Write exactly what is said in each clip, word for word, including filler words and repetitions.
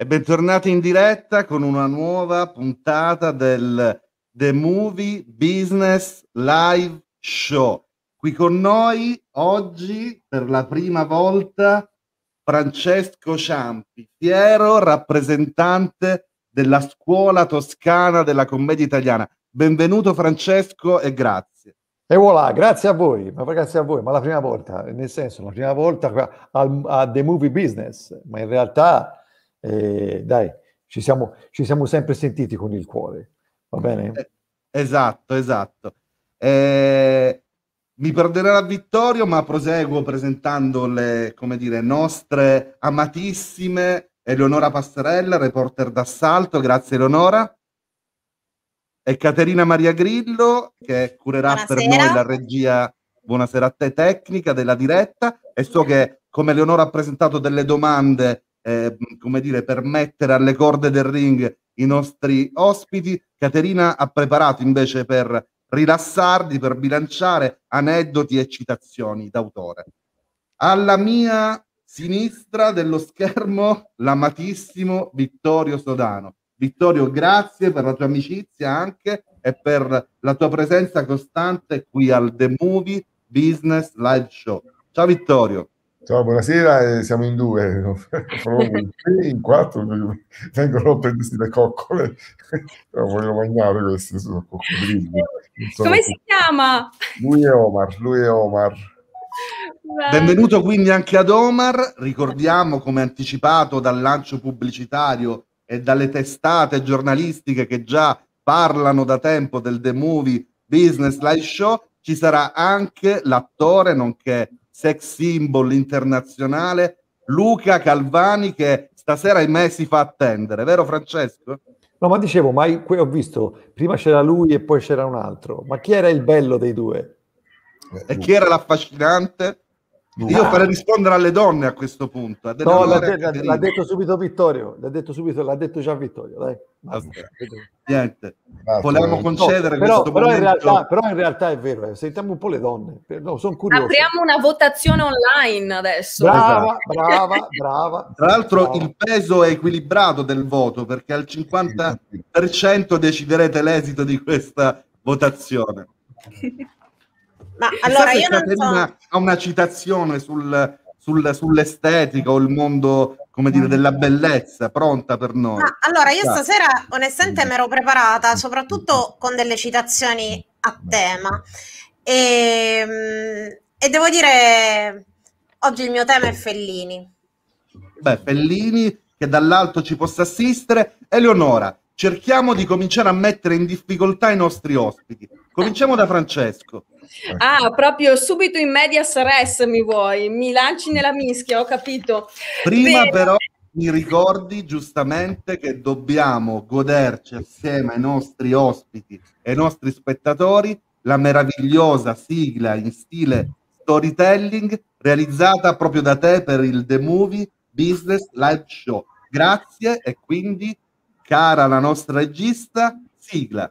E bentornati in diretta con una nuova puntata del The Movie Business Live Show. Qui con noi oggi per la prima volta Francesco Ciampi, fiero rappresentante della scuola toscana della commedia italiana. Benvenuto Francesco e grazie. E voilà, grazie a voi, ma grazie a voi, ma la prima volta, nel senso, la prima volta al, a The Movie Business, ma in realtà, eh, dai, ci siamo, ci siamo sempre sentiti con il cuore, va bene? Eh, esatto, esatto. Eh, mi perdonerà Vittorio, ma proseguo presentando le, come dire, nostre amatissime Eleonora Passerella, reporter d'assalto, grazie Eleonora. E Caterina Maria Grillo, che curerà Buonasera. per noi la regia, buonasera a te, tecnica della diretta, e so che come Eleonora ha presentato delle domande, eh, come dire, per mettere alle corde del ring i nostri ospiti, Caterina ha preparato invece per rilassarli, per bilanciare aneddoti e citazioni d'autore. Alla mia sinistra dello schermo, l'amatissimo Vittorio Sodano. Vittorio, grazie per la tua amicizia anche e per la tua presenza costante qui al The Movie Business Live Show. Ciao Vittorio. Ciao, buonasera, eh, siamo in due, in quattro, vengono a prendersi le coccole, però voglio mangiare questi, sono coccodrilli. Come si chiama? Lui è Omar, lui è Omar. Benvenuto quindi anche ad Omar, ricordiamo come anticipato dal lancio pubblicitario e dalle testate giornalistiche che già parlano da tempo del The Movie Business Live Show, ci sarà anche l'attore nonché sex symbol internazionale Luca Calvani, che stasera ahimè si fa attendere, vero Francesco? No, ma dicevo, ma qui ho visto, prima c'era lui e poi c'era un altro, ma chi era il bello dei due? E chi era l'affascinante? Io Ah. farei rispondere alle donne a questo punto. No, l'ha, de- l'ha detto subito Vittorio, l'ha detto subito, l'ha detto già Vittorio, dai. Niente, volevamo concedere no, però, questo però, in momento. realtà, però in realtà è vero, eh. Sentiamo un po' le donne, no, sono curioso. Apriamo una votazione online adesso. Brava, Esatto. brava, brava. Tra l'altro brava. il peso è equilibrato del voto, perché al cinquanta per cento deciderete l'esito di questa votazione. Ma allora Chissà se io non Caterina so. ha una citazione sul, sul, sull'estetica o il mondo, come dire, della bellezza pronta per noi. Ma allora io Chissà. stasera onestamente mi ero preparata soprattutto con delle citazioni a tema e, e devo dire oggi il mio tema è Fellini. Beh, Fellini che dall'alto ci possa assistere. Eleonora, cerchiamo di cominciare a mettere in difficoltà i nostri ospiti. Cominciamo da Francesco. Ah, proprio subito in medias res mi vuoi, mi lanci nella mischia, ho capito. Prima Bene. però mi ricordi giustamente che dobbiamo goderci assieme ai nostri ospiti e ai nostri spettatori la meravigliosa sigla in stile storytelling realizzata proprio da te per il The Movie Business Live Show. Grazie e quindi, cara la nostra regista, sigla.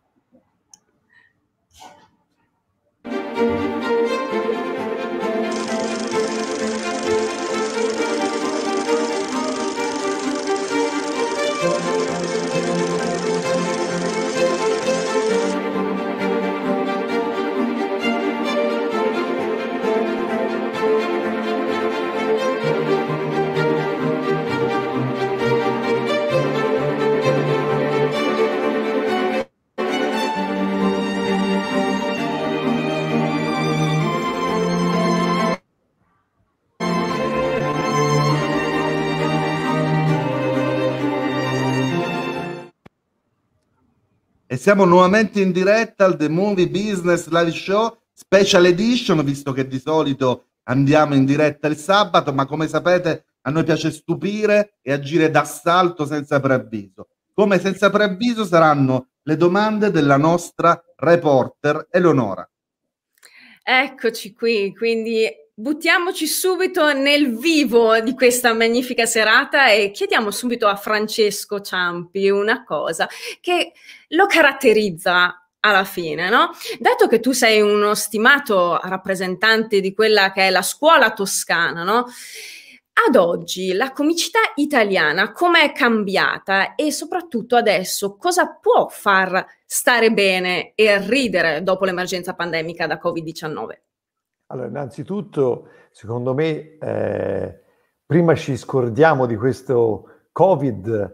E siamo nuovamente in diretta al The Movie Business Live Show Special Edition, visto che di solito andiamo in diretta il sabato, ma come sapete a noi piace stupire e agire d'assalto senza preavviso. Come senza preavviso saranno le domande della nostra reporter Eleonora. Eccoci qui, quindi buttiamoci subito nel vivo di questa magnifica serata e chiediamo subito a Francesco Ciampi una cosa che lo caratterizza alla fine, no? Dato che tu sei uno stimato rappresentante di quella che è la scuola toscana, no? ad oggi la comicità italiana com'è cambiata e soprattutto adesso cosa può far stare bene e ridere dopo l'emergenza pandemica da covid diciannove? Allora, innanzitutto, secondo me, eh, prima ci scordiamo di questo Covid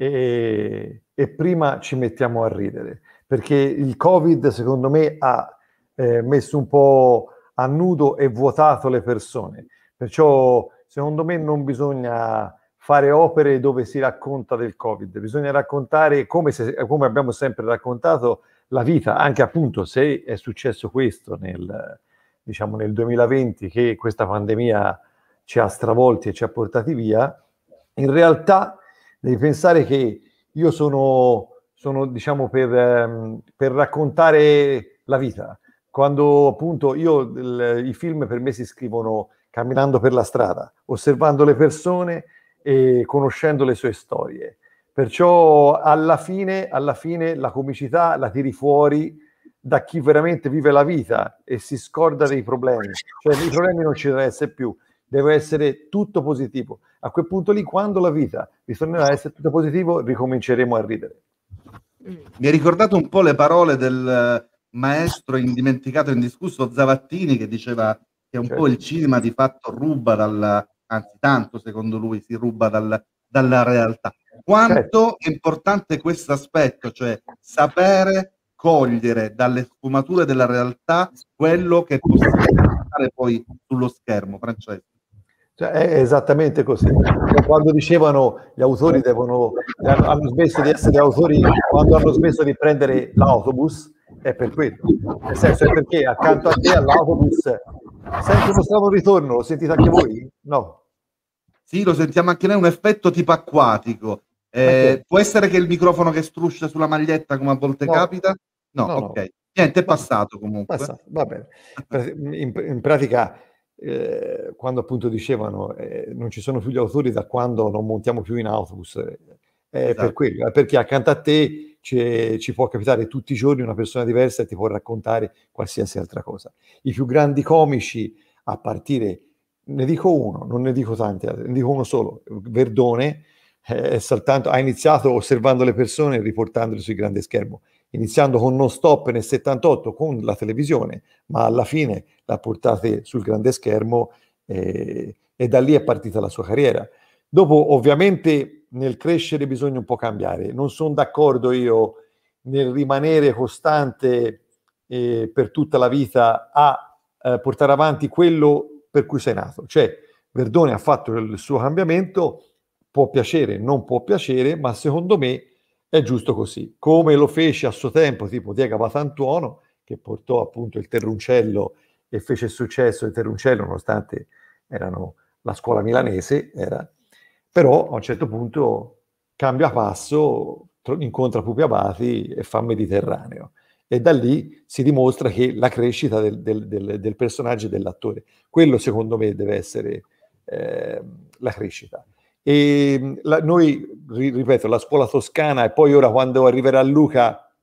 e, e prima ci mettiamo a ridere, perché il Covid, secondo me, ha eh, messo un po' a nudo e vuotato le persone. Perciò, secondo me, non bisogna fare opere dove si racconta del Covid, bisogna raccontare come, se, come abbiamo sempre raccontato la vita, anche appunto se è successo questo nel, diciamo, nel duemilaventi, che questa pandemia ci ha stravolti e ci ha portati via. In realtà devi pensare che io sono, sono diciamo, per, ehm, per raccontare la vita. Quando appunto io, il, i film per me si scrivono camminando per la strada, osservando le persone e conoscendo le sue storie. Perciò alla fine, alla fine la comicità la tiri fuori da chi veramente vive la vita e si scorda dei problemi. Cioè i problemi non ci devono essere più, deve essere tutto positivo. A quel punto lì, quando la vita ritornerà a essere tutto positivo, ricominceremo a ridere. Mi ha ricordato un po' le parole del maestro indimenticato e indiscusso Zavattini, che diceva che un Certo. po' il cinema di fatto ruba dal, anzi tanto secondo lui si ruba dal, dalla realtà. Quanto Certo. è importante questo aspetto, cioè sapere cogliere dalle sfumature della realtà quello che possiamo fare poi sullo schermo, Francesco. Cioè, è esattamente così. Quando dicevano gli autori devono, hanno smesso di essere autori quando hanno smesso di prendere l'autobus, è per quello. Nel senso, è perché accanto a te all'autobus senti uno strano ritorno, lo sentite anche voi? No. Sì, lo sentiamo anche noi, un effetto tipo acquatico. Eh, può essere che il microfono che struscia sulla maglietta, come a volte No. capita? No, No, ok. no. Niente, è passato comunque. Passato, va bene. In, in pratica, eh, quando appunto dicevano eh, non ci sono più gli autori da quando non montiamo più in autobus, eh, è Esatto. per quello, è perché accanto a te ci, ci può capitare tutti i giorni una persona diversa e ti può raccontare qualsiasi altra cosa. I più grandi comici, a partire, ne dico uno, non ne dico tanti, ne dico uno solo, Verdone, è soltanto, ha iniziato osservando le persone e riportandole sul grande schermo, iniziando con Non Stop nel settantotto con la televisione, ma alla fine l'ha portate sul grande schermo e, e da lì è partita la sua carriera. Dopo, ovviamente, nel crescere bisogna un po' cambiare. Non sono d'accordo io nel rimanere costante eh, per tutta la vita a eh, portare avanti quello per cui sei nato. Cioè, Verdone ha fatto il suo cambiamento, può piacere, non può piacere, ma secondo me è giusto così. Come lo fece a suo tempo, tipo Diego Batantuono, che portò appunto il Terruncello e fece successo il Terruncello, nonostante erano la scuola milanese, era. Però a un certo punto cambia passo, incontra Pupi Abati e fa Mediterraneo. E da lì si dimostra che la crescita del, del, del, del personaggio e dell'attore, quello secondo me deve essere eh, la crescita. E la, noi, ripeto, la scuola toscana, e poi ora quando arriverà Luca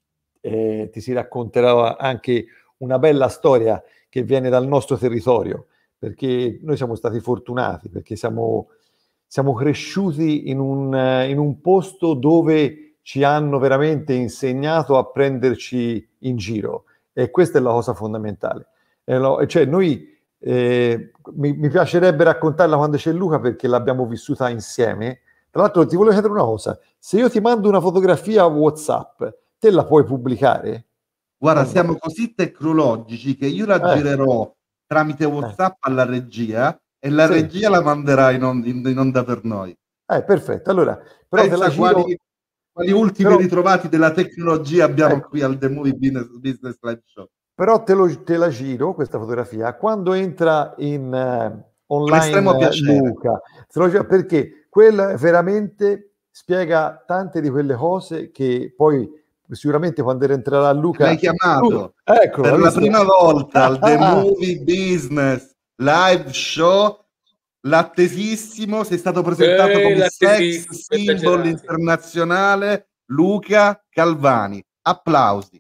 eh, ti si racconterà anche una bella storia che viene dal nostro territorio, perché noi siamo stati fortunati, perché siamo, siamo cresciuti in un, in un posto dove ci hanno veramente insegnato a prenderci in giro, e questa è la cosa fondamentale. E lo, cioè noi Eh, mi, mi piacerebbe raccontarla quando c'è Luca, perché l'abbiamo vissuta insieme. Tra l'altro ti volevo chiedere una cosa: se io ti mando una fotografia a WhatsApp, te la puoi pubblicare? Guarda, Oh, siamo no. così tecnologici che io la Eh. girerò tramite WhatsApp eh. alla regia e la Sì. regia la manderà in, on- in, in onda per noi. Eh, perfetto. Allora, però te la Pensa giro... quali, quali ultimi però, ritrovati della tecnologia abbiamo ecco, qui al The Movie Business, Business Live Show. però te, lo, te la giro questa fotografia quando entra in uh, online Con estremo Luca, te lo giro, perché quella veramente spiega tante di quelle cose che poi sicuramente quando entrerà Luca... L'hai chiamato uh, ecco, per la prima volta al The Ah. Movie Business Live Show, l'attesissimo, sei stato presentato Eh, come sex l'attesissimo, symbol esagerati. internazionale Luca Calvani. Applausi.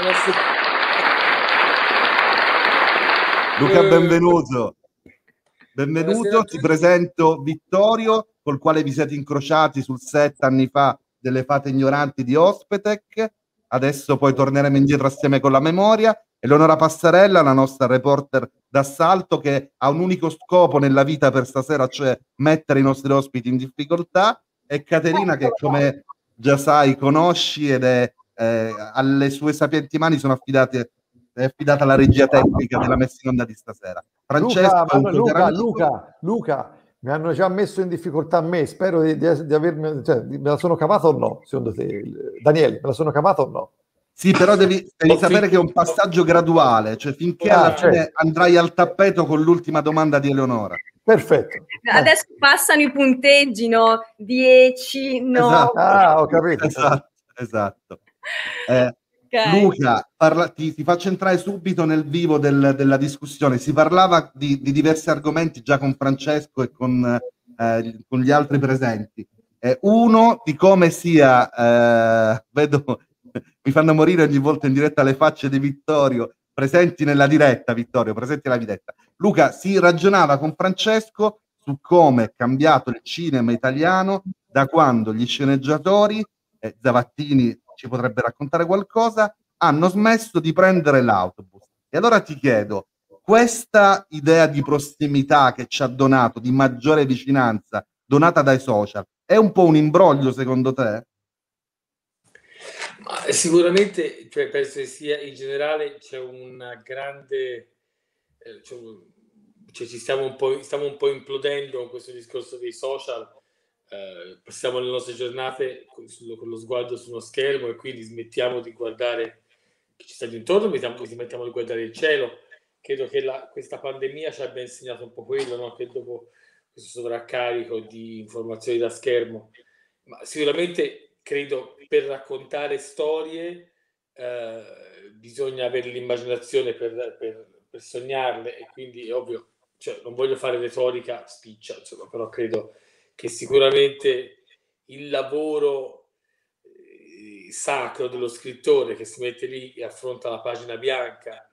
Buonasera. Luca, Eh. benvenuto. Benvenuto, Buonasera. ti presento Vittorio, col quale vi siete incrociati sul set anni fa delle Fate Ignoranti di Ospetec. Adesso poi torneremo indietro assieme con la memoria. Eleonora Passarella, la nostra reporter d'assalto, che ha un unico scopo nella vita per stasera, cioè mettere i nostri ospiti in difficoltà, e Caterina, che come già sai conosci, ed è eh, alle sue sapienti mani sono affidate, è affidata la regia tecnica della messa in onda di stasera. Francesco Luca, è un ma- tuo Luca, caro amico. Luca, Luca, mi hanno già messo in difficoltà a me, spero di, di, di avermi, cioè, me la sono cavata o no, secondo te? Daniele, me la sono cavata o no? Sì, però devi, devi Oh, sapere fin- che è un passaggio graduale, cioè finché Ah, alla fine certo. andrai al tappeto con l'ultima domanda di Eleonora. Perfetto. Eh. Adesso passano i punteggi, no? dieci, nove. Esatto. Ah, ho capito. Esatto, esatto. Eh, Ok. Luca, parla- ti, ti faccio entrare subito nel vivo del- della discussione. Si parlava di, di diversi argomenti già con Francesco e con, eh, con gli altri presenti. Eh, uno di come sia, eh, vedo, mi fanno morire ogni volta in diretta le facce di Vittorio, presenti nella diretta, Vittorio, presenti nella diretta. Luca, si ragionava con Francesco su come è cambiato il cinema italiano da quando gli sceneggiatori, eh, Zavattini ci potrebbe raccontare qualcosa, hanno smesso di prendere l'autobus. E allora ti chiedo, questa idea di prossimità che ci ha donato, di maggiore vicinanza, donata dai social, è un po' un imbroglio secondo te? Ma sicuramente, cioè, penso che sia in generale c'è una grande, eh, cioè, cioè, ci stiamo un po', stiamo un po' implodendo con questo discorso dei social. Eh, passiamo le nostre giornate con, sullo- con lo sguardo su uno schermo e quindi smettiamo di guardare chi ci sta intorno, smettiamo, smettiamo di guardare il cielo. Credo che la- questa pandemia ci abbia insegnato un po' quello, no? Che dopo questo sovraccarico di informazioni da schermo, ma sicuramente credo per raccontare storie eh, bisogna avere l'immaginazione per, per- per sognarle, e quindi è ovvio, cioè, non voglio fare retorica spiccia, insomma, però credo che sicuramente il lavoro eh, sacro dello scrittore che si mette lì e affronta la pagina bianca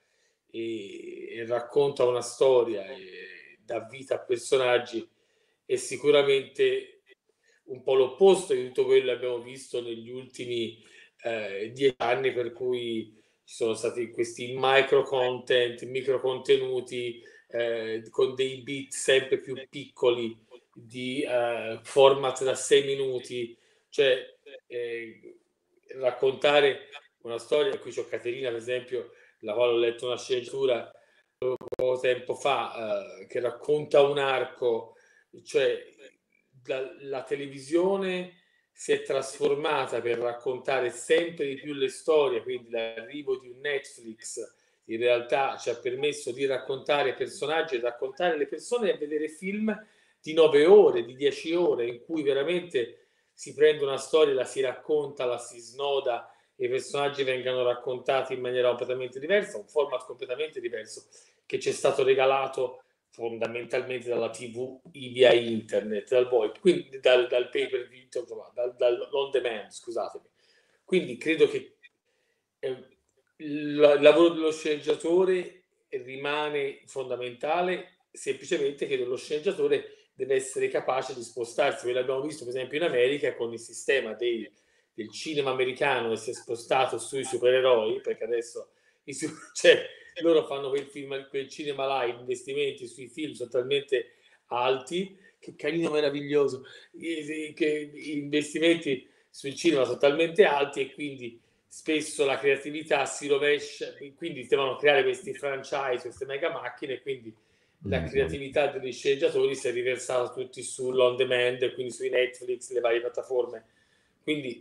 e, e racconta una storia e dà vita a personaggi è sicuramente un po' l'opposto di tutto quello che abbiamo visto negli ultimi eh, dieci anni, per cui ci sono stati questi micro content, micro contenuti eh, con dei bit sempre più piccoli, di eh, format da sei minuti, cioè eh, raccontare una storia. Qui c'ho Caterina, per esempio, la quale ho letto una sceneggiatura poco tempo fa, eh, che racconta un arco, cioè la, la televisione si è trasformata per raccontare sempre di più le storie, quindi l'arrivo di un Netflix in realtà ci ha permesso di raccontare personaggi e raccontare le persone, e a vedere film di nove ore, di dieci ore, in cui veramente si prende una storia, la si racconta, la si snoda, e i personaggi vengano raccontati in maniera completamente diversa, un format completamente diverso che ci è stato regalato fondamentalmente dalla tivù via internet, dal VoIP, quindi dal, dal pay per view, insomma, dal, dall'on demand, scusatemi. Quindi credo che eh, il lavoro dello sceneggiatore rimane fondamentale, semplicemente che lo sceneggiatore deve essere capace di spostarsi. Ve l'abbiamo visto per esempio in America con il sistema dei, del cinema americano che si è spostato sui supereroi, perché adesso i, cioè, loro fanno quel, film, quel cinema là, gli investimenti sui film sono talmente alti, che carino, meraviglioso, che gli investimenti sul cinema sono talmente alti, e quindi spesso la creatività si rovescia, quindi si devono creare questi franchise, queste mega macchine, e quindi la creatività degli sceneggiatori si è riversata tutti sull'on demand, quindi sui Netflix, le varie piattaforme. Quindi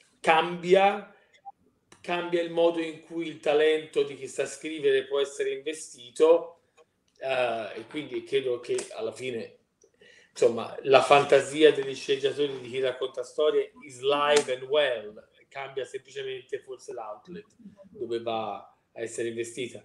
cambia, cambia il modo in cui il talento di chi sta a scrivere può essere investito, uh, e quindi credo che alla fine, insomma, la fantasia degli sceneggiatori, di chi racconta storie, is live and well, cambia semplicemente forse l'outlet dove va a essere investita.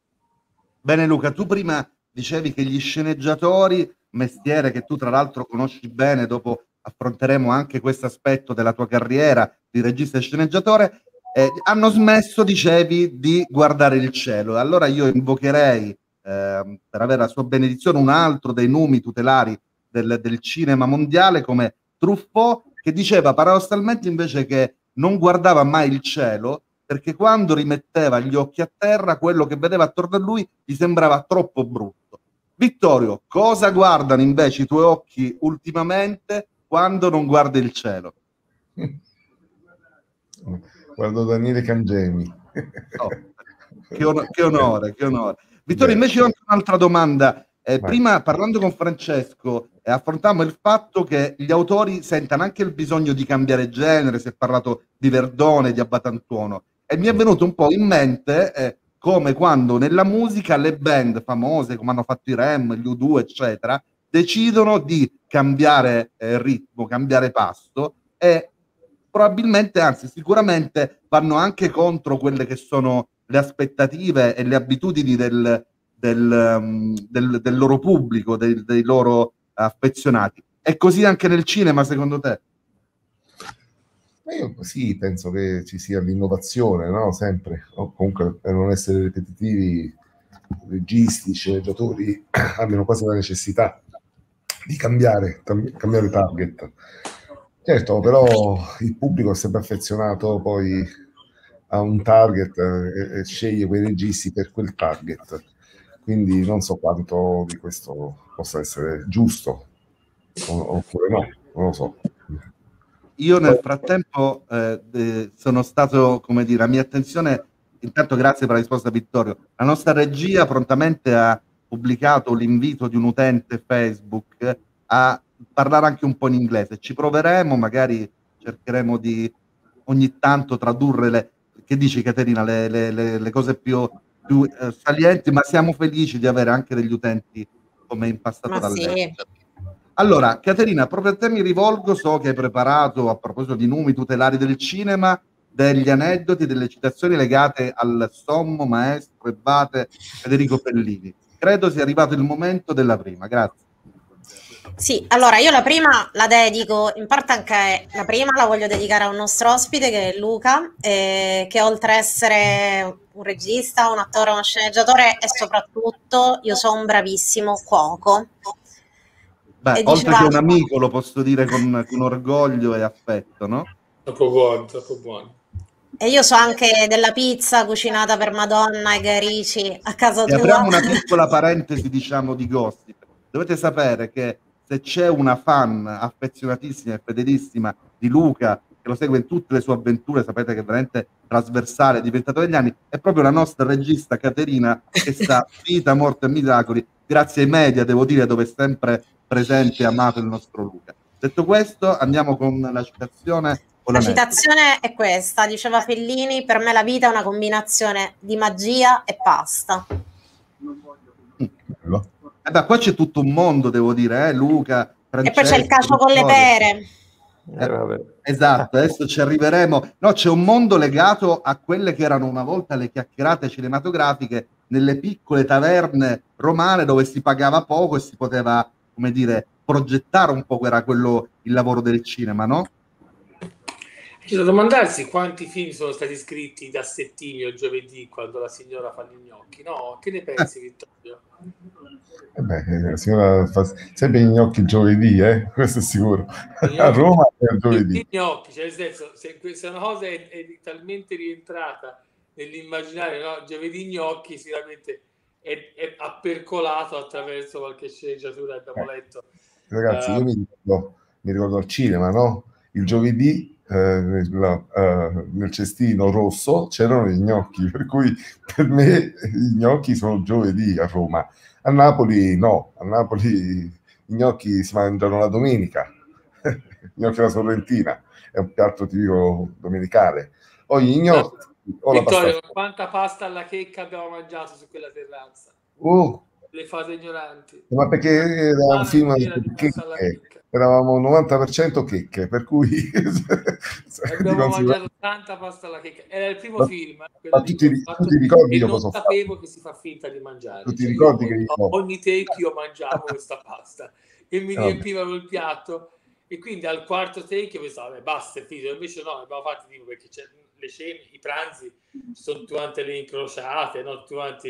Bene Luca, tu prima dicevi che gli sceneggiatori, mestiere che tu tra l'altro conosci bene, dopo affronteremo anche questo aspetto della tua carriera di regista e sceneggiatore, eh, hanno smesso, dicevi, di guardare il cielo. Allora io invocherei eh, per avere la sua benedizione, un altro dei numi tutelari del, del cinema mondiale come Truffaut, che diceva paradossalmente invece che non guardava mai il cielo, perché quando rimetteva gli occhi a terra, quello che vedeva attorno a lui gli sembrava troppo brutto. Vittorio, cosa guardano invece i tuoi occhi ultimamente quando non guardi il cielo? Guardo Daniele Cangemi. Oh, che, on- che onore, che onore. Vittorio, Beh. invece ho anche un'altra domanda. Eh, prima, parlando con Francesco, eh, affrontammo il fatto che gli autori sentano anche il bisogno di cambiare genere, si è parlato di Verdone, di Abbatantuono, e mi è venuto un po' in mente eh, come quando nella musica le band famose, come hanno fatto i Rem, gli U due, eccetera, decidono di cambiare eh, ritmo, cambiare passo, e probabilmente, anzi sicuramente, vanno anche contro quelle che sono le aspettative e le abitudini del, del, um, del, del loro pubblico, dei, dei loro affezionati. È così anche nel cinema, secondo te? Io sì, penso che ci sia l'innovazione, no? Sempre, o comunque per non essere ripetitivi, registi, sceneggiatori abbiano quasi la necessità di cambiare, cambiare target. Certo, però il pubblico è sempre affezionato poi a un target e, e sceglie quei registi per quel target. Quindi non so quanto di questo possa essere giusto oppure no, non lo so. Io nel frattempo eh, eh, sono stato, come dire, la mia attenzione, intanto grazie per la risposta Vittorio, la nostra regia prontamente ha pubblicato l'invito di un utente Facebook a parlare anche un po' in inglese. Ci proveremo, magari cercheremo di ogni tanto tradurre le, che dici Caterina, le, le, le, le cose più, più eh, salienti, ma siamo felici di avere anche degli utenti come in passato dall'estero. Sì. Allora, Caterina, proprio a te mi rivolgo, so che hai preparato, a proposito di numi tutelari del cinema, degli aneddoti, delle citazioni legate al sommo maestro e abate Federico Fellini. Credo sia arrivato il momento della prima, grazie. Sì, allora io la prima la dedico, in parte anche la prima la voglio dedicare a un nostro ospite che è Luca, eh, che oltre a essere un regista, un attore, uno sceneggiatore e soprattutto, io sono un bravissimo cuoco. Beh, e oltre diceva, che un amico, lo posso dire con, con orgoglio e affetto, no? Troppo buono, troppo buono. E io so anche della pizza cucinata per Madonna e Guy Ritchie a casa e tua. apriamo una piccola parentesi, diciamo, di gossip. Dovete sapere che se c'è una fan affezionatissima e fedelissima di Luca, che lo segue in tutte le sue avventure, sapete che è veramente trasversale, è diventato negli anni, è proprio la nostra regista Caterina, che sa vita, morte e miracoli, grazie ai media, devo dire, dove è sempre presente e amato il nostro Luca. Detto questo, andiamo con la citazione. La citazione è questa, diceva Fellini: per me la vita è una combinazione di magia e pasta. Eh beh, qua c'è tutto un mondo, devo dire, eh, Luca, Francesco, e poi c'è il cacio con le pere. Eh, vabbè. Esatto, adesso ci arriveremo. No, c'è un mondo legato a quelle che erano una volta le chiacchierate cinematografiche nelle piccole taverne romane dove si pagava poco e si poteva, come dire, progettare un po' era quello il lavoro del cinema, no? C'è da domandarsi quanti film sono stati scritti da Settimio il giovedì quando la signora fa gli gnocchi, no? Che ne pensi, Vittorio? Eh beh, la signora fa sempre gli gnocchi il giovedì, eh? Questo è sicuro. A Roma è il giovedì. Gli gnocchi, cioè nel senso, se questa una cosa è, è talmente rientrata nell'immaginario, no? Giovedì gnocchi sicuramente è, è appercolato attraverso qualche sceneggiatura che abbiamo letto. Ragazzi, uh, io mi ricordo, mi ricordo al cinema, no? Il giovedì eh, nel, uh, nel cestino rosso c'erano gli gnocchi, per cui per me i gnocchi sono giovedì a Roma. A Napoli no, a Napoli i gnocchi si mangiano la domenica, i gnocchi alla sorrentina, è un piatto tipico domenicale. O gli gnocchi... O Vittorio, la pasta... quanta pasta alla checca abbiamo mangiato su quella terrazza? Uh, Le fate ignoranti. ma perché era un film di checche, eravamo novanta per cento checche, per cui abbiamo mangiato tanta pasta alla checca. Era il primo ma, film, ma tu ti, tu ti ricordi io non cosa sapevo fatto? che si fa finta di mangiare. Tu ti cioè, ricordi io, che io... ogni take io mangiavo questa pasta e mi riempivano il piatto, e quindi al quarto take io pensavo vabbè, basta, è finito. Invece no, abbiamo fatto tipo, perché c'è le cene, i pranzi sono tutte le incrociate, no? Tutti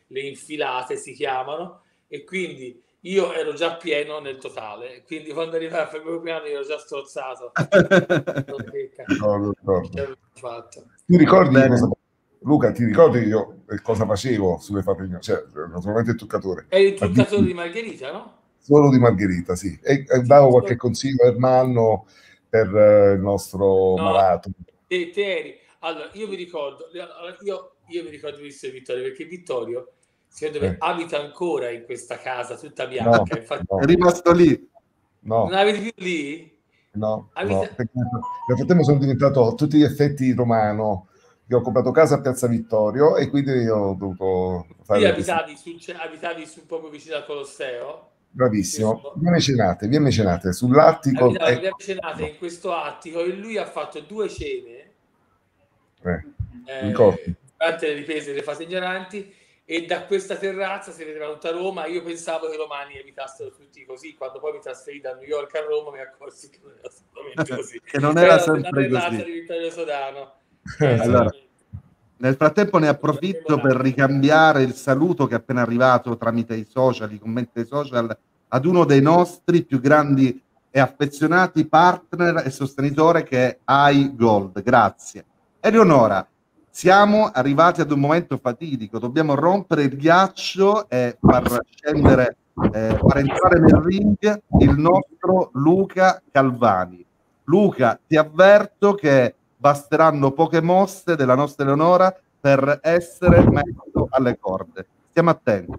le infilate si chiamano, e quindi io ero già pieno nel totale, quindi quando arrivava a primo piano io ero già strozzato. Che Ricordo, ricordo. fatto. Ti ricordi Bene. cosa, Luca, ti ricordi io cosa facevo sulle fabbriche? Cioè, naturalmente il truccatore. È il Ma truccatore di- di Margherita, no? Solo di Margherita, sì. E, e davo qualche consiglio a Ermanno per eh, il nostro No, malato. te, te eri. Allora, io mi ricordo, allora, io, io mi ricordo di Vittorio, perché Vittorio, secondo me, Eh. abita ancora in questa casa tutta bianca. No, Infatti, no, È rimasto lì. no. non abiti più lì? No, Avete- no, perché nel frattempo sono diventato a tutti gli effetti romano. Io ho comprato casa a Piazza Vittorio e quindi io ho dovuto fare Lì questo. abitavi, su, cioè, abitavi su, proprio vicino al Colosseo? Bravissimo. Giusto? Via Mecenate, via Mecenate, sull'attico. Abitava in eh, via Cenate, in questo attico, e lui ha fatto due cene eh, eh, ricordo. durante le riprese delle fasi ignoranti, e da questa terrazza si vedeva tutta Roma. Io pensavo che i romani abitassero tutti così. Quando poi mi trasferì da New York a Roma mi accorsi che non era assolutamente così. Che non era Era sempre la terrazza così. di Vittorio Sodano. Allora, nel frattempo ne approfitto per ricambiare il saluto che è appena arrivato tramite i social, i commenti dei social, ad uno dei nostri più grandi e affezionati partner e sostenitore, che è iGold. Grazie. Eleonora, siamo arrivati ad un momento fatidico, dobbiamo rompere il ghiaccio e far scendere, eh, far entrare nel ring il nostro Luca Calvani. Luca, ti avverto che basteranno poche mosse della nostra Eleonora per essere messo alle corde. Stiamo attenti.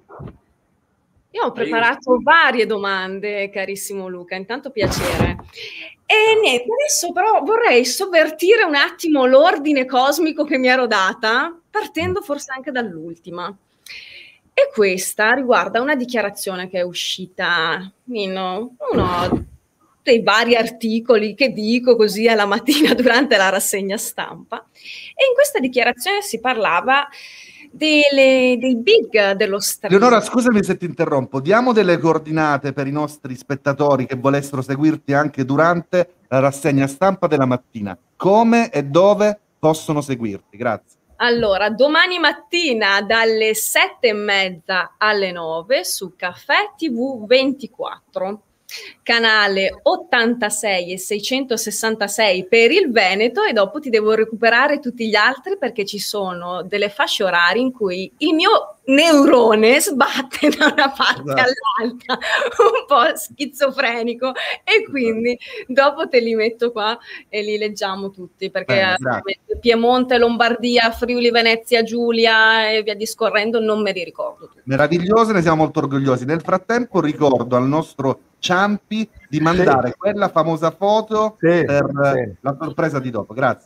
Io ho preparato varie domande, carissimo Luca, intanto piacere. E niente, adesso però vorrei sovvertire un attimo l'ordine cosmico che mi ero data, partendo forse anche dall'ultima. E questa riguarda una dichiarazione che è uscita in uno dei vari articoli che dico così alla mattina durante la rassegna stampa, e in questa dichiarazione si parlava delle, dei big dello streaming. Leonora, scusami se ti interrompo, diamo delle coordinate per i nostri spettatori che volessero seguirti anche durante la rassegna stampa della mattina. Come e dove possono seguirti? Grazie. Allora, domani mattina dalle sette e mezza alle nove su Caffè T V ventiquattro, canale ottantasei e seicentosessantasei per il Veneto, e dopo ti devo recuperare tutti gli altri perché ci sono delle fasce orarie in cui il mio neurone sbatte da una parte Esatto. all'altra, un po' schizofrenico, e quindi dopo te li metto qua e li leggiamo tutti, perché Bene, eh, Piemonte, Lombardia, Friuli, Venezia, Giulia e via discorrendo non me li ricordo tutti. Meravigliose, ne siamo molto orgogliosi. Nel frattempo ricordo al nostro Ciampi di mandare Sì. quella famosa foto Sì, per sì. la sorpresa di dopo. Grazie.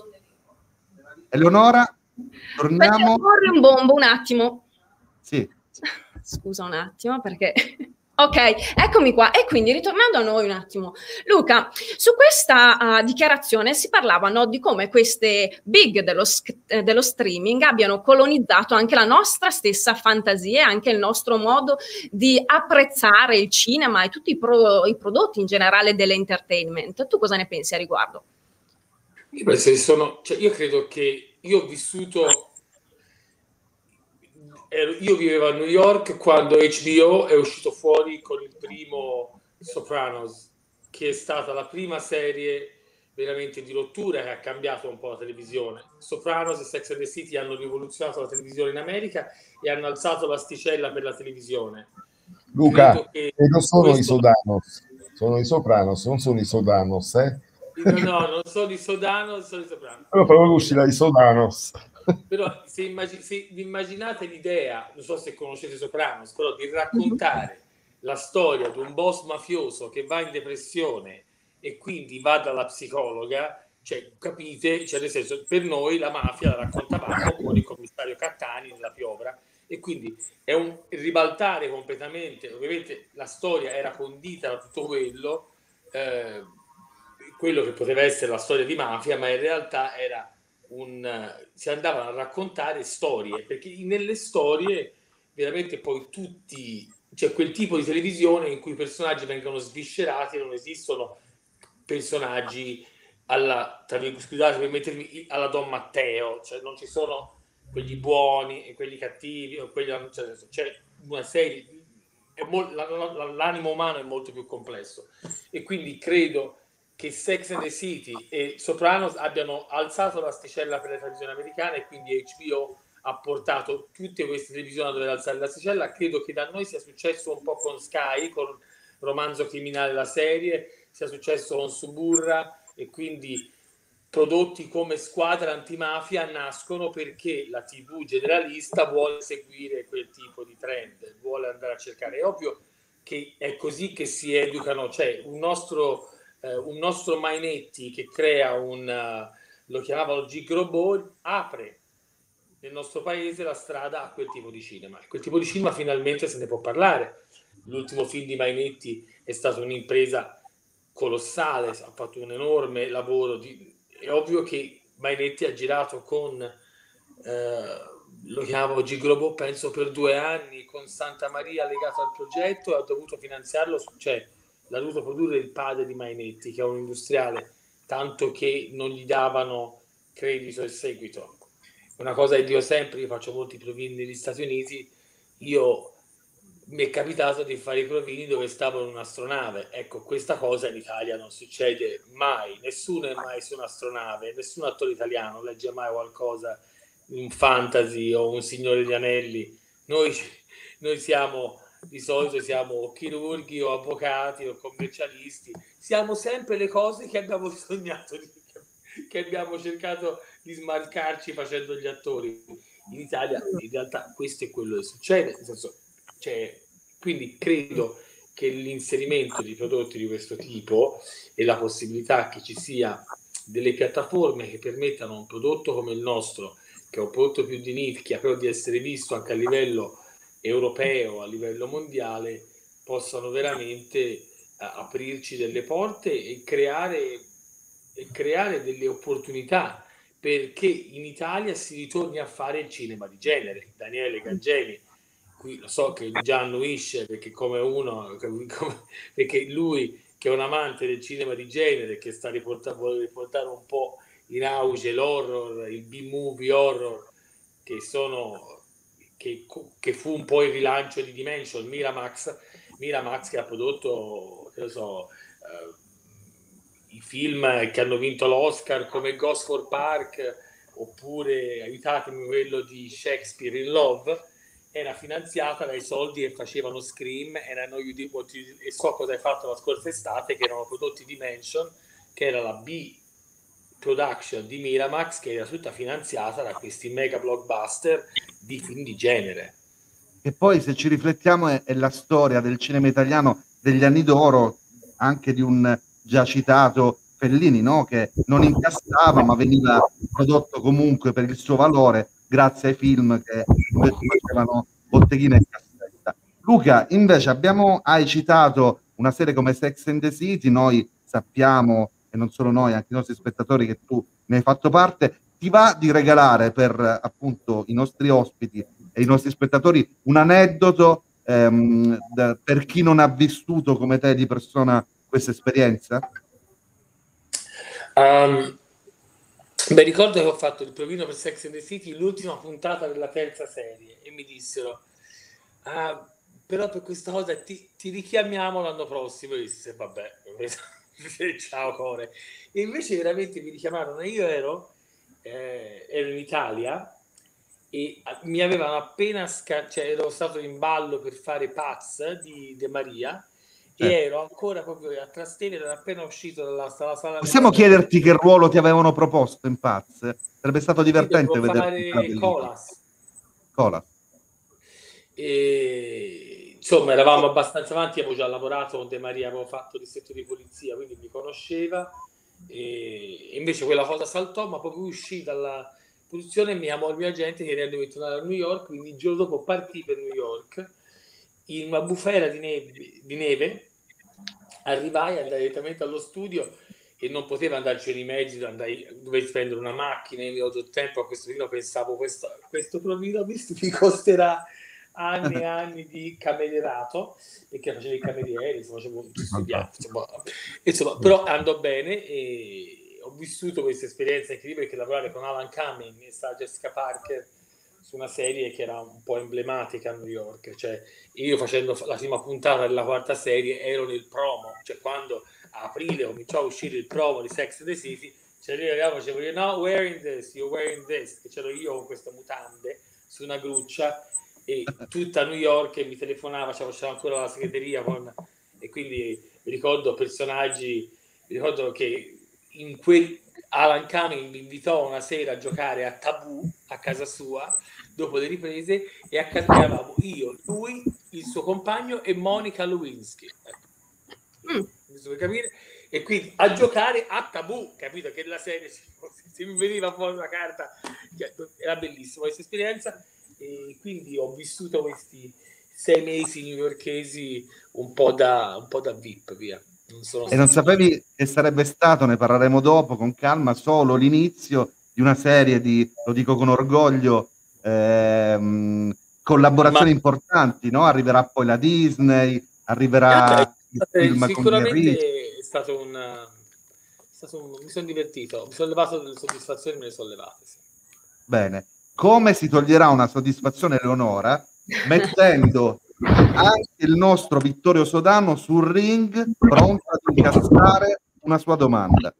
Eleonora, torniamo. Corri un bombo un attimo. Sì. Scusa un attimo perché... Ok, eccomi qua. E quindi ritornando a noi un attimo, Luca, su questa uh, dichiarazione si parlava, no, di come queste big dello, eh, dello streaming abbiano colonizzato anche la nostra stessa fantasia e anche il nostro modo di apprezzare il cinema e tutti i, pro, i prodotti in generale dell'entertainment. Tu cosa ne pensi a riguardo? Io, se sono, cioè, io credo che io ho vissuto... Io vivevo a New York quando H B O è uscito fuori con il primo Sopranos, che è stata la prima serie veramente di rottura che ha cambiato un po' la televisione. Sopranos e Sex and the City hanno rivoluzionato la televisione in America e hanno alzato l'asticella per la televisione. Luca, che e non sono questo... i Sodanos, sono i Sopranos, non sono i Sodanos, eh? No, no, non sono i Sodanos, sono i Sopranos. Però proprio uscirà i Sodanos. Però se, immag- se vi immaginate l'idea, non so se conoscete Sopranos, però di raccontare la storia di un boss mafioso che va in depressione e quindi va dalla psicologa, cioè capite, cioè nel senso, per noi la mafia la raccontavamo con il commissario Cattani nella Piovra, e quindi è un ribaltare completamente. Ovviamente la storia era condita da tutto quello, eh, quello che poteva essere la storia di mafia, ma in realtà era un, si andavano a raccontare storie, perché nelle storie veramente poi tutti, c'è quel tipo di televisione in cui i personaggi vengono sviscerati, non esistono personaggi alla, scusate per mettermi, alla Don Matteo, cioè non ci sono quelli buoni e quelli cattivi, o quelli, cioè, c'è una serie, è mo- la- la- l'animo umano è molto più complesso, e quindi credo che Sex and the City e Sopranos abbiano alzato l'asticella per le televisioni americane, e quindi H B O ha portato tutte queste televisioni a dover alzare l'asticella. Credo che da noi sia successo un po' con Sky, con Romanzo Criminale, la serie, sia successo con Suburra, e quindi prodotti come Squadra Antimafia nascono perché la tivù generalista vuole seguire quel tipo di trend, vuole andare a cercare. È ovvio che è così che si educano. C'è un nostro eh, un nostro Mainetti che crea un uh, lo chiamavano Gigrobo, apre nel nostro paese la strada a quel tipo di cinema, e quel tipo di cinema finalmente se ne può parlare. L'ultimo film di Mainetti è stata un'impresa colossale, ha fatto un enorme lavoro di... È ovvio che Mainetti ha girato con eh, lo chiamavo Gigrobo, penso per due anni, con Santa Maria legato al progetto, e ha dovuto finanziarlo, cioè l'ha dovuto produrre il padre di Mainetti, che è un industriale, tanto che non gli davano credito e seguito. Una cosa che dico sempre, io faccio molti provini negli Stati Uniti, io mi è capitato di fare i provini dove stavo in un'astronave. Ecco, questa cosa in Italia non succede mai, nessuno è mai su un'astronave, nessun attore italiano legge mai qualcosa, un fantasy o un Signore degli Anelli. Noi, noi siamo, di solito siamo chirurghi o avvocati o commercialisti, siamo sempre le cose che abbiamo sognato, di, che abbiamo cercato di smarcarci facendo gli attori. In Italia in realtà questo è quello che succede, nel senso, cioè, quindi credo che l'inserimento di prodotti di questo tipo e la possibilità che ci sia delle piattaforme che permettano un prodotto come il nostro, che è un prodotto più di nicchia, però di essere visto anche a livello europeo, a livello mondiale, possano veramente eh, aprirci delle porte e creare, e creare delle opportunità perché in Italia si ritorni a fare il cinema di genere. Daniele Gangemi, qui lo so che già annuisce perché come uno, come, perché lui che è un amante del cinema di genere, che sta riportando, vuole riportare un po' in auge l'horror, il B-movie horror, che sono che, che fu un po' il rilancio di Dimension, Miramax, Miramax che ha prodotto, che lo so, eh, i film che hanno vinto l'Oscar come Ghost for Park, oppure, aiutatemi, quello di Shakespeare in Love, era finanziata dai soldi che facevano Scream, erano, e so cosa hai fatto la scorsa estate, che erano prodotti di Dimension, che era la B production di Miramax, che era tutta finanziata da questi mega blockbuster di film di genere. E poi, se ci riflettiamo, è, è la storia del cinema italiano degli anni d'oro, anche di un già citato Fellini, no? Che non incassava ma veniva prodotto comunque per il suo valore grazie ai film che invece facevano botteghine e cassetta. Luca, invece abbiamo, hai citato una serie come Sex and the City, noi sappiamo, e non solo noi, anche i nostri spettatori, che tu ne hai fatto parte. Ti va di regalare per appunto i nostri ospiti e i nostri spettatori un aneddoto ehm, da, per chi non ha vissuto come te di persona questa esperienza? Um, beh, ricordo che ho fatto il provino per Sex and the City, l'ultima puntata della terza serie, e mi dissero ah, però per questa cosa ti, ti richiamiamo l'anno prossimo. E disse vabbè, ciao core. E invece veramente mi richiamarono, io ero eh, ero in Italia e mi avevano appena sca- cioè ero stato in ballo per fare Paz di De Maria, e eh. ero ancora proprio a Trastevere, ero appena uscito dalla, dalla sala. Possiamo chiederti che ruolo ti avevano proposto in Paz? Sarebbe stato divertente sì, vederti fare Colas. Colas. E insomma eravamo abbastanza avanti, avevo già lavorato con De Maria, avevo fatto il distretto di polizia, quindi mi conosceva, e invece quella cosa saltò, ma proprio uscì dalla produzione e mi chiamò il mio agente che era dovuto tornare a New York, quindi il giorno dopo partì per New York in una bufera di neve, di neve. Arrivai, andai direttamente allo studio e non poteva andarci nei mezzi, andai, dovevi spendere una macchina, io ho tutto tempo a questo provino, pensavo questo, questo provino mi costerà anni e anni di camerierato, perché facevo il cameriere, facevo studiato, insomma, insomma, però andò bene e ho vissuto questa esperienza incredibile, perché lavorare con Alan Cumming e Sarah Jessica Parker su una serie che era un po' emblematica a New York. Cioè, io facendo la prima puntata della quarta serie ero nel promo, cioè quando a aprile cominciò a uscire il promo di Sex and the City, cioè lì ragazzi facevo, you're not wearing this, you're wearing this, e c'ero io con queste mutande su una gruccia e tutta New York mi telefonava, cioè, c'era ancora la segreteria con, e quindi mi ricordo personaggi, mi ricordo che in quel Alan Cumming mi invitò una sera a giocare a Tabù a casa sua dopo le riprese e a casa eravamo io, lui, il suo compagno e Monica Lewinsky, ecco. mm. per capire, e quindi a giocare a Tabù, capito, che la serie se, se mi veniva fuori la carta era bellissima questa esperienza, e quindi ho vissuto questi sei mesi newyorkesi un po' da un po' da V I P, via. Non sono e non sapevi che sarebbe stato, ne parleremo dopo con calma, solo l'inizio di una serie di, lo dico con orgoglio, ehm, collaborazioni Ma... importanti, no? Arriverà poi la Disney, arriverà eh, il film sicuramente è stato un, è stato un mi sono divertito, mi sono levato delle soddisfazioni, me le sono levate, sì. Bene, come si toglierà una soddisfazione Eleonora mettendo anche il nostro Vittorio Sodano sul ring pronto ad incassare una sua domanda.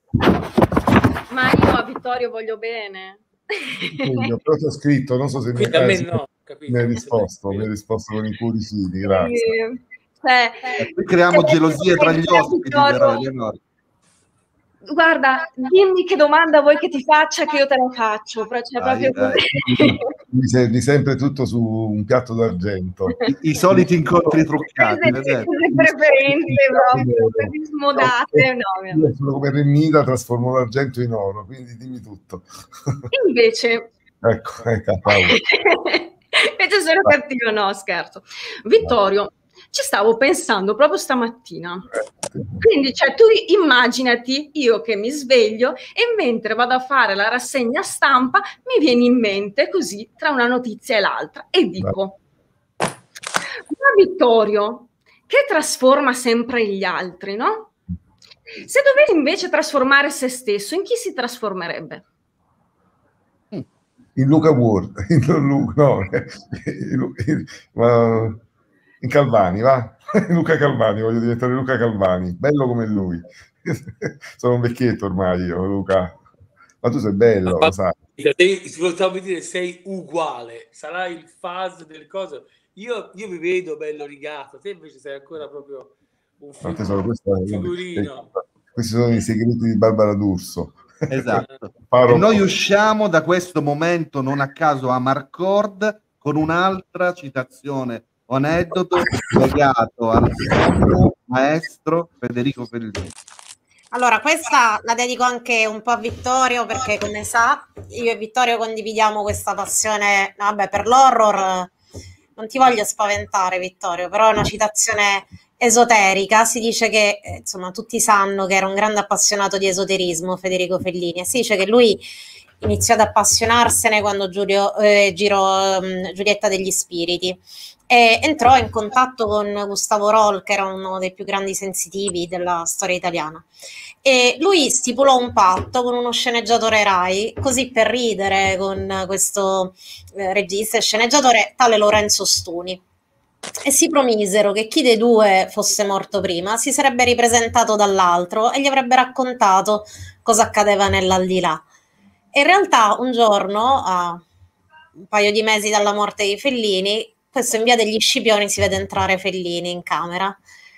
Ma io a Vittorio voglio bene. Io, però ti ho scritto, non so se mi, a me eh, no, mi hai risposto, mi hai risposto con i cuoricini, grazie. Sì. Cioè, eh, qui creiamo gelosie tra gli ospiti, però, Eleonora. Guarda, dimmi che domanda vuoi che ti faccia, che io te la faccio. Cioè, dai, proprio dai. Mi sembri sempre tutto su un piatto d'argento. I, i soliti incontri truccati. Le preferenze proprio smodate. No, io sono come Remida, trasformo l'argento in oro, quindi dimmi tutto. Invece... ecco, ecco, Paolo. Invece sono cattivo, no, scherzo. Vittorio, ci stavo pensando proprio stamattina. Quindi, cioè, tu immaginati io che mi sveglio e mentre vado a fare la rassegna stampa mi viene in mente così tra una notizia e l'altra e dico: ma Vittorio, che trasforma sempre gli altri, no? Se dovesse invece trasformare se stesso, in chi si trasformerebbe? In Luca Ward, in Luca, no, in, in, in, in Calvani, va? Luca Calvani, voglio diventare Luca Calvani, bello come lui. Sono un vecchietto ormai io, Luca. Ma tu sei bello, ma, lo sai. Si voleva dire sei uguale, sarà il fase delle cose. Io, io mi vedo bello rigato, te invece sei ancora proprio un figu- sono, questa, figurino. Questi sono i segreti di Barbara D'Urso. Esatto. E noi usciamo da questo momento non a caso a Marcord con un'altra citazione o aneddoto legato al maestro Federico Fellini. Allora, questa la dedico anche un po' a Vittorio perché, come sa, io e Vittorio condividiamo questa passione, vabbè, per l'horror. Non ti voglio spaventare, Vittorio, però è una citazione esoterica. Si dice che, insomma, tutti sanno che era un grande appassionato di esoterismo, Federico Fellini, e si dice che lui iniziò ad appassionarsene quando Giulio, eh, girò um, Giulietta degli Spiriti e entrò in contatto con Gustavo Roll, che era uno dei più grandi sensitivi della storia italiana, e lui stipulò un patto con uno sceneggiatore Rai, così per ridere, con questo eh, regista e sceneggiatore tale Lorenzo Stuni, e si promisero che chi dei due fosse morto prima si sarebbe ripresentato dall'altro e gli avrebbe raccontato cosa accadeva nell'aldilà. E in realtà un giorno, a un paio di mesi dalla morte di Fellini, questo in Via degli Scipioni si vede entrare Fellini in camera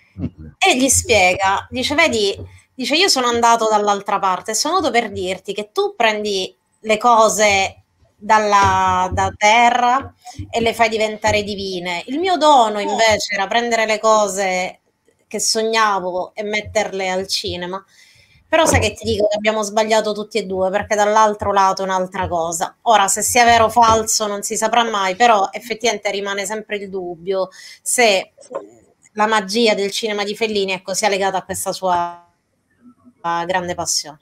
e gli spiega, dice, vedi, dice, io sono andato dall'altra parte, sono venuto per dirti che tu prendi le cose dalla da terra e le fai diventare divine. Il mio dono invece era prendere le cose che sognavo e metterle al cinema. Però sai che ti dico che abbiamo sbagliato tutti e due, perché dall'altro lato è un'altra cosa. Ora, se sia vero o falso non si saprà mai, però effettivamente rimane sempre il dubbio se la magia del cinema di Fellini, ecco, sia legata a questa sua grande passione.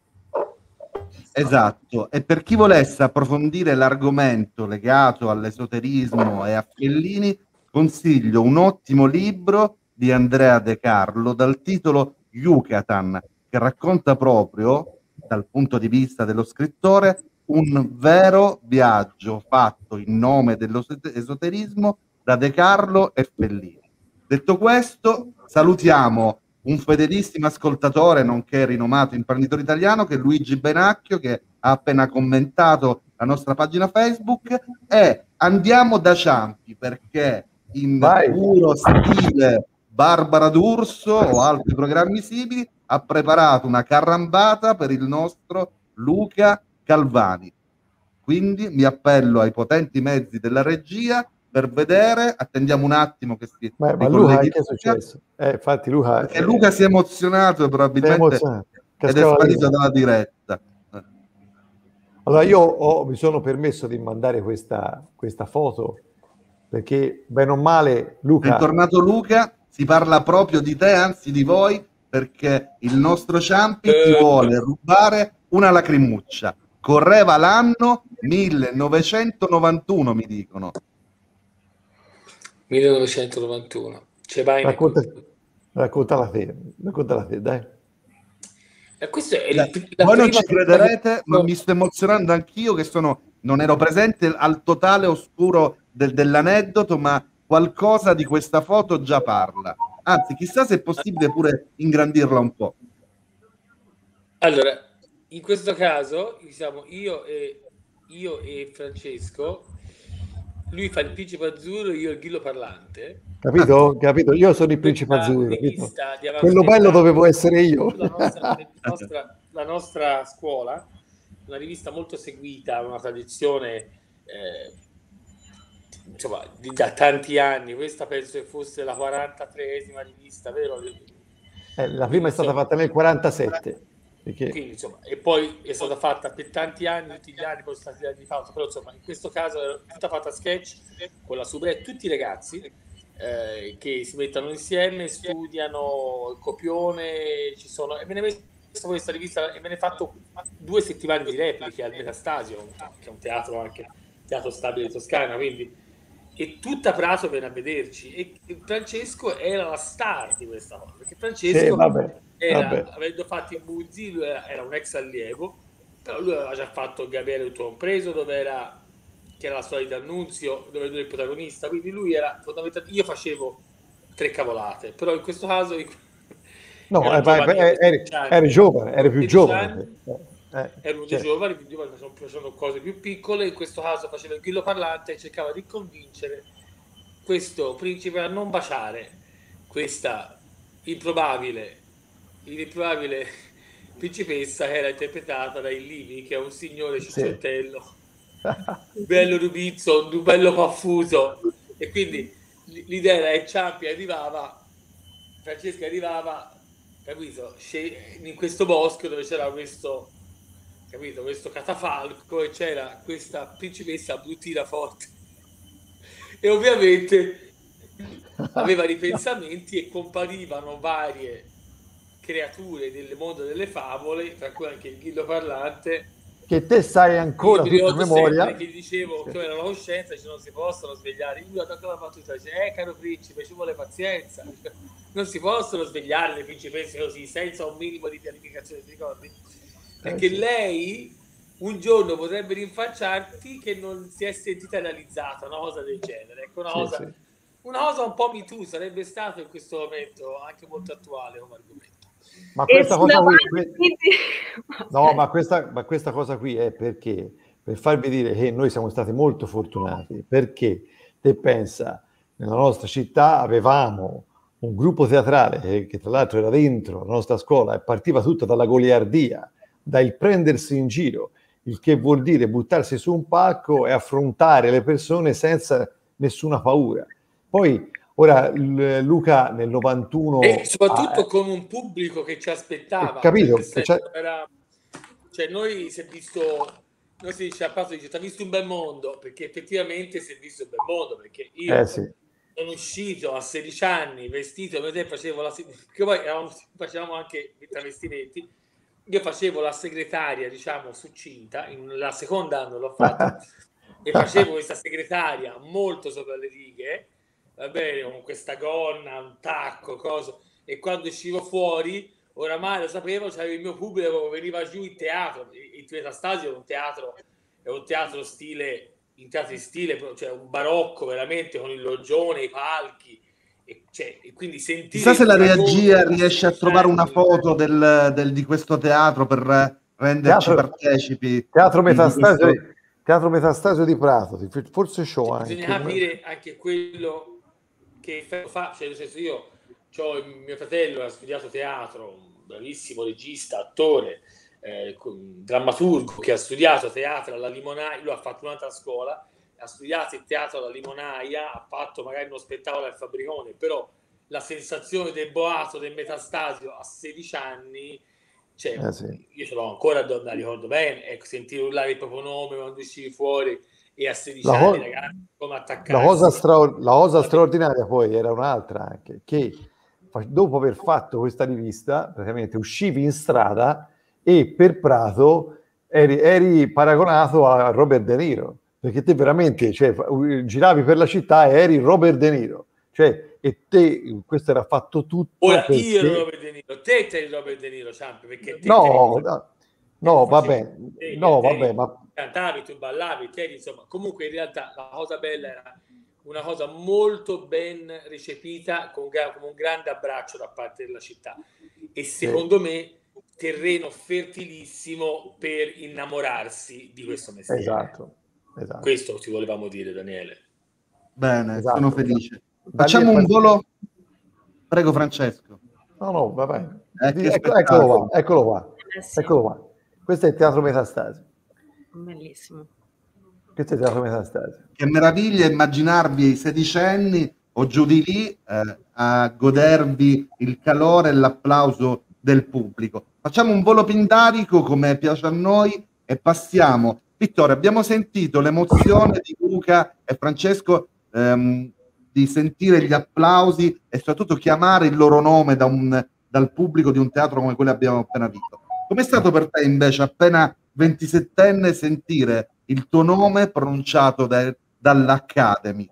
Esatto, e per chi volesse approfondire l'argomento legato all'esoterismo e a Fellini, consiglio un ottimo libro di Andrea De Carlo dal titolo Yucatan, che racconta proprio, dal punto di vista dello scrittore, un vero viaggio fatto in nome dell'esoterismo da De Carlo e Fellini. Detto questo, salutiamo un fedelissimo ascoltatore nonché rinomato imprenditore italiano che è Luigi Benacchio, che ha appena commentato la nostra pagina Facebook, e andiamo da Ciampi perché in Vai. puro stile Barbara D'Urso o altri programmi simili ha preparato una carrambata per il nostro Luca Calvani. Quindi mi appello ai potenti mezzi della regia per vedere, attendiamo un attimo che si Ma, ma Luca, ricolleghi che è Luca, successo? Eh, infatti Luca, perché eh, Luca si è emozionato è probabilmente emozionato. ed è Cascava sparito via. dalla diretta. Allora io ho- mi sono permesso di mandare questa, questa foto perché bene o male Luca, Bentornato Luca, si parla proprio di te, anzi di voi, perché il nostro Ciampi ti vuole rubare una lacrimuccia. Correva l'anno millenovecentonovantuno, mi dicono. millenovecentonovantuno. C'è vai nel racconta, computer. raccontala te, raccontala te, dai. E questo è Cioè, il, la voi non prima ci crederete, ma mi sto emozionando anch'io che sono, non ero presente al totale oscuro del- dell'aneddoto, ma qualcosa di questa foto già parla. Anzi, chissà se è possibile pure ingrandirla un po'. Allora, in questo caso siamo io e, io e Francesco, lui fa il principe azzurro, io il grillo parlante. Capito? Capito? Io sono il principe Questa azzurro, capito? rivista di avanti Quello bello tempo, dovevo essere io. la nostra, la nostra, la nostra scuola, una rivista molto seguita, una tradizione eh, insomma di, da tanti anni. Questa penso che fosse la quarantatreesima rivista, vero? Eh, la prima è stata fatta nel quarantasette. Perché... Quindi, insomma, e poi è stata fatta per tanti anni, tutti gli anni, poi sono stati anni fa, però insomma in questo caso è tutta fatta a sketch con la soubrette, tutti i ragazzi eh, che si mettono insieme, studiano il copione, ci sono, e me ne ho messo questa rivista e me ne ho fatto due settimane di repliche al Metastasio, che è un teatro anche, teatro stabile di Toscana, quindi e tutta Prato viene a vederci e Francesco era la star di questa cosa, perché Francesco eh, vabbè, era, vabbè. avendo fatto i Buzzi, lui era, era un ex allievo, però lui aveva già fatto il Gabriele tutto compreso, dove era, che era la storia di D'Annunzio, dove lui è il protagonista, quindi lui era fondamentalmente, io facevo tre cavolate, però in questo caso no, eh, giovani, eri, eri, eri giovane, eri più giovane. Eh, ero cioè. giovane, quindi facevano cose più piccole, in questo caso faceva il grillo parlante e cercava di convincere questo principe a non baciare questa improbabile improbabile principessa che era interpretata da Illini, che è un signore cicciottello, sì. bello rubizzo, un bello paffuso, e quindi l'idea era che Ciampi arrivava, Francesca arrivava, capito, in questo bosco dove c'era questo capito, questo catafalco e c'era questa principessa bruttina forte e ovviamente aveva ripensamenti e comparivano varie creature del mondo delle favole, tra cui anche il grillo parlante, che te sai ancora tutta memoria, che dicevo che era la coscienza, cioè non si possono svegliare. Lui ha dato la battuta, dice, eh caro principe, ci vuole pazienza, non si possono svegliare le principesse così senza un minimo di pianificazione, ti ricordi? Perché eh sì. lei un giorno potrebbe rinfacciarti che non si è sentita realizzata, una cosa del genere, ecco, una, sì, cosa, sì. una cosa un po' MeToo sarebbe stato in questo momento anche molto attuale come argomento. Ma questa cosa qui, no, ma questa, ma questa cosa qui è perché per farvi dire che noi siamo stati molto fortunati, perché te pensa, nella nostra città avevamo un gruppo teatrale che, che tra l'altro era dentro la nostra scuola e partiva tutto dalla goliardia, dal prendersi in giro, il che vuol dire buttarsi su un palco e affrontare le persone senza nessuna paura. Poi ora Luca nel novantuno e soprattutto ah, con un pubblico che ci aspettava, capito? Che era, cioè noi si è visto, noi si dice a Prato, dice, ti ha visto un bel mondo, perché effettivamente si è visto un bel mondo, perché io eh sì. sono uscito a sedici anni vestito, per te facevo la, che poi eravamo, facevamo anche i travestimenti, io facevo la segretaria, diciamo, succinta, in la seconda anno l'ho fatto, e facevo questa segretaria molto sopra le righe, va bene, con questa gonna, un tacco, coso, e quando uscivo fuori, oramai lo sapevo, c'avevo il mio pubblico, veniva giù in teatro, il Metastasio era un teatro è un teatro stile, in teatro di stile, cioè un barocco veramente, con il loggione, i palchi, e, cioè, e quindi sentire... Chissà se la regia dragone, riesce a trovare una foto del, del, di questo teatro per renderci Teatro, partecipi. teatro Metastasio, di questo... teatro Metastasio di Prato, forse show anche. Bisogna capire anche quello che fa, cioè nel senso, io c'ho mio fratello, ha studiato teatro, un bravissimo regista, attore, eh, drammaturgo, che ha studiato teatro alla Limonaia, lui ha fatto un'altra scuola, ha studiato il teatro alla Limonaia, ha fatto magari uno spettacolo al Fabricone, però la sensazione del boato, del Metastasio a sedici anni, cioè, eh sì. io ce l'ho ancora, la ricordo bene, ecco, sentire urlare il proprio nome quando uscivi fuori, e a sedici la anni, co- ragazzi, come attaccarsi. La cosa, straor- la cosa straordinaria poi era un'altra anche, che dopo aver fatto questa rivista, praticamente uscivi in strada e per Prato eri, eri paragonato a Robert De Niro, perché te veramente, cioè, giravi per la città e eri Robert De Niro, cioè, e te, questo era fatto tutto. Ora perché... io ero Robert De Niro, te eri Robert De Niro, Ciampi, perché te no, te no, no vabbè, te, no, te, vabbè, ma cantavi, tu ballavi, te, insomma, comunque in realtà la cosa bella era una cosa molto ben recepita, con, con un grande abbraccio da parte della città, e secondo sì. me terreno fertilissimo per innamorarsi di questo mestiere. Esatto, esatto. Questo ti volevamo dire, Daniele. Bene, esatto. sono felice. Facciamo un volo. Prego, Francesco. No, no, va bene. Eh, ecco, eccolo qua, eccolo qua. Eh sì. Eccolo qua. Questo è il teatro Metastasio. Bellissimo. Questo è il teatro Metastasio. Che meraviglia immaginarvi ai sedicenni o giù di lì eh, a godervi il calore e l'applauso del pubblico. Facciamo un volo pindarico come piace a noi e passiamo. Vittorio, abbiamo sentito l'emozione di Luca e Francesco ehm, di sentire gli applausi e soprattutto chiamare il loro nome da un, dal pubblico di un teatro come quello che abbiamo appena visto. Com'è stato per te invece, appena ventisettenne, sentire il tuo nome pronunciato da, dall'Academy?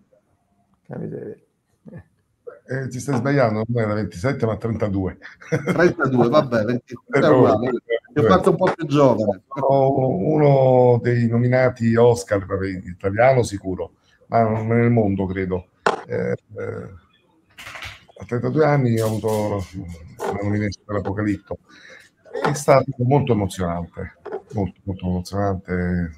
Eh, ti stai sbagliando, non era ventisette ma trentadue. trentadue, vabbè, ventidue, è uguale. Ti ho fatto un po' più giovane. Uno dei nominati Oscar, vabbè, italiano sicuro, ma non nel mondo credo. Eh, eh, a trentadue anni ho avuto una nomination per l'Apocalitto. È stato molto emozionante, molto, molto emozionante,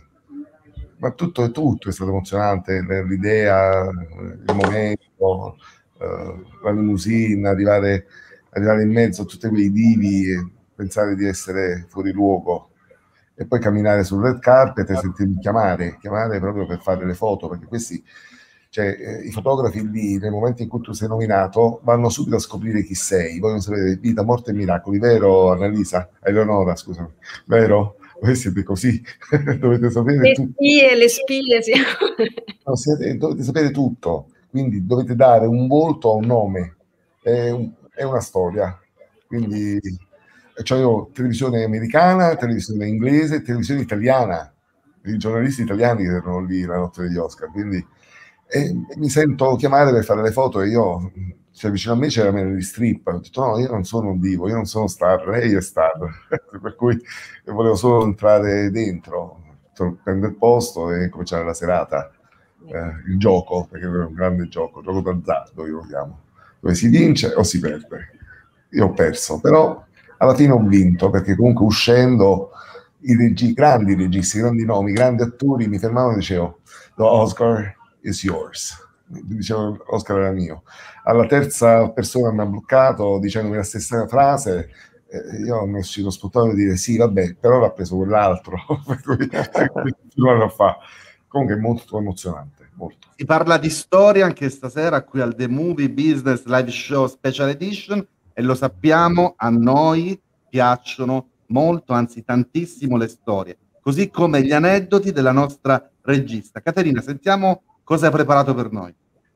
ma tutto, tutto è stato emozionante, l'idea, il momento, uh, la limousine, arrivare, arrivare in mezzo a tutti quei divi e pensare di essere fuori luogo e poi camminare sul red carpet e sentirmi chiamare, chiamare proprio per fare le foto, perché questi, cioè, eh, i fotografi lì, nel momento in cui tu sei nominato, vanno subito a scoprire chi sei, vogliono sapere vita, morte e miracoli, vero Annalisa? Eleonora, scusami, vero? Voi siete così, dovete sapere le tutto. spie, le spie, sì. No, siete, dovete sapere tutto, quindi dovete dare un volto a un nome, è, un, è una storia, quindi cioè io televisione americana, televisione inglese, televisione italiana, i giornalisti italiani che erano lì la notte degli Oscar, quindi e mi sento chiamare per fare le foto e io, cioè vicino a me c'era Meryl Streep, ho detto no, io non sono un divo, io non sono star, lei è star, per cui volevo solo entrare dentro, prendere il posto e cominciare la serata, eh, il gioco, perché è un grande gioco, gioco d'azzardo io lo chiamo, dove si vince o si perde. Io ho perso, però alla fine ho vinto, perché comunque uscendo i regi- grandi registi, grandi nomi, grandi attori mi fermavano e dicevo the Oscar is yours, dicevo Oscar era mio. Alla terza persona mi ha bloccato dicendomi la stessa frase, eh, io mi è uscito spontaneo di dire sì vabbè, però l'ha preso quell'altro. Per cui non lo fa. Comunque è molto emozionante, molto. Si parla di storia anche stasera qui al The Movie Business Live Show Special Edition e lo sappiamo, a noi piacciono molto, anzi tantissimo le storie, così come gli aneddoti della nostra regista. Caterina, sentiamo cosa hai preparato per noi.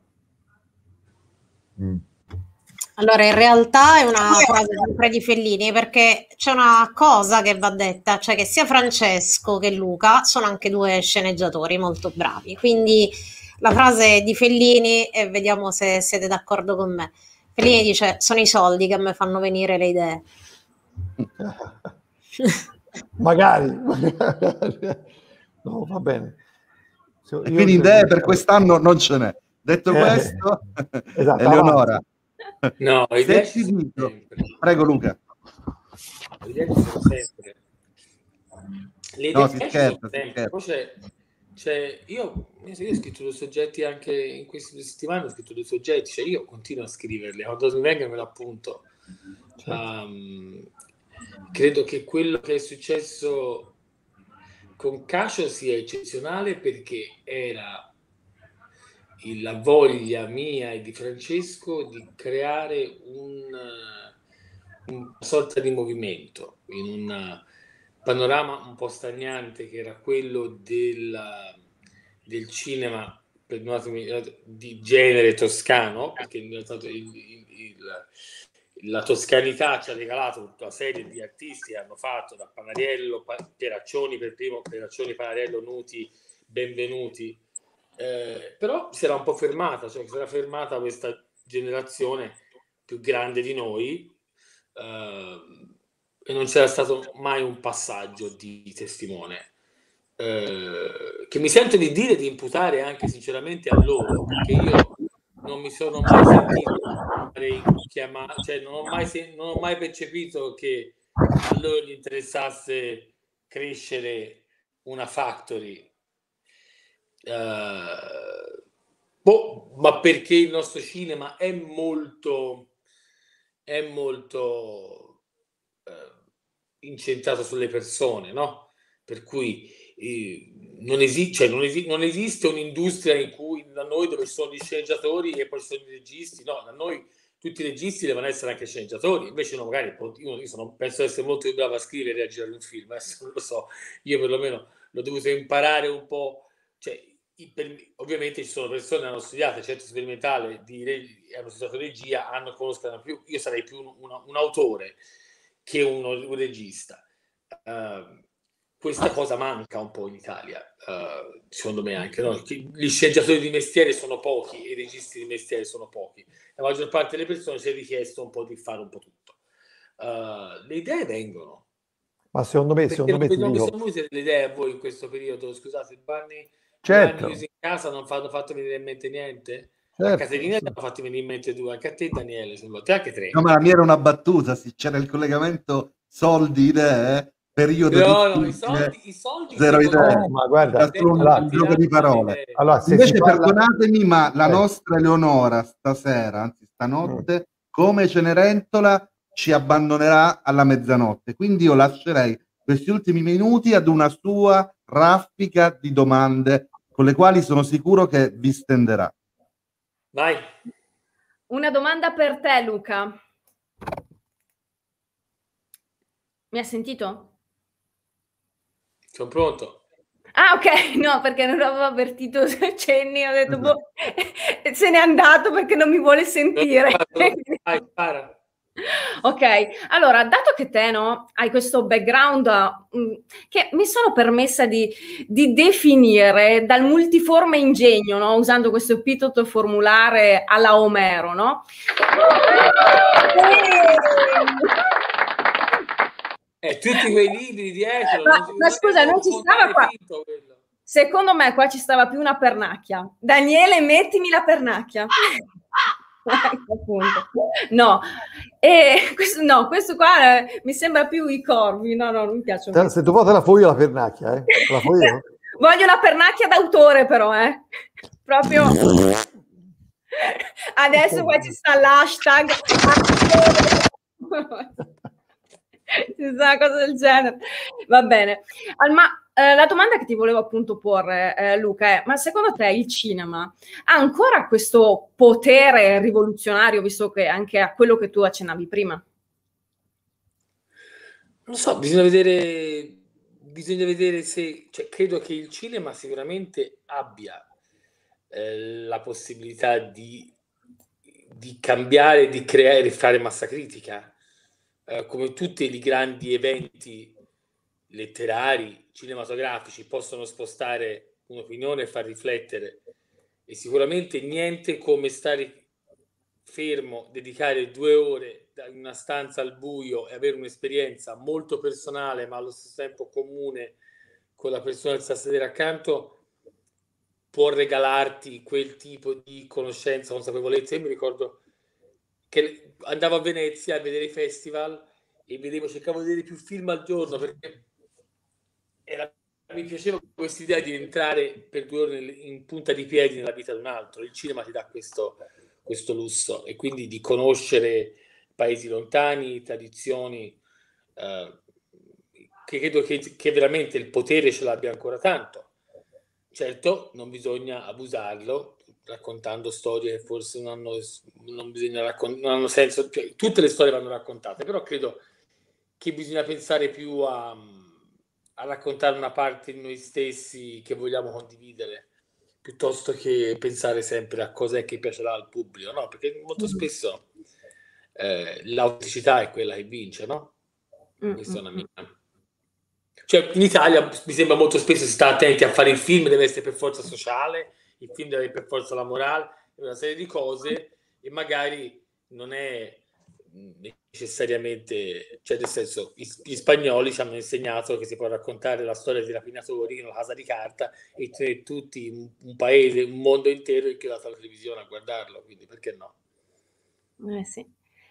Mm. Allora, in realtà è una frase sempre di Fellini, perché c'è una cosa che va detta, cioè che sia Francesco che Luca sono anche due sceneggiatori molto bravi, quindi la frase di Fellini, e vediamo se siete d'accordo con me, Fellini dice sono i soldi che mi fanno venire le idee. magari, magari. No, va bene. Se, e quindi idee per quest'anno non ce n'è. Detto eh, questo, esatto, Eleonora, no, se ti dico, prego Luca. Le idee ci sono sempre. Le idee no, si ci scherza, sono sempre. Poi c'è, c'è, io, io ho scritto due soggetti anche in queste due settimane, ho scritto due soggetti, cioè io continuo a scriverli, quando mi vengono me l'appunto. Certo. Um, credo che quello che è successo con Cacio sia eccezionale perché era la voglia mia e di Francesco di creare un, una sorta di movimento in un panorama un po' stagnante che era quello del, del cinema di genere toscano, perché il, il, il, la toscanità ci ha regalato tutta una serie di artisti che hanno fatto da Panariello, Pieraccioni per primo, Pieraccioni, Panariello, Nuti, Benvenuti. Eh, però si era un po' fermata, cioè si era fermata questa generazione più grande di noi eh, e non c'era stato mai un passaggio di testimone eh, che mi sento di dire, di imputare anche sinceramente a loro, perché io non mi sono mai sentito chiamato, cioè non ho mai, non ho mai percepito che a loro gli interessasse crescere una factory. Uh, boh, ma perché il nostro cinema è molto è molto uh, incentrato sulle persone, no? Per cui eh, non, esi- cioè, non, esi- non esiste un'industria in cui da noi dove ci sono gli sceneggiatori e poi ci sono i registi, no, da noi tutti i registi devono essere anche sceneggiatori, invece no, magari io, io sono, penso essere molto più bravo a scrivere e a girare un film, adesso non lo so, io perlomeno l'ho dovuto imparare un po', cioè per, ovviamente ci sono persone che hanno studiato centro sperimentale di hanno studiato regia, hanno conoscono più, io sarei più un, un, un autore che uno, un regista. Uh, questa cosa manca un po' in Italia, uh, secondo me anche, no? Gli sceneggiatori di mestiere sono pochi e i registi di mestiere sono pochi, la maggior parte delle persone si è richiesto un po' di fare un po' tutto. Uh, le idee vengono, ma secondo me, secondo me non ti dico... sono venute le idee a voi in questo periodo, scusate, due anni, certo. due anni chiusi in casa non hanno fatto venire in mente niente? Certo, a Caterina sì. ti hanno fatto venire in mente due, anche a te Daniele, te anche tre. No, ma la mia era una battuta, sì, c'era il collegamento soldi idee, periodo no, no, i difficile, soldi, i soldi zero idee. No, ma guarda, solo allora, un gioco di parole. Allora, se invece parla... perdonatemi, ma la eh. nostra Eleonora stasera, anzi stanotte, mm. come Cenerentola ci abbandonerà alla mezzanotte, quindi io lascerei questi ultimi minuti ad una sua raffica di domande con le quali sono sicuro che vi stenderà. Vai. Una domanda per te, Luca. Mi ha sentito? Sono pronto. Ah, ok, no, perché non avevo avvertito cenni, ho detto, boh, se n'è andato perché non mi vuole sentire. Vai, para. Ok, allora, dato che te no, hai questo background uh, che mi sono permessa di, di definire dal multiforme ingegno, no? Usando questo epiteto formulare alla Omero, no? Eh, tutti quei libri dietro. Ma, non, ma scusa, non ci stava qua. Secondo me qua ci stava più una pernacchia. Daniele, mettimi la pernacchia. Appunto. No, e questo, no, questo qua eh, mi sembra più i corvi. No, no, non mi piacciono. Se tu vuoi te la fo io la pernacchia, eh? La fo io? Voglio una pernacchia d'autore, però, eh. Proprio. Adesso qua ci sta l'hashtag. Ci sta una cosa del genere. Va bene. Ma eh, la domanda che ti volevo appunto porre, eh, Luca, è: ma secondo te il cinema ha ancora questo potere rivoluzionario, visto che anche a quello che tu accennavi prima? Non so, bisogna vedere, bisogna vedere se, cioè, credo che il cinema sicuramente abbia eh, la possibilità di, di cambiare, di creare, di fare massa critica. Uh, come tutti i grandi eventi letterari, cinematografici, possono spostare un'opinione e far riflettere, e sicuramente niente come stare fermo, dedicare due ore in una stanza al buio e avere un'esperienza molto personale ma allo stesso tempo comune con la persona che sta a sedere accanto può regalarti quel tipo di conoscenza, consapevolezza. Io mi ricordo che andavo a Venezia a vedere i festival e vedevo, cercavo di vedere più film al giorno perché era, mi piaceva questa idea di entrare per due ore in punta di piedi nella vita di un altro. Il cinema ti dà questo, questo lusso, e quindi di conoscere paesi lontani, tradizioni, eh, che credo che, che veramente il potere ce l'abbia ancora tanto. Certo, non bisogna abusarlo raccontando storie che forse non hanno, non bisogna raccont- non hanno senso, cioè, tutte le storie vanno raccontate, però credo che bisogna pensare più a, a raccontare una parte di noi stessi che vogliamo condividere, piuttosto che pensare sempre a cosa è che piacerà al pubblico, no? Perché molto spesso eh, l'autenticità è quella che vince, no? Mm, Questa è una mm, mia... Cioè, in Italia mi sembra molto spesso si sta attenti a fare il film, deve essere per forza sociale, il film deve avere per forza la morale, una serie di cose, e magari non è necessariamente, cioè nel senso, gli, gli spagnoli ci hanno insegnato che si può raccontare la storia dei rapinatori in una casa di carta e tenere tutti un, un paese, un mondo intero inchiodato alla televisione a guardarlo, quindi perché no? Eh sì.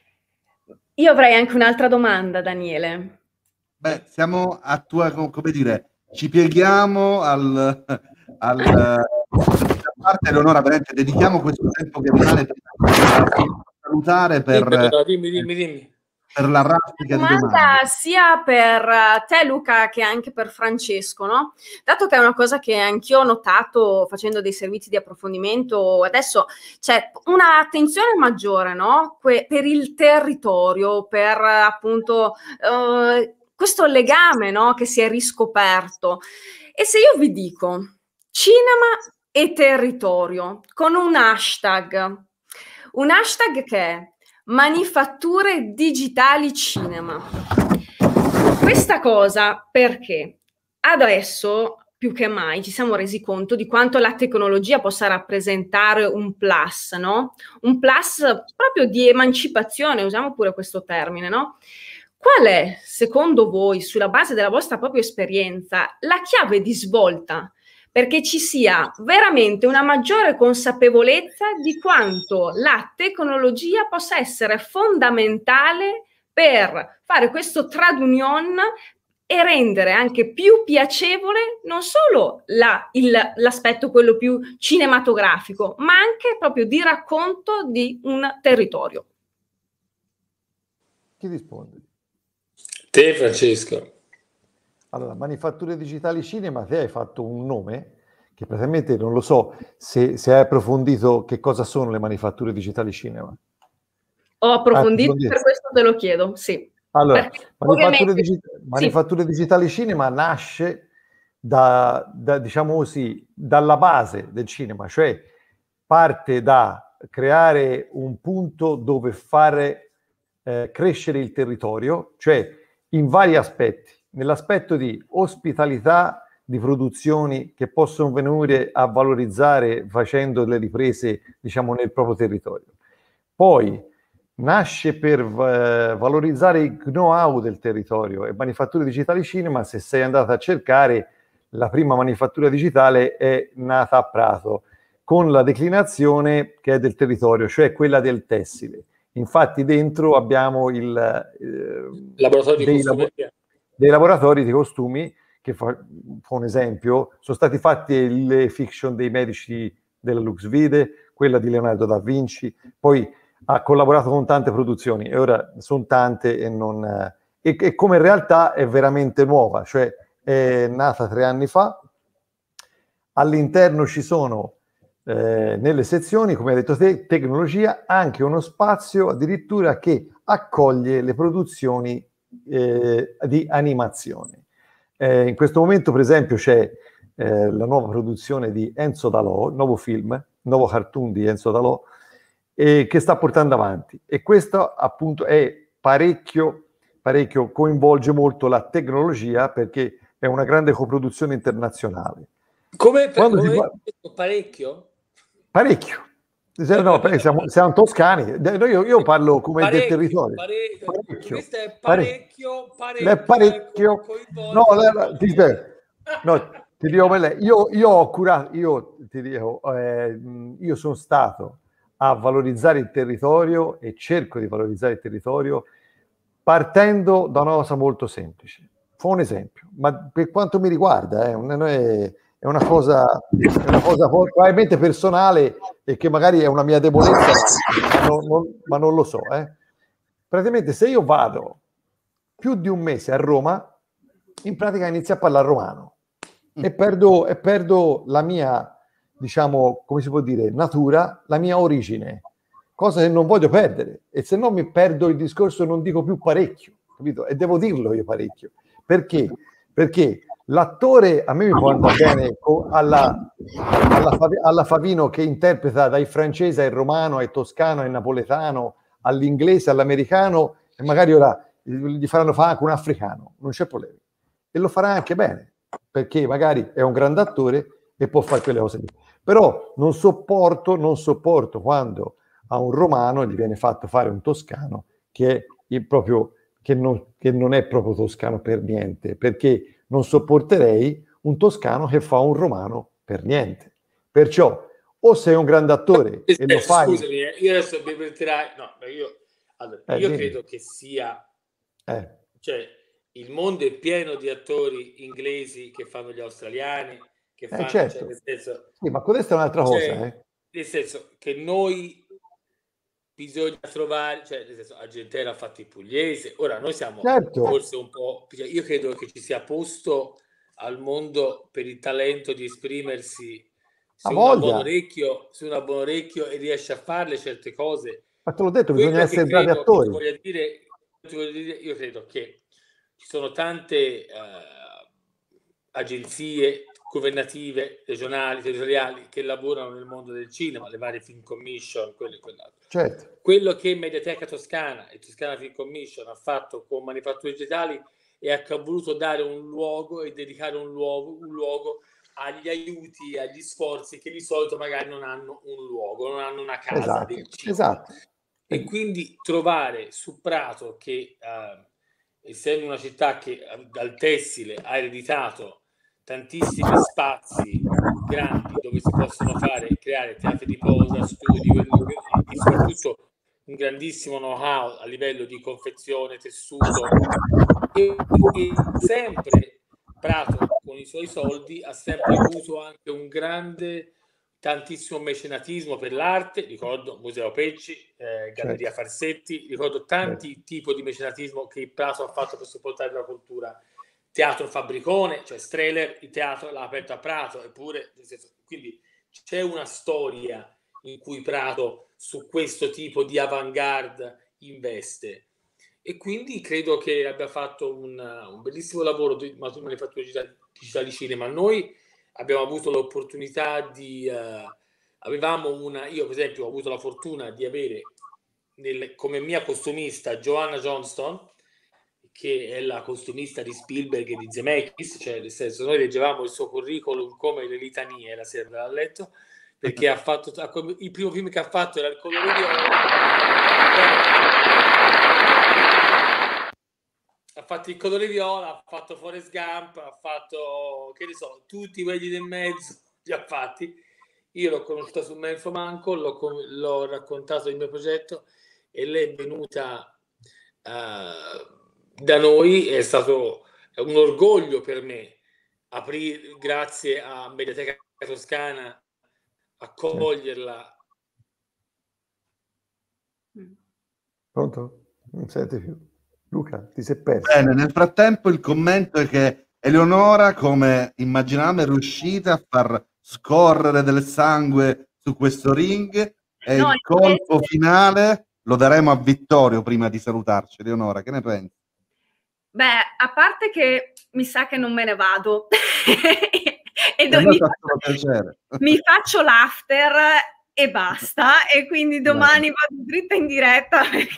Io avrei anche un'altra domanda, Daniele. Beh, siamo a tua, come dire, ci pieghiamo al, al a parte Eleonora, veramente dedichiamo questo tempo che rimane per salutare per, dimmi, dimmi, dimmi, dimmi. per la raffica di domande. Sia per te, Luca, che anche per Francesco, no? Dato che è una cosa che anch'io ho notato facendo dei servizi di approfondimento, adesso c'è un'attenzione maggiore, no? Que- per il territorio, per appunto eh, questo legame, no? Che si è riscoperto. E se io vi dico cinema e territorio con un hashtag, un hashtag che è manifatture digitali cinema. Questa cosa perché adesso più che mai ci siamo resi conto di quanto la tecnologia possa rappresentare un plus, no? Un plus proprio di emancipazione, usiamo pure questo termine, no? Qual è, secondo voi, sulla base della vostra propria esperienza, la chiave di svolta perché ci sia veramente una maggiore consapevolezza di quanto la tecnologia possa essere fondamentale per fare questo trade union e rendere anche più piacevole non solo la, il, l'aspetto quello più cinematografico, ma anche proprio di racconto di un territorio. Chi risponde? Te, Francesco. Allora, Manifatture Digitali Cinema, te hai fatto un nome che praticamente non lo so se, se hai approfondito che cosa sono le Manifatture Digitali Cinema. Ho approfondito, approfondito. Per questo te lo chiedo, sì. Allora, Perché, Manifatture, Digi- Manifatture sì. Digitali Cinema nasce da, da, diciamo così, dalla base del cinema, cioè parte da creare un punto dove fare eh, crescere il territorio, cioè in vari aspetti. Nell'aspetto di ospitalità di produzioni che possono venire a valorizzare facendo delle riprese, diciamo, nel proprio territorio. Poi nasce per eh, valorizzare il know-how del territorio e Manifatture Digitali Cinema, se sei andata a cercare, la prima manifattura digitale è nata a Prato, con la declinazione che è del territorio, cioè quella del tessile. Infatti dentro abbiamo il eh, laboratorio dei di labo- dei laboratori di costumi che fa, fa un esempio, sono stati fatti le fiction dei medici della Luxvide, quella di Leonardo da Vinci, poi ha collaborato con tante produzioni e ora sono tante e non eh, e, e come realtà è veramente nuova, cioè è nata tre anni fa. All'interno ci sono eh, nelle sezioni, come hai detto te, tecnologia, anche uno spazio addirittura che accoglie le produzioni eh, di animazione. Eh, in questo momento, per esempio, c'è eh, la nuova produzione di Enzo Dalò, il nuovo film, il nuovo cartoon di Enzo Dalò, eh, che sta portando avanti. E questo appunto è parecchio, parecchio, coinvolge molto la tecnologia perché è una grande coproduzione internazionale. Come, per, come si fa... parecchio? Parecchio. No, perché siamo, siamo toscani, io, io parlo come parecchio, del territorio. Parecchio. Parecchio. Questo è parecchio, parecchio. È parecchio. No, la, la, ti, No, ti dico, io, io ho curato, io ti dico, eh, io sono stato a valorizzare il territorio e cerco di valorizzare il territorio partendo da una cosa molto semplice. Fa un esempio, ma per quanto mi riguarda eh, non è, è una cosa, è una cosa probabilmente personale e che magari è una mia debolezza, ma non, non, ma non lo so. Eh. Praticamente se io vado più di un mese a Roma, in pratica inizio a parlare romano e perdo, e perdo la mia, diciamo, come si può dire, natura, la mia origine, cosa che non voglio perdere. E se no mi perdo il discorso e non dico più parecchio, capito? E devo dirlo io parecchio. Perché? Perché l'attore, a me mi può andare bene alla, alla, alla Favino che interpreta dai francese al romano, al toscano, al napoletano, all'inglese, all'americano, e magari ora gli faranno fare anche un africano, non c'è problema. E lo farà anche bene, perché magari è un grande attore e può fare quelle cose lì. Però non sopporto, non sopporto quando a un romano gli viene fatto fare un toscano che è proprio, che non, che non è proprio toscano per niente, perché non sopporterei un toscano che fa un romano per niente. Perciò o sei un grande attore eh, e lo fai... Scusami, eh, io adesso mi metterai... No, io, allora, eh, io dimmi. credo che sia... Eh. Cioè, il mondo è pieno di attori inglesi che fanno gli australiani, che fanno... Eh, certo. Cioè, nel senso, sì, ma questa è un'altra cioè, cosa. Eh. Nel senso che noi bisogna trovare... Cioè, nel senso, Argentera ha fatto il pugliese, ora noi siamo Certo. forse un po'... Cioè, io credo che ci sia posto al mondo per il talento di esprimersi. Se uno ha buon orecchio, se uno ha buon orecchio e riesce a farle certe cose... Ma te l'ho detto, bisogna essere bravi attori. Voglio dire, voglio dire, io credo che ci sono tante uh, agenzie governative, regionali, territoriali che lavorano nel mondo del cinema, le varie Film Commission, quello e quell'altro. Certo. Quello che Mediateca Toscana e Toscana Film Commission ha fatto con Manifatture Digitali è che ha voluto dare un luogo e dedicare un luogo, un luogo agli aiuti, agli sforzi che di solito magari non hanno un luogo, non hanno una casa esatto, del cinema. Esatto. E quindi trovare su Prato, che uh, essendo una città che uh, dal tessile ha ereditato tantissimi spazi grandi dove si possono fare, creare teatri di posa, studi e soprattutto un grandissimo know-how a livello di confezione, tessuto, e, e sempre Prato con i suoi soldi ha sempre avuto anche un grande, tantissimo mecenatismo per l'arte. Ricordo Museo Pecci, eh, Galleria certo. Farsetti, ricordo tanti certo. tipi di mecenatismo che il Prato ha fatto per supportare la cultura. Teatro Fabricone, cioè Strehler, il teatro l'ha aperto a Prato, eppure, quindi c'è una storia in cui Prato su questo tipo di avant-garde investe. E quindi credo che abbia fatto un, un bellissimo lavoro di Manifatture Digitali Cinema. Noi abbiamo avuto l'opportunità di uh, avevamo una io per esempio ho avuto la fortuna di avere nel, come mia costumista Joanna Johnston, che è la costumista di Spielberg e di Zemeckis, cioè nel senso noi leggevamo il suo curriculum come le litanie la sera dal letto, perché ha fatto il primo film che ha fatto era Il colore viola, ha fatto Il colore viola, ha fatto Forrest Gump, ha fatto, che ne so, tutti quelli del mezzo li ha fatti. Io l'ho conosciuta su Menfo Manco, l'ho, l'ho raccontato il mio progetto e lei è venuta uh, da noi. È stato un orgoglio per me aprire, grazie a Mediateca Toscana, accoglierla. Pronto? Non senti più. Luca, ti sei perso. Bene, nel frattempo il commento è che Eleonora, come immaginavamo, è riuscita a far scorrere del sangue su questo ring e no, il colpo invece... finale lo daremo a Vittorio prima di salutarci. Eleonora, che ne pensi? Beh, a parte che mi sa che non me ne vado e do- mi, faccio, mi faccio l'after e basta, e quindi domani Beh. vado dritta in diretta perché...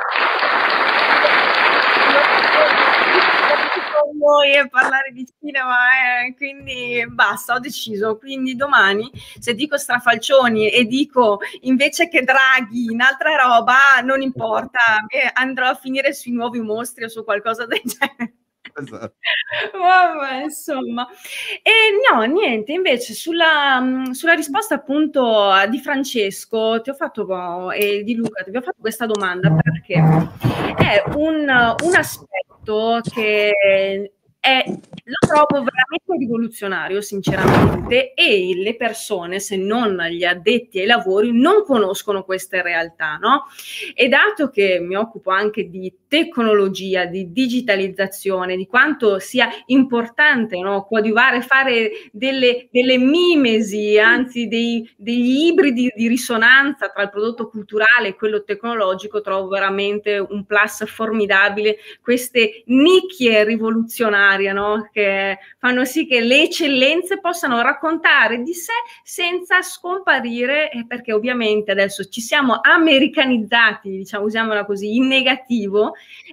con voi e parlare di cinema, eh, quindi basta, ho deciso. Quindi domani, se dico strafalcioni e dico invece che Draghi in altra roba, non importa, eh, andrò a finire sui Nuovi Mostri o su qualcosa del genere. Esatto. Vabbè, insomma. E no, niente, invece sulla, mh, sulla risposta appunto di Francesco ti ho fatto, e di Luca ti ho fatto questa domanda perché è un, un aspetto che è, lo trovo veramente rivoluzionario, sinceramente, e le persone, se non gli addetti ai lavori, non conoscono queste realtà, no? E dato che mi occupo anche di tecnologia, di digitalizzazione, di quanto sia importante, no, coadiuvare, fare delle, delle mimesi, anzi dei, degli ibridi di risonanza tra il prodotto culturale e quello tecnologico, trovo veramente un plus formidabile queste nicchie rivoluzionarie, no, che fanno sì che le eccellenze possano raccontare di sé senza scomparire, perché ovviamente adesso ci siamo americanizzati, diciamo, usiamola così, in negativo,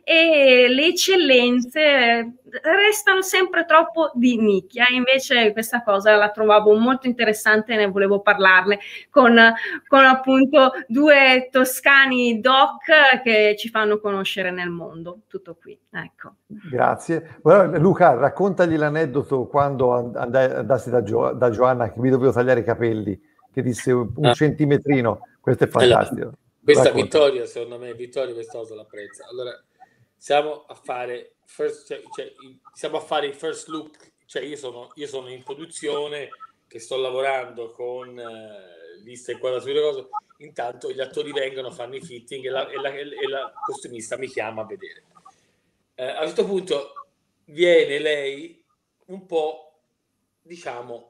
e le eccellenze restano sempre troppo di nicchia. Invece questa cosa la trovavo molto interessante e ne volevo parlarne con, con appunto due toscani doc che ci fanno conoscere nel mondo. Tutto qui, ecco. Grazie. Bueno, Luca, raccontagli l'aneddoto quando andai, andassi da, Gio, da Giovanna che mi dovevo tagliare i capelli, che disse un ah. centimetrino. Questo è fantastico. Allora, questa Racconta. Vittoria, secondo me, Vittoria questa cosa l'apprezza. Allora, siamo a fare first, cioè, cioè, siamo a fare il first look, cioè io sono, io sono in produzione che sto lavorando con eh, liste e quadrature, cose. Intanto gli attori vengono, fanno i fitting e la, e la, e la costumista mi chiama a vedere. Eh, a un certo punto viene lei un po', diciamo,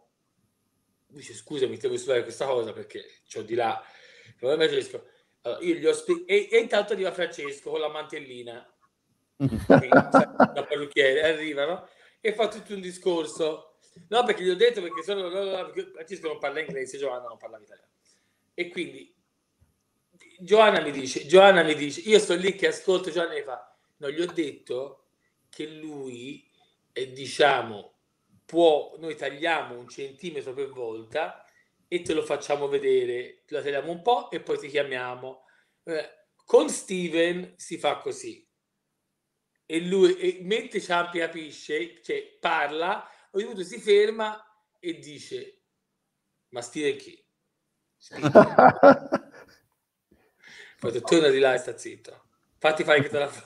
dice scusami, devo studiare questa cosa perché c'ho di là. Allora, io gli ho spie- e, e intanto arriva Francesco con la mantellina, quindi, da parrucchiere, arrivano e fa tutto un discorso. No, perché gli ho detto perché sono perché Francesco non parla inglese, Giovanna non parla italiano. E quindi Giovanna mi dice, Giovanna mi dice, io sto lì che ascolto, Giovanna mi fa, no, gli ho detto che lui è, diciamo, può, noi tagliamo un centimetro per volta e te lo facciamo vedere, te lo tagliamo un po' e poi ti chiamiamo. Eh, con Steven si fa così. E lui, e mentre Ciampi capisce, cioè parla, a un punto si ferma e dice, ma Steven chi? Steven. Poi torna di là e sta zitto. Fatti fare che te la fai.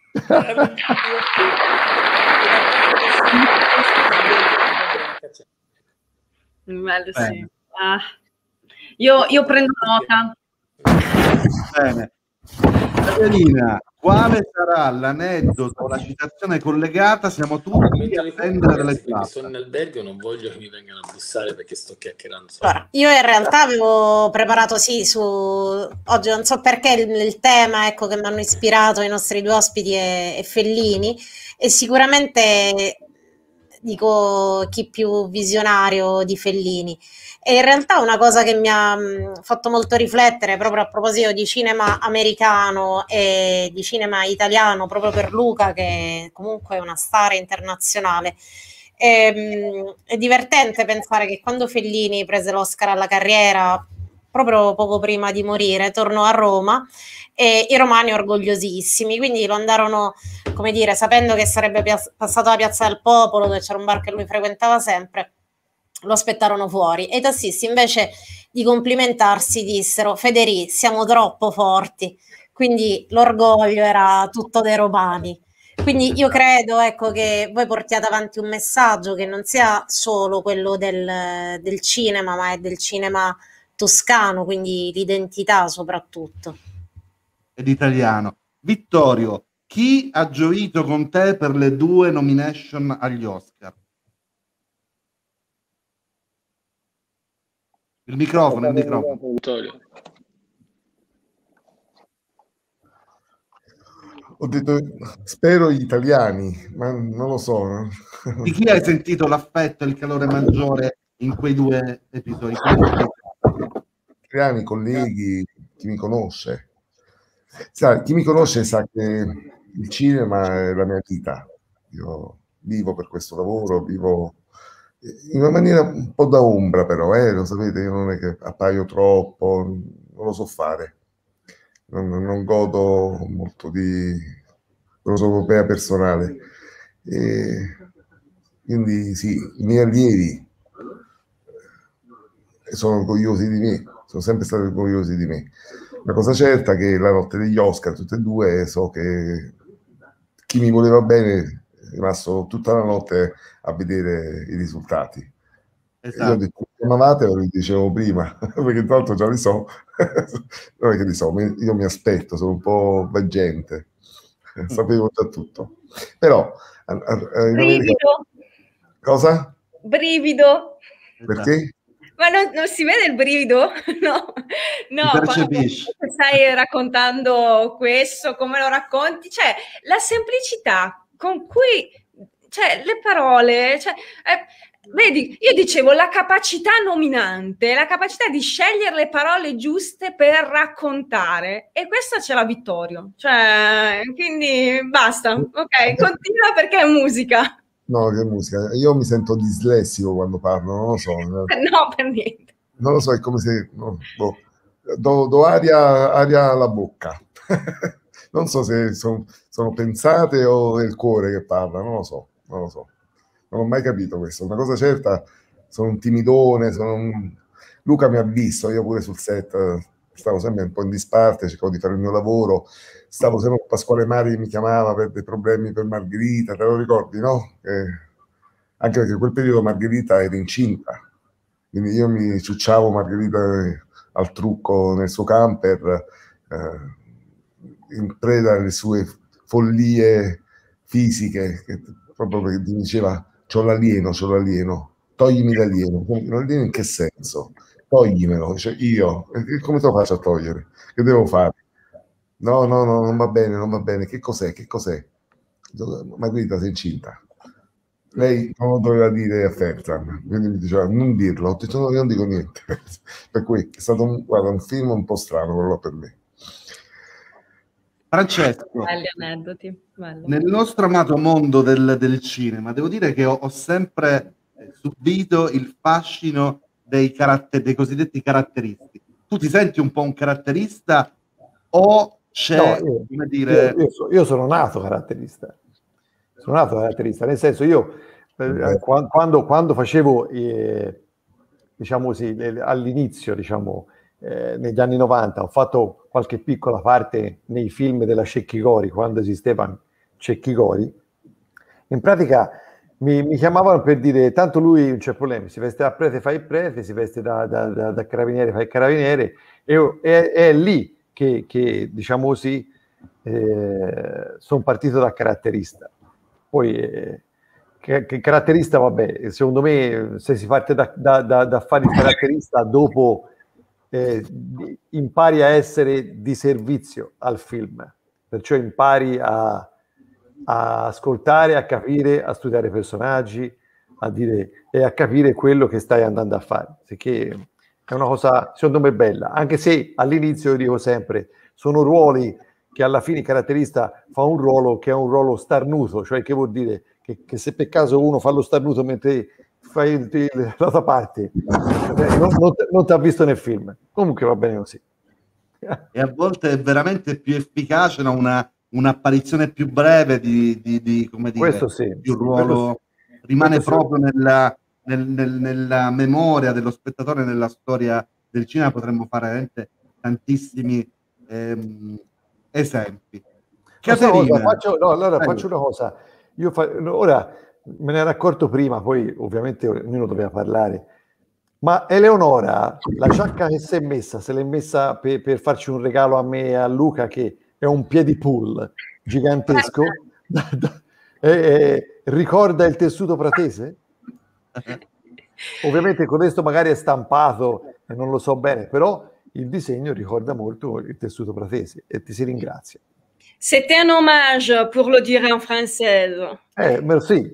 Bello, sì. Ah. Io, io prendo nota. Bene. Caterina, quale sarà l'aneddoto o la citazione collegata? Siamo tutti a prendere delle perché sono in albergo, non voglio che mi vengano a bussare perché sto chiacchierando. Allora, io in realtà avevo preparato sì su oggi, non so perché il, il tema, ecco, che mi hanno ispirato i nostri due ospiti e, e Fellini, e sicuramente dico chi più visionario di Fellini. E in realtà una cosa che mi ha mh, fatto molto riflettere proprio a proposito di cinema americano e di cinema italiano, proprio per Luca, che comunque è una star internazionale. È, mh, è divertente pensare che quando Fellini prese l'Oscar alla carriera, proprio poco prima di morire, tornò a Roma e i romani orgogliosissimi, quindi lo andarono, come dire, sapendo che sarebbe pia- passato alla Piazza del Popolo, dove c'era un bar che lui frequentava sempre, lo aspettarono fuori e i tassisti invece di complimentarsi dissero Federì, siamo troppo forti, quindi l'orgoglio era tutto dei romani. Quindi io credo, ecco, che voi portiate avanti un messaggio che non sia solo quello del, del cinema, ma è del cinema toscano, quindi l'identità soprattutto. Ed italiano. Vittorio, chi ha gioito con te per le due nomination agli Oscar? Il microfono, il microfono. Vittorio. Ho detto, spero gli italiani, ma non lo so. No? Di chi hai sentito l'affetto e il calore maggiore in quei due episodi? Italiani, colleghi, chi mi conosce. Sa, chi mi conosce sa che il cinema è la mia vita. Io vivo per questo lavoro, vivo in una maniera un po' da ombra, però, eh, lo sapete, io non è che appaio troppo, non lo so fare. Non, non godo molto di prosopopea personale. E quindi sì, i miei allievi sono orgogliosi di me, sono sempre stati orgogliosi di me. Una cosa certa è che la notte degli Oscar, tutte e due, so che chi mi voleva bene è rimasto tutta la notte a vedere i risultati. Esatto. Io ho detto, chiamavate, ve lo dicevo prima, perché tanto già li so, non è che li so, io mi aspetto, sono un po' veggente, sapevo già tutto. Però, a, a, in Brivido. America... Cosa? Brivido. Perché? Ma non, non si vede il brivido? No, no, quando stai raccontando questo, come lo racconti, cioè la semplicità con cui, cioè le parole, cioè, eh, vedi, io dicevo la capacità nominante, la capacità di scegliere le parole giuste per raccontare, e questa ce l'ha Vittorio, cioè, quindi basta, ok, continua perché è musica. No, che musica. Io mi sento dislessico quando parlo, non lo so. No, per niente. Non lo so, è come se no, boh, do, do aria, aria alla bocca. Non so se son, sono pensate o è il cuore che parla, non lo so, non lo so. Non ho mai capito questo. Una cosa certa, sono un timidone, sono un... Luca mi ha visto, io pure sul set stavo sempre un po' in disparte, cercavo di fare il mio lavoro, stavo sempre con Pasquale Mari che mi chiamava per dei problemi per Margherita, te lo ricordi, no? Eh, anche perché in quel periodo Margherita era incinta, quindi io mi ciucciavo Margherita al trucco nel suo camper, eh, in preda alle sue follie fisiche, che, proprio perché ti diceva c'ho l'alieno, c'ho l'alieno, toglimi l'alieno. L'alieno in che senso? Toglimelo, cioè io, come te lo faccio a togliere? Che devo fare? No, no, no, non va bene, non va bene. Che cos'è? Che cos'è? Margherita sei incinta. Lei non lo doveva dire a Fertram, quindi mi diceva non dirlo. Ho detto no, io non dico niente. Per cui è stato un, guarda, un film un po' strano quello per me. Francesco, belli aneddoti, bello. Nel nostro amato mondo del, del cinema, devo dire che ho, ho sempre subito il fascino dei, caratter- dei cosiddetti caratteristi. Tu ti senti un po' un caratterista o c'è, no, io, come dire... Io, io, so, io sono nato caratterista. Sono nato caratterista, nel senso io eh, quando, quando facevo, eh, diciamo così, all'inizio, diciamo, eh, negli anni novanta, ho fatto qualche piccola parte nei film della Cecchi Gori, quando esisteva Cecchi Gori. In pratica mi, mi chiamavano per dire, tanto lui non c'è problema, si veste da prete, fa il prete, si veste da, da, da, da carabiniere, fa il carabiniere, e è, è lì che, che, diciamo così, eh, sono partito da caratterista. Poi eh, che, che caratterista, vabbè, secondo me se si parte da, da, da, da fare il caratterista, dopo eh, impari a essere di servizio al film, perciò impari a, a ascoltare, a capire, a studiare i personaggi, a dire, e a capire quello che stai andando a fare, perché è una cosa secondo me bella, anche se all'inizio io dico sempre, sono ruoli che alla fine il caratterista fa un ruolo che è un ruolo starnuto, cioè che vuol dire che, che se per caso uno fa lo starnuto mentre fai il, il, l'altra parte, non, non, non ti ha visto nel film. Comunque va bene così. E a volte è veramente più efficace no? una, un'apparizione più breve di, di, di come dire, questo sì, di un ruolo, sì. rimane questo proprio sì. nella, nel, nel, nella memoria dello spettatore, nella storia del cinema. Potremmo fare veramente tantissimi ehm, esempi. Caterina, faccio, no, allora faccio una cosa. Io fa, ora me ne ero accorto prima, poi ovviamente ognuno doveva parlare. Ma Eleonora, la giacca che si è messa, se l'è messa per, per farci un regalo a me e a Luca, che è un piedipool gigantesco, e, e, ricorda il tessuto pratese? Ovviamente con questo magari è stampato e non lo so bene, però il disegno ricorda molto il tessuto pratese e ti si ringrazia. C'était un hommage, pour le dire en français. Eh, merci.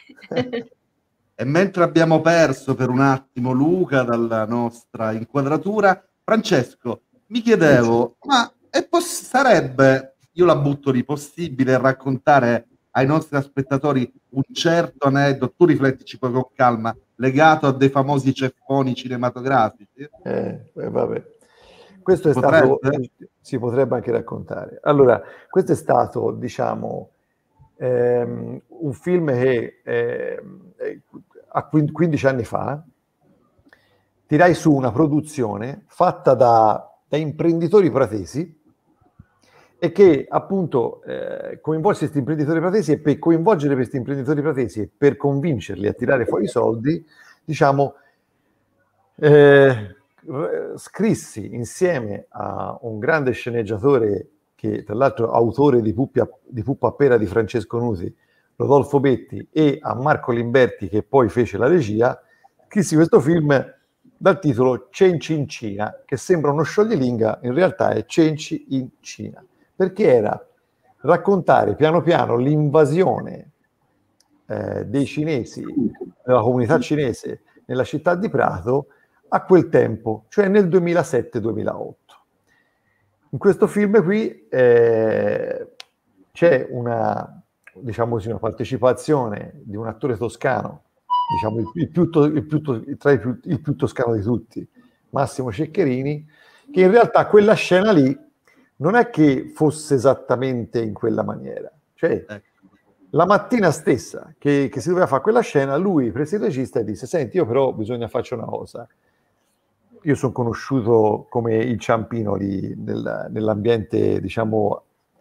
E mentre abbiamo perso per un attimo Luca dalla nostra inquadratura, Francesco, mi chiedevo, ma è poss- sarebbe, io la butto lì, possibile raccontare ai nostri spettatori un certo aneddoto, tu riflettici poi con calma, legato a dei famosi ceffoni cinematografici? Eh, vabbè. Questo è stato, si potrebbe anche raccontare. Allora, questo è stato, diciamo, ehm, un film che eh, a quindici anni fa tirai su una produzione fatta da, da imprenditori pratesi e che appunto eh, coinvolse questi imprenditori pratesi, e per coinvolgere questi imprenditori pratesi e per convincerli a tirare fuori i soldi, diciamo, eh, scrissi insieme a un grande sceneggiatore che tra l'altro è autore di, Puppia, di Puppa Pera di Francesco Nuti, Rodolfo Betti, e a Marco Limberti che poi fece la regia, scrissi questo film dal titolo Cenci in Cina, che sembra uno scioglilingua, in realtà è Cenci in Cina, perché era raccontare piano piano l'invasione eh, dei cinesi, della comunità cinese nella città di Prato a quel tempo, cioè nel duemilasette duemilaotto. In questo film qui eh, c'è una, diciamo così, una partecipazione di un attore toscano, diciamo il, il, più, il, più, tra i più, il più toscano di tutti, Massimo Ceccherini, che in realtà quella scena lì non è che fosse esattamente in quella maniera. Cioè, la mattina stessa che, che si doveva fare quella scena, lui prese il regista e disse: senti, io però bisogna fare una cosa. Io sono conosciuto come il Ciampino lì, nel, nell'ambiente, diciamo,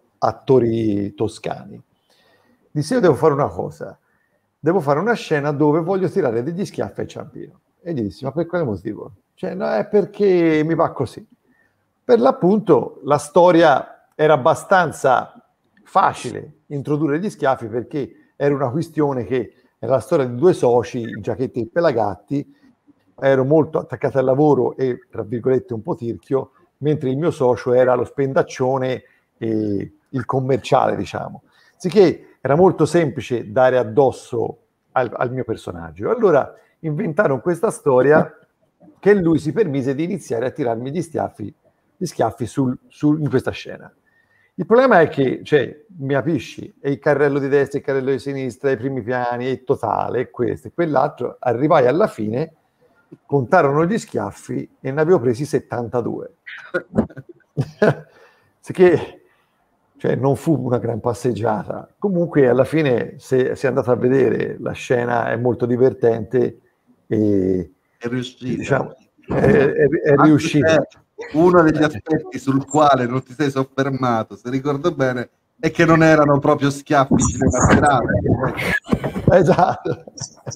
attori toscani. Disse: io devo fare una cosa, devo fare una scena dove voglio tirare degli schiaffi al Ciampino. E gli dissi: ma per quale motivo? Cioè, no, è perché mi va così. Per l'appunto la storia era abbastanza facile introdurre gli schiaffi, perché era una questione che era la storia di due soci in giacchette e pelagatti. Ero molto attaccato al lavoro e, tra virgolette, un po' tirchio, mentre il mio socio era lo spendaccione e il commerciale, diciamo. Sicché era molto semplice dare addosso al, al mio personaggio. Allora inventarono questa storia che lui si permise di iniziare a tirarmi gli schiaffi, gli schiaffi sul, sul, in questa scena. Il problema è che, cioè, mi capisci, e il carrello di destra, il carrello di sinistra, i primi piani, il totale, e questo e quell'altro, arrivai alla fine, contarono gli schiaffi e ne avevo presi settantadue. Che, cioè, non fu una gran passeggiata. Comunque alla fine, se si è andato a vedere, la scena è molto divertente e è riuscita. Diciamo, è, è, è riuscita. Uno degli aspetti sul quale non ti sei soffermato, se ricordo bene, è che non erano proprio schiaffi cinematografici. Esatto.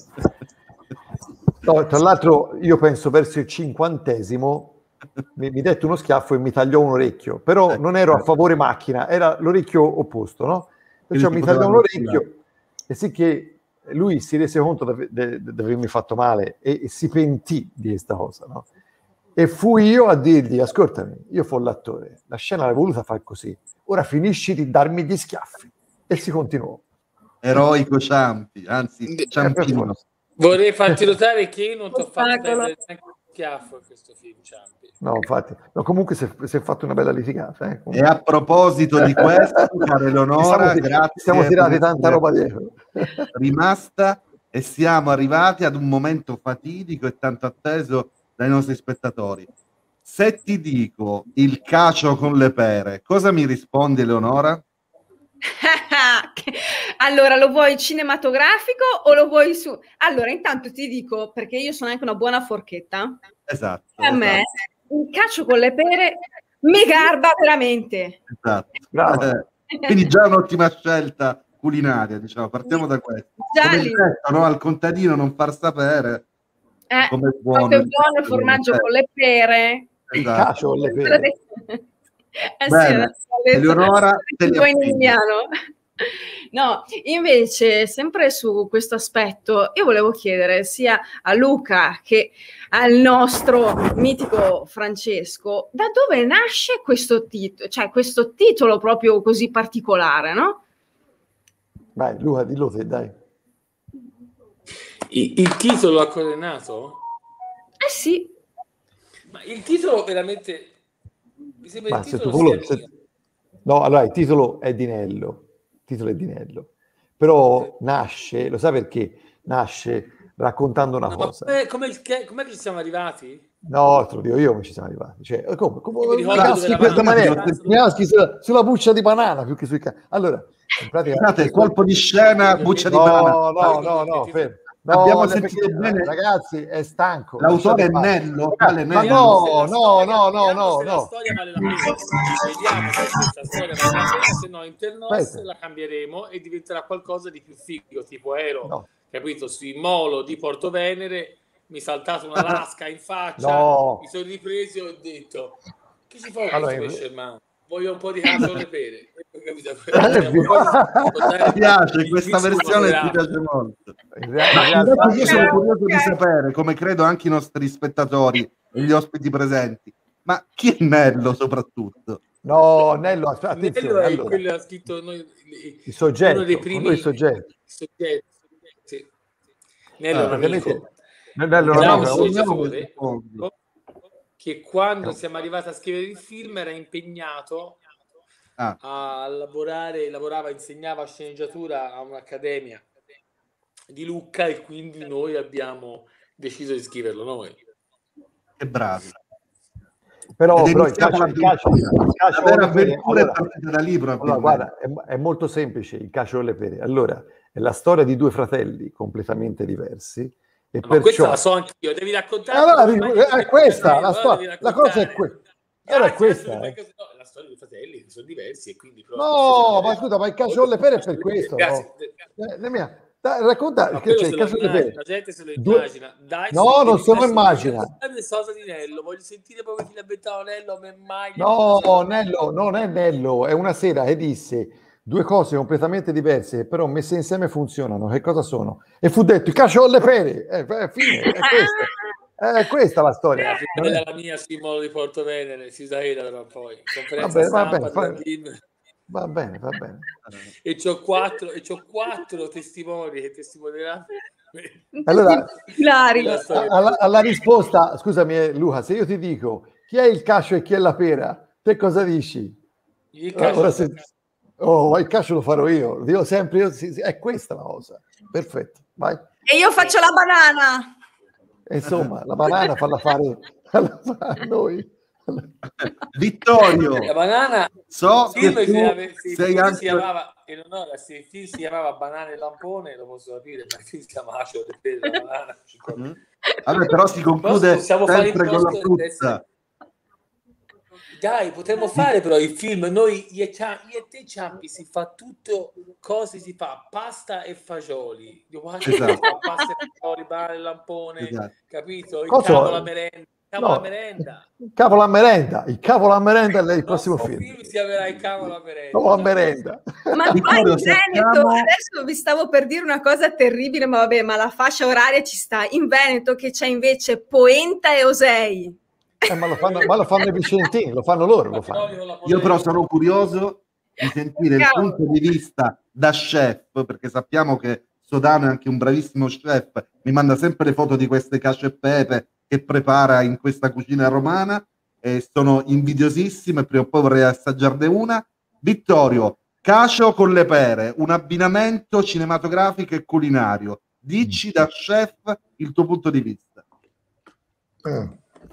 No, tra l'altro io penso verso il cinquantesimo mi, mi dette uno schiaffo e mi tagliò un orecchio, però non ero a favore macchina, era l'orecchio opposto, no? Perciò mi tagliò un orecchio e sì che lui si rese conto di avermi fatto male e, e si pentì di questa cosa, no? E fui io a dirgli: ascoltami, io fo l'attore, la scena l'hai voluta fare così, ora finisci di darmi gli schiaffi. E si continuò. Eroico Ciampi, anzi Ciampino. Vorrei farti notare che io non ti ho fatto perdere neanche un schiaffo in questo film, Ciampi. No, infatti, no, comunque si è fatto una bella litigata. Eh, e a proposito di questo, cara Eleonora, ci grazie. Ci siamo tirati tanta roba dietro. Rimasta, e siamo arrivati ad un momento fatidico e tanto atteso dai nostri spettatori. Se ti dico il cacio con le pere, cosa mi rispondi, Eleonora? Allora, lo vuoi cinematografico o lo vuoi su? Allora, intanto ti dico, perché io sono anche una buona forchetta. Esatto. A esatto. me un cacio con le pere mi garba veramente. Esatto. Eh, quindi già un'ottima scelta culinaria, diciamo. Partiamo da questo. Come il detto, no? Al contadino non far sapere. Eh, come buono, buono il formaggio con le pere. Il esatto. cacio con le pere. Eh Bene. sì, Eleonora, no, invece sempre su questo aspetto io volevo chiedere sia a Luca che al nostro mitico Francesco da dove nasce questo titolo, cioè questo titolo proprio così particolare, no? Vai Luca, dillo te, dai. Il, il titolo a cosa è nato? Eh sì. Ma il titolo veramente mi sembra Ma il se titolo tu vuoi, se... No, allora il titolo è di Nello, il titolo è di Nello, però nasce, lo sai perché? Nasce raccontando una No, cosa. come, come il, che, com'è che ci siamo arrivati? No, te lo dico io come ci siamo arrivati. Cioè, come, come, Io mi ricordo mi dove caschi in eravamo, questa maniera, cazzo, mi caschi sulla, sulla buccia di banana più che sui ca- Allora, in pratica, Scusate, colpo di scena, buccia di banana. no, no, no, no, fermo. No, Abbiamo le- sentito perché, bene. Ragazzi, è stanco. L'autore è lasciate fare. Nello, tale Ma Nello. no, se la no, storia- no, no, vediamo no, se la no. storia vale la pena. Vediamo se questa storia vale la pena, se no Internos Aspetta. la cambieremo e diventerà qualcosa di più figo, tipo ero, No. capito, sui molo di Porto Venere, mi è saltata una lasca in faccia, No. mi sono ripreso e ho detto che ci fa Allora, questo in- pesce in mano? Voglio un po' di cacio alle pere. Capito? Mi piace, questa Il versione disco mi piace molto. In rea- in Ma realtà- invece io sono Ok, curioso di ok. sapere, come credo anche i nostri spettatori e gli ospiti presenti, ma chi è Nello soprattutto? No, Nello, att- attenzione, Nello è allora, quello che ha scritto noi, il soggetto, uno dei con primi lui il soggetto. soggetti. Sì. Nello Ah, è un praticamente- amico, Nello un non grande è un- sceneggiatore, suppongo. che quando siamo arrivati a scrivere il film era impegnato Ah. a lavorare, lavorava, insegnava sceneggiatura a un'accademia di Lucca e quindi noi abbiamo deciso di scriverlo noi. Che bravi. Però, Ed è però il iniziata calcio, il calcio, il calcio la vera alle pere- avventura è allora, partita da libro. allora, guarda, è, è molto semplice il calcio alle pere. Allora, è la storia di due fratelli completamente diversi e Ma questa perciò... la so anch'io, devi raccontare. Allora, come mai è questa, fratelli, la, allora storia, devi la cosa è raccontare. questa. Grazie, Allora è questa. adesso eh. perché- no, la storia dei fratelli che sono diversi e quindi però No, ma scusa, ma il calcio alle pere è per questo. Grazie. No? Eh, la mia- dai, racconta, Ma che quello c'è se il lo calcio alle immagina, pere. la gente se lo Due- immagina. Dai, No, sì, non devi se lo adesso immagina. raccontare Sosa di Nello, voglio sentire proprio chi l'ha inventato Nello, ma mai No, Nello, non è Nello, è una sera che disse due cose completamente diverse, però messe insieme funzionano. Che cosa sono? E fu detto: il calcio alle pere. Eh, eh, fine, è questa. È questa la storia. la Non è- la mia sul molo di Porto Venere, si usaila tra poi, conferenza Va bene, va stampa bene, della fa- team. Va bene, va bene. E c'ho quattro, e c'ho quattro testimoni che testimonieranno Allora, Hilari. la storia. alla, alla risposta, scusami eh, Luca, se io ti dico chi è il cascio e chi è la pera, te cosa dici? Il Ora, calcio- se- Oh, il calcio lo farò io, lo dico sempre io, sì, sì, è questa la cosa. Perfetto, vai. E io faccio la banana. E insomma, la banana falla fare, falla fare a noi. Vittorio, La banana, so il film che si, tu chiama- se il sei film si anche... chiamava, in onore, se il film si chiamava Banane e Lampone, lo posso capire, ma il film si chiama Acio de Pedro, la banana. Mm. Vabbè, però si conclude Possiamo fare sempre il con la posto frutta. Dai, potremmo fare però il film, noi io e, Cia- io e te Ciampi si fa tutto, cose si fa, pasta e fagioli, io guardo, Esatto. si fa pasta e fagioli, banane e lampone, Esatto. capito? Il Cosa- cavolo alla merenda, il cavolo alla No, merenda. il cavolo a merenda, il cavolo a merenda è il prossimo Il film. film si chiamerà il cavolo alla merenda. Cavolo a merenda. Ma qua Vittorio, in Veneto, sappiamo- adesso vi stavo per dire una cosa terribile, ma vabbè, ma la fascia oraria ci sta. In Veneto che c'è invece Poenta e Osei. Eh, ma, lo fanno, ma lo fanno i vicentini, lo fanno loro, lo fanno. Io però sono curioso di sentire il Cavolo. punto di vista da chef, perché sappiamo che Sodano è anche un bravissimo chef, mi manda sempre le foto di queste cacio e pepe che prepara in questa cucina romana e sono invidiosissime, prima o poi vorrei assaggiarne una. Vittorio, cacio con le pere, un abbinamento cinematografico e culinario. Dici da chef il tuo punto di vista. Eh.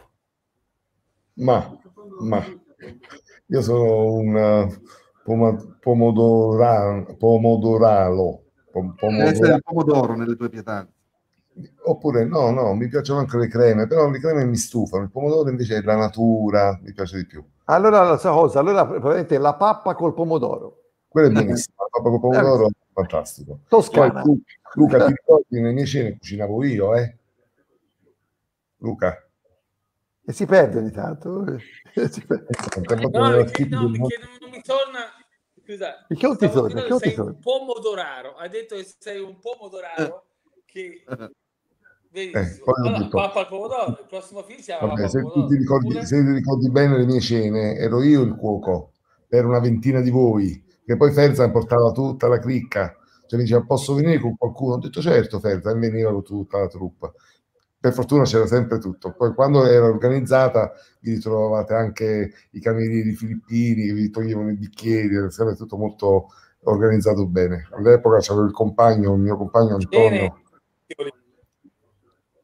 Ma, ma io sono un uh, poma- pomodora- pomodoralo, pom- Deve essere pomodora- il pomodoro nelle tue pietanze. oppure no, no, mi piacciono anche le creme, però le creme mi stufano, il pomodoro invece è la natura, mi piace di più. Allora, la sua cosa, allora praticamente la pappa col pomodoro. Quello è benissimo, il papà con pomodoro è fantastico. Toscana. Poi, tu, Luca, ti ricordi nelle mie cene cucinavo io, eh? Luca? E si perde ogni tanto. eh. Si perde. No, perché, no, perché non, non mi torna. Scusa, Perché non ti stavo torna? dicendo Perché non che ti sei torna? un pomodoraro. Hai detto che sei un pomodoraro che benissimo. Eh, poi ho Allora, detto- pappa al pomodoro. Il prossimo film si chiama Vabbè, Pappa se al tu pomodoro. ti ricordi, Oppure- se ti ricordi bene le mie cene, ero io il cuoco per una ventina di voi, che poi Ferzan portava tutta la cricca, cioè mi diceva posso venire con qualcuno? Ho detto certo Ferzan, e veniva con tutta la truppa. Per fortuna c'era sempre tutto. Poi quando era organizzata vi ritrovavate anche i camerieri filippini che vi toglievano i bicchieri, era sempre tutto molto organizzato bene. All'epoca c'avevo il compagno, il mio compagno Antonio. Bene.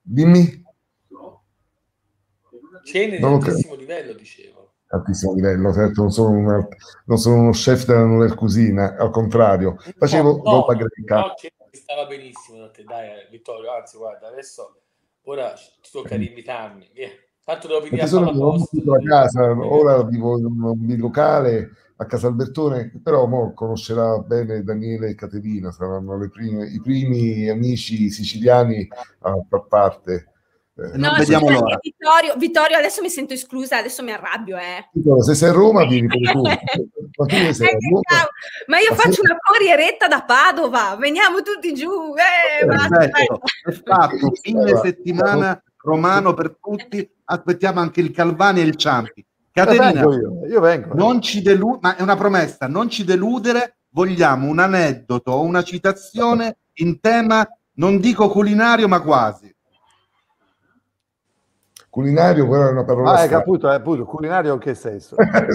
Dimmi. Cene di Non ho altissimo livello, dicevo. Altissimo livello, certo, non sono, una- non sono uno chef della nouvelle cuisine, al contrario, facevo No, roba no, greca. no, cene mi stava benissimo da te, dai, eh, Vittorio, anzi, guarda, adesso, ora ti tocca invitarmi, via. Tanto devo venire a fare Tesoro la mio, ho posta. avuto la casa, ora vivo in un bilocale a Casalbertone, però mo conoscerà bene Daniele e Caterina, saranno le prime, i primi amici siciliani a far parte. Eh, Non No, vediamo scusa, l'ora. Vittorio, Vittorio, adesso mi sento esclusa, adesso mi arrabbio, eh. Titolo, se sei a Roma vieni pure tu. Ma tu dove sei? Eh, A che Roma? cavolo. Ma io Ma faccio sì. una corrieretta da Padova, veniamo tutti giù. Eh, basta. Perfetto, è fatto, fine settimana romano per tutti, aspettiamo anche il Calvani e il Ciampi. Io Caterina, vengo, io, io vengo. eh. non ci deludere, ma è una promessa, non ci deludere, vogliamo un aneddoto o una citazione in tema, non dico culinario, ma quasi. Culinario, quella è una parola Ah, hai strana. capito, hai capito, culinario in che senso?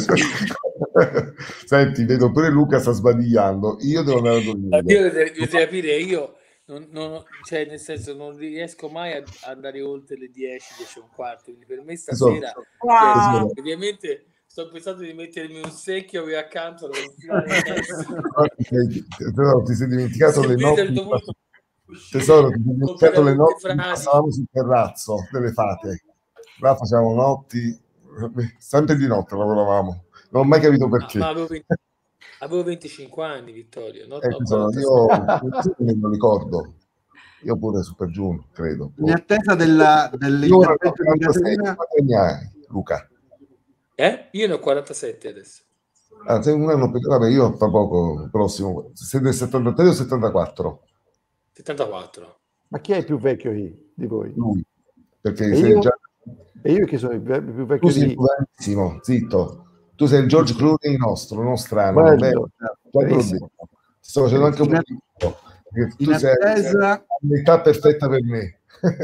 Senti, vedo pure Luca sta sbadigliando. Io devo andare a Ma dormire. io dovete dovete capire, io non, non- cioè, nel senso, non riesco mai a a andare oltre le dieci, dieci e un quarto, quindi per me Tesoro, stasera, Wow. cioè, ovviamente sto pensando di mettermi un secchio qui accanto da infilare in testa. Tesoro, ti sei dimenticato Se le qui a un notti. certo punto Tesoro, ti sei dimenticato le tutte notti. frasi. Passavamo sul terrazzo delle fate. Là facevamo notti, sempre di notte lavoravamo. Non ho mai capito Ma, perché. ma avevo, venti avevo venticinque anni, Vittorio, no, Eh, no, tesoro, quarantasette. io non lo ricordo. Io pure Super Giuno, credo. In attesa della- Io ora dell'intervento ho di quarantasei, Caterina, quanti anni hai, Luca? Eh? Io ne ho quarantasette adesso. Ah, sei un anno più, vabbè, io fra poco, prossimo, sei del settantatré o settantaquattro? settantaquattro. Ma chi è il più vecchio qui di voi? Lui, perché E sei io? già... E io che sono il ve- più Tu vecchio sei di... giovanissimo, zitto. Tu sei il George Clooney nostro, nostrano, va bene? Bello, Già te l'ho benissimo. detto. Ti sto facendo anche un in, po', perché in tu sei attesa l'età perfetta per me.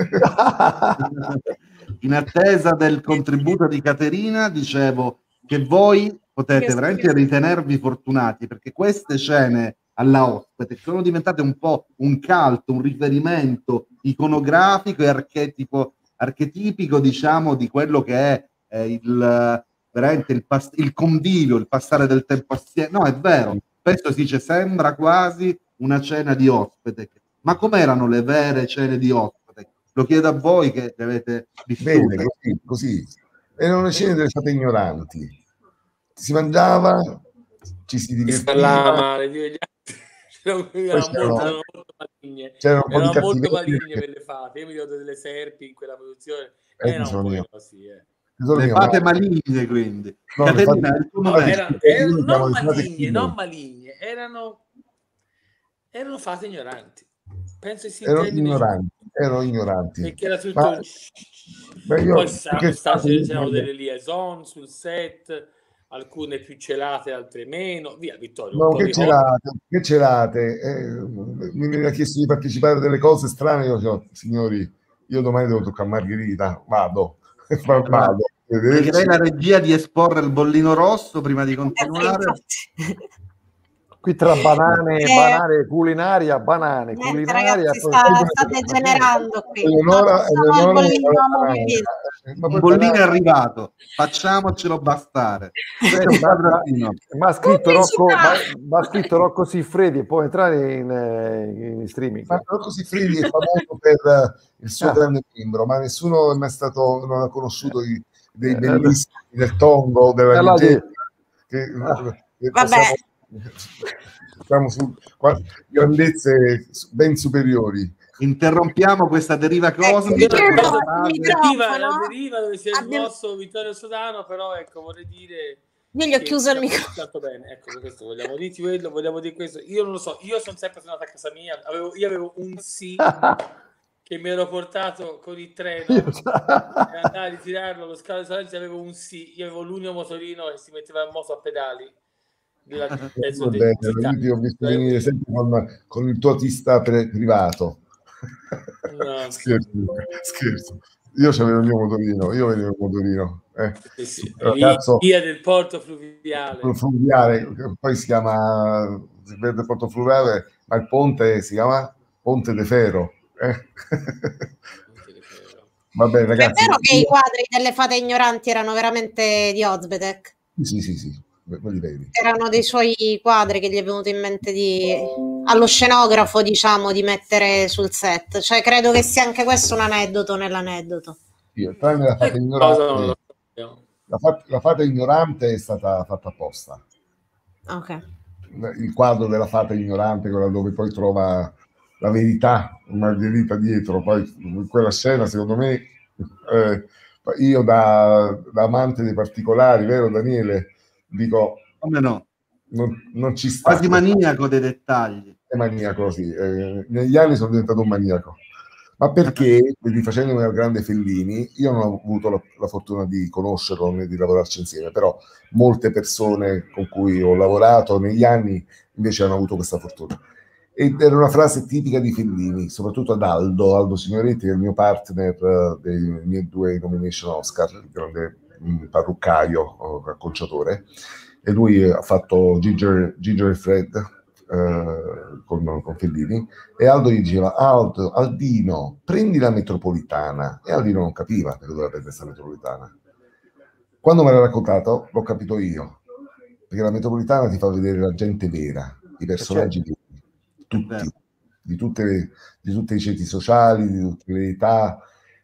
in attesa del contributo di Caterina, dicevo che voi potete Che veramente schifo. ritenervi fortunati, perché queste cene alla ospite sono diventate un po' un cult, un riferimento iconografico e archetipo, archetipico, diciamo, di quello che è eh, il veramente il, pas- il convivio, il passare del tempo assieme. No, è vero, spesso si dice sembra quasi una cena di ospite. Ma com'erano le vere cene di ospite? Lo chiedo a voi che le avete Bene, vissute. così, così. Erano le scene delle fate ignoranti. Si mangiava, ci si Si parlava divertiva, male, io e gli altri. Erano, poi erano c'erano, molto, erano molto maligne. c'era un po' di Erano molto cattiveria. maligne per le fate. Io mi ricordo delle serpi in quella produzione. Eh, Era un tesoro po' mio, così, eh. tesoro Le mio, fate ma maligne, quindi. no, le Caterina, fate, è il tuo No, momento. erano, io erano le chiamo non le fate maligne, killer. non maligne, erano, erano fate ignoranti. Penso che sia il Erano termine giusto. ignoranti, erano ignoranti. Perché era tutto... Ma, ma io, Poi che c'erano state, fate, io c'erano guarda, delle liaison sul set, alcune più celate, altre meno. Via, Vittorio, un no, po' che di celate, che celate. Eh, mi mi ha chiesto di partecipare a delle cose strane, io dico, signori, io domani devo toccare Margherita, vado, Allora, vado, pregherei arrivederci. la regia di esporre il bollino rosso prima di Eh sì, continuare. infatti. Qui tra banane, Eh, banane, culinaria, banane, niente, culinaria. ragazzi, poi- sta, sta degenerando qui. No, Eleonora, c'è solo il Eleonora bollino vuole movie banana. business. Eh, ma Un poi bollino è banana, arrivato, facciamocelo bastare. Prego, Ma, ma- Quadratino. ma ha scritto Rocco, ma, Pubblicità! ma ha scritto Rocco Siffredi e può entrare in, eh, in streaming. ma Rocco Siffredi è famoso per eh, il suo Ah. grande membro, ma nessuno è mai stato, non ha conosciuto i, dei Eh, bellissimi del Tongo, della allora, Nigeria, che, Ah. che Vabbè. possiamo, siamo su qua- grandezze ben superiori. Interrompiamo questa deriva Ecco, cosmica. io con chiudo una il frase- Deriva, microfono. la deriva dove si è Abbiamo- smosso Vittorio Sodano, però ecco, vorrei dire... Io gli ho che chiuso il stiamo microfono. tanto bene, ecco, questo vogliamo dirti quello, vogliamo dire questo. Io non lo so, io sono sempre tornato a casa mia, avevo, io avevo un sì che mi ero portato con il treno Io- e andare a ritirarlo allo scalo di Salenzi, avevo un sì, io avevo l'unico motorino che si metteva in moto a pedali della pezzo Va di bene, città. io ti ho visto venire sempre con, con il tuo autista pre- privato. No. Scherzo, scherzo. Io c'avevo il mio motorino, io vedevo il motorino. Eh. Sì, sì, Ragazzo, via del porto fluviale. fluviale, poi si chiama si vede Porto Fluviale, ma il ponte si chiama Ponte de Ferro. Eh. Va bene, ragazzi. È vero che i quadri delle fate ignoranti erano veramente di Ozbedek? Sì, sì, sì, quelli veri. Erano dei suoi quadri che gli è venuto in mente di, allo scenografo, diciamo, di mettere sul set. Cioè, credo che sia anche questo un aneddoto nell'aneddoto. Io, tranne la fata ignorante, la fata, la fata ignorante è stata fatta apposta. Ok. Il quadro della fata ignorante, quella dove poi trova la verità, Margherita dietro, poi in quella scena, secondo me, eh, io da, da amante dei particolari, vero Daniele, dico, come no? Non, non ci sta. Quasi maniaco dei dettagli. È maniaco, sì. Eh, negli anni sono diventato un maniaco. Ma perché, rifacendo una grande Fellini, io non ho avuto la, la fortuna di conoscerlo né di lavorarci insieme, però molte persone con cui ho lavorato negli anni invece hanno avuto questa fortuna. Ed era una frase tipica di Fellini, soprattutto ad Aldo, Aldo Signoretti, che è il mio partner uh, dei miei due nomination Oscar, il grande um, parruccaio, acconciatore, e lui ha fatto Ginger, Ginger e Fred, Uh, con, con Fellini, e Aldo gli diceva: Aldo, Aldino, prendi la metropolitana, e Aldino non capiva che doveva prendere questa metropolitana. Quando me l'ha raccontato l'ho capito io, perché la metropolitana ti fa vedere la gente vera, i personaggi veri, tutti, di tutte le, di tutti i ceti sociali, di tutte le età.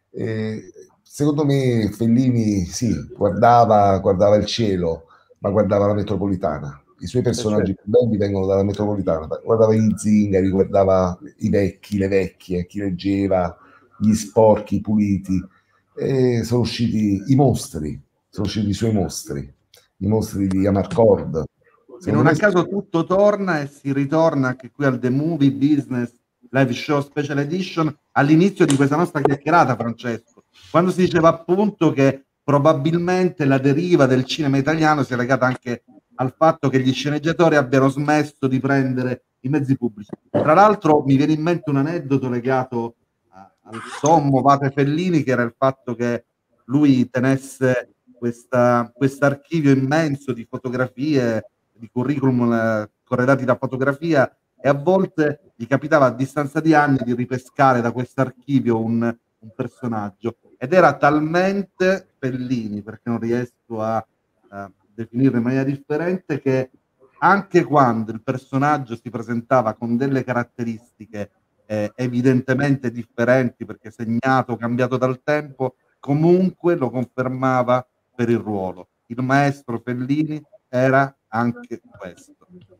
E secondo me Fellini sì, guardava, guardava il cielo, ma guardava la metropolitana. I suoi personaggi più belli vengono dalla metropolitana. Guardava i zingari, guardava i vecchi, le vecchie, chi leggeva, gli sporchi, i puliti. E sono usciti i mostri, sono usciti i suoi mostri, i mostri di Amarcord. E non a caso tutto torna e si ritorna anche qui al The Movie Business Live Show Special Edition all'inizio di questa nostra chiacchierata, Francesco, quando si diceva appunto che probabilmente la deriva del cinema italiano sia legata anche al fatto che gli sceneggiatori abbiano smesso di prendere i mezzi pubblici. Tra l'altro mi viene in mente un aneddoto legato a, al sommo Vate Fellini, che era il fatto che lui tenesse questa archivio immenso di fotografie, di curriculum eh, corredati da fotografia, e a volte gli capitava a distanza di anni di ripescare da questo archivio un, un personaggio, ed era talmente Fellini, perché non riesco a, a definirlo in maniera differente, che anche quando il personaggio si presentava con delle caratteristiche eh, evidentemente differenti, perché segnato, cambiato dal tempo, comunque lo confermava per il ruolo. Il maestro Fellini era anche questo.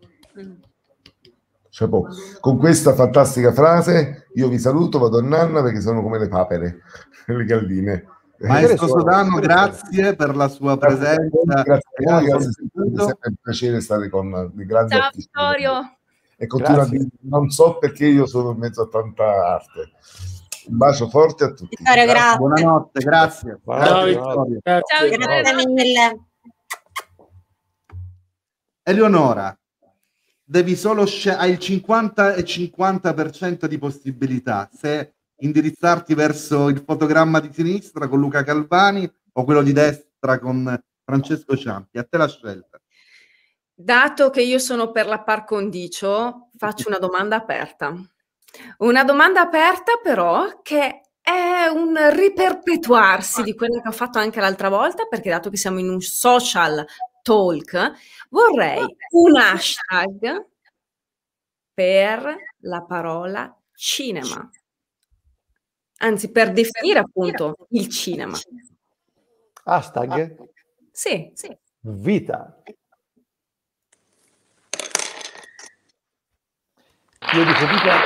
Chapeau. Con questa fantastica frase io vi saluto, vado a nanna perché sono come le papere, le galline. Maestro Sodano, grazie per la sua presenza. Grazie a voi, grazie, è sempre un piacere stare con i grandi Ciao, artisti. Vittorio. E continua a dire, non so perché io sono in mezzo a tanta arte. Un bacio forte a tutti. Vittorio, grazie. Buonanotte, grazie. Ciao, grazie, Vittorio. Ciao, Grazie mille. Eleonora, devi solo sce- hai il cinquanta e cinquanta per cento di possibilità se indirizzarti verso il fotogramma di sinistra con Luca Calvani o quello di destra con Francesco Ciampi. A te la scelta. Dato che io sono per la par condicio, faccio una domanda aperta. Una domanda aperta però che è un riperpetuarsi di quello che ho fatto anche l'altra volta, perché dato che siamo in un social talk, vorrei un hashtag per la parola cinema. Anzi, per definire appunto il cinema. Hashtag? Sì, sì. Vita. Io dico vita.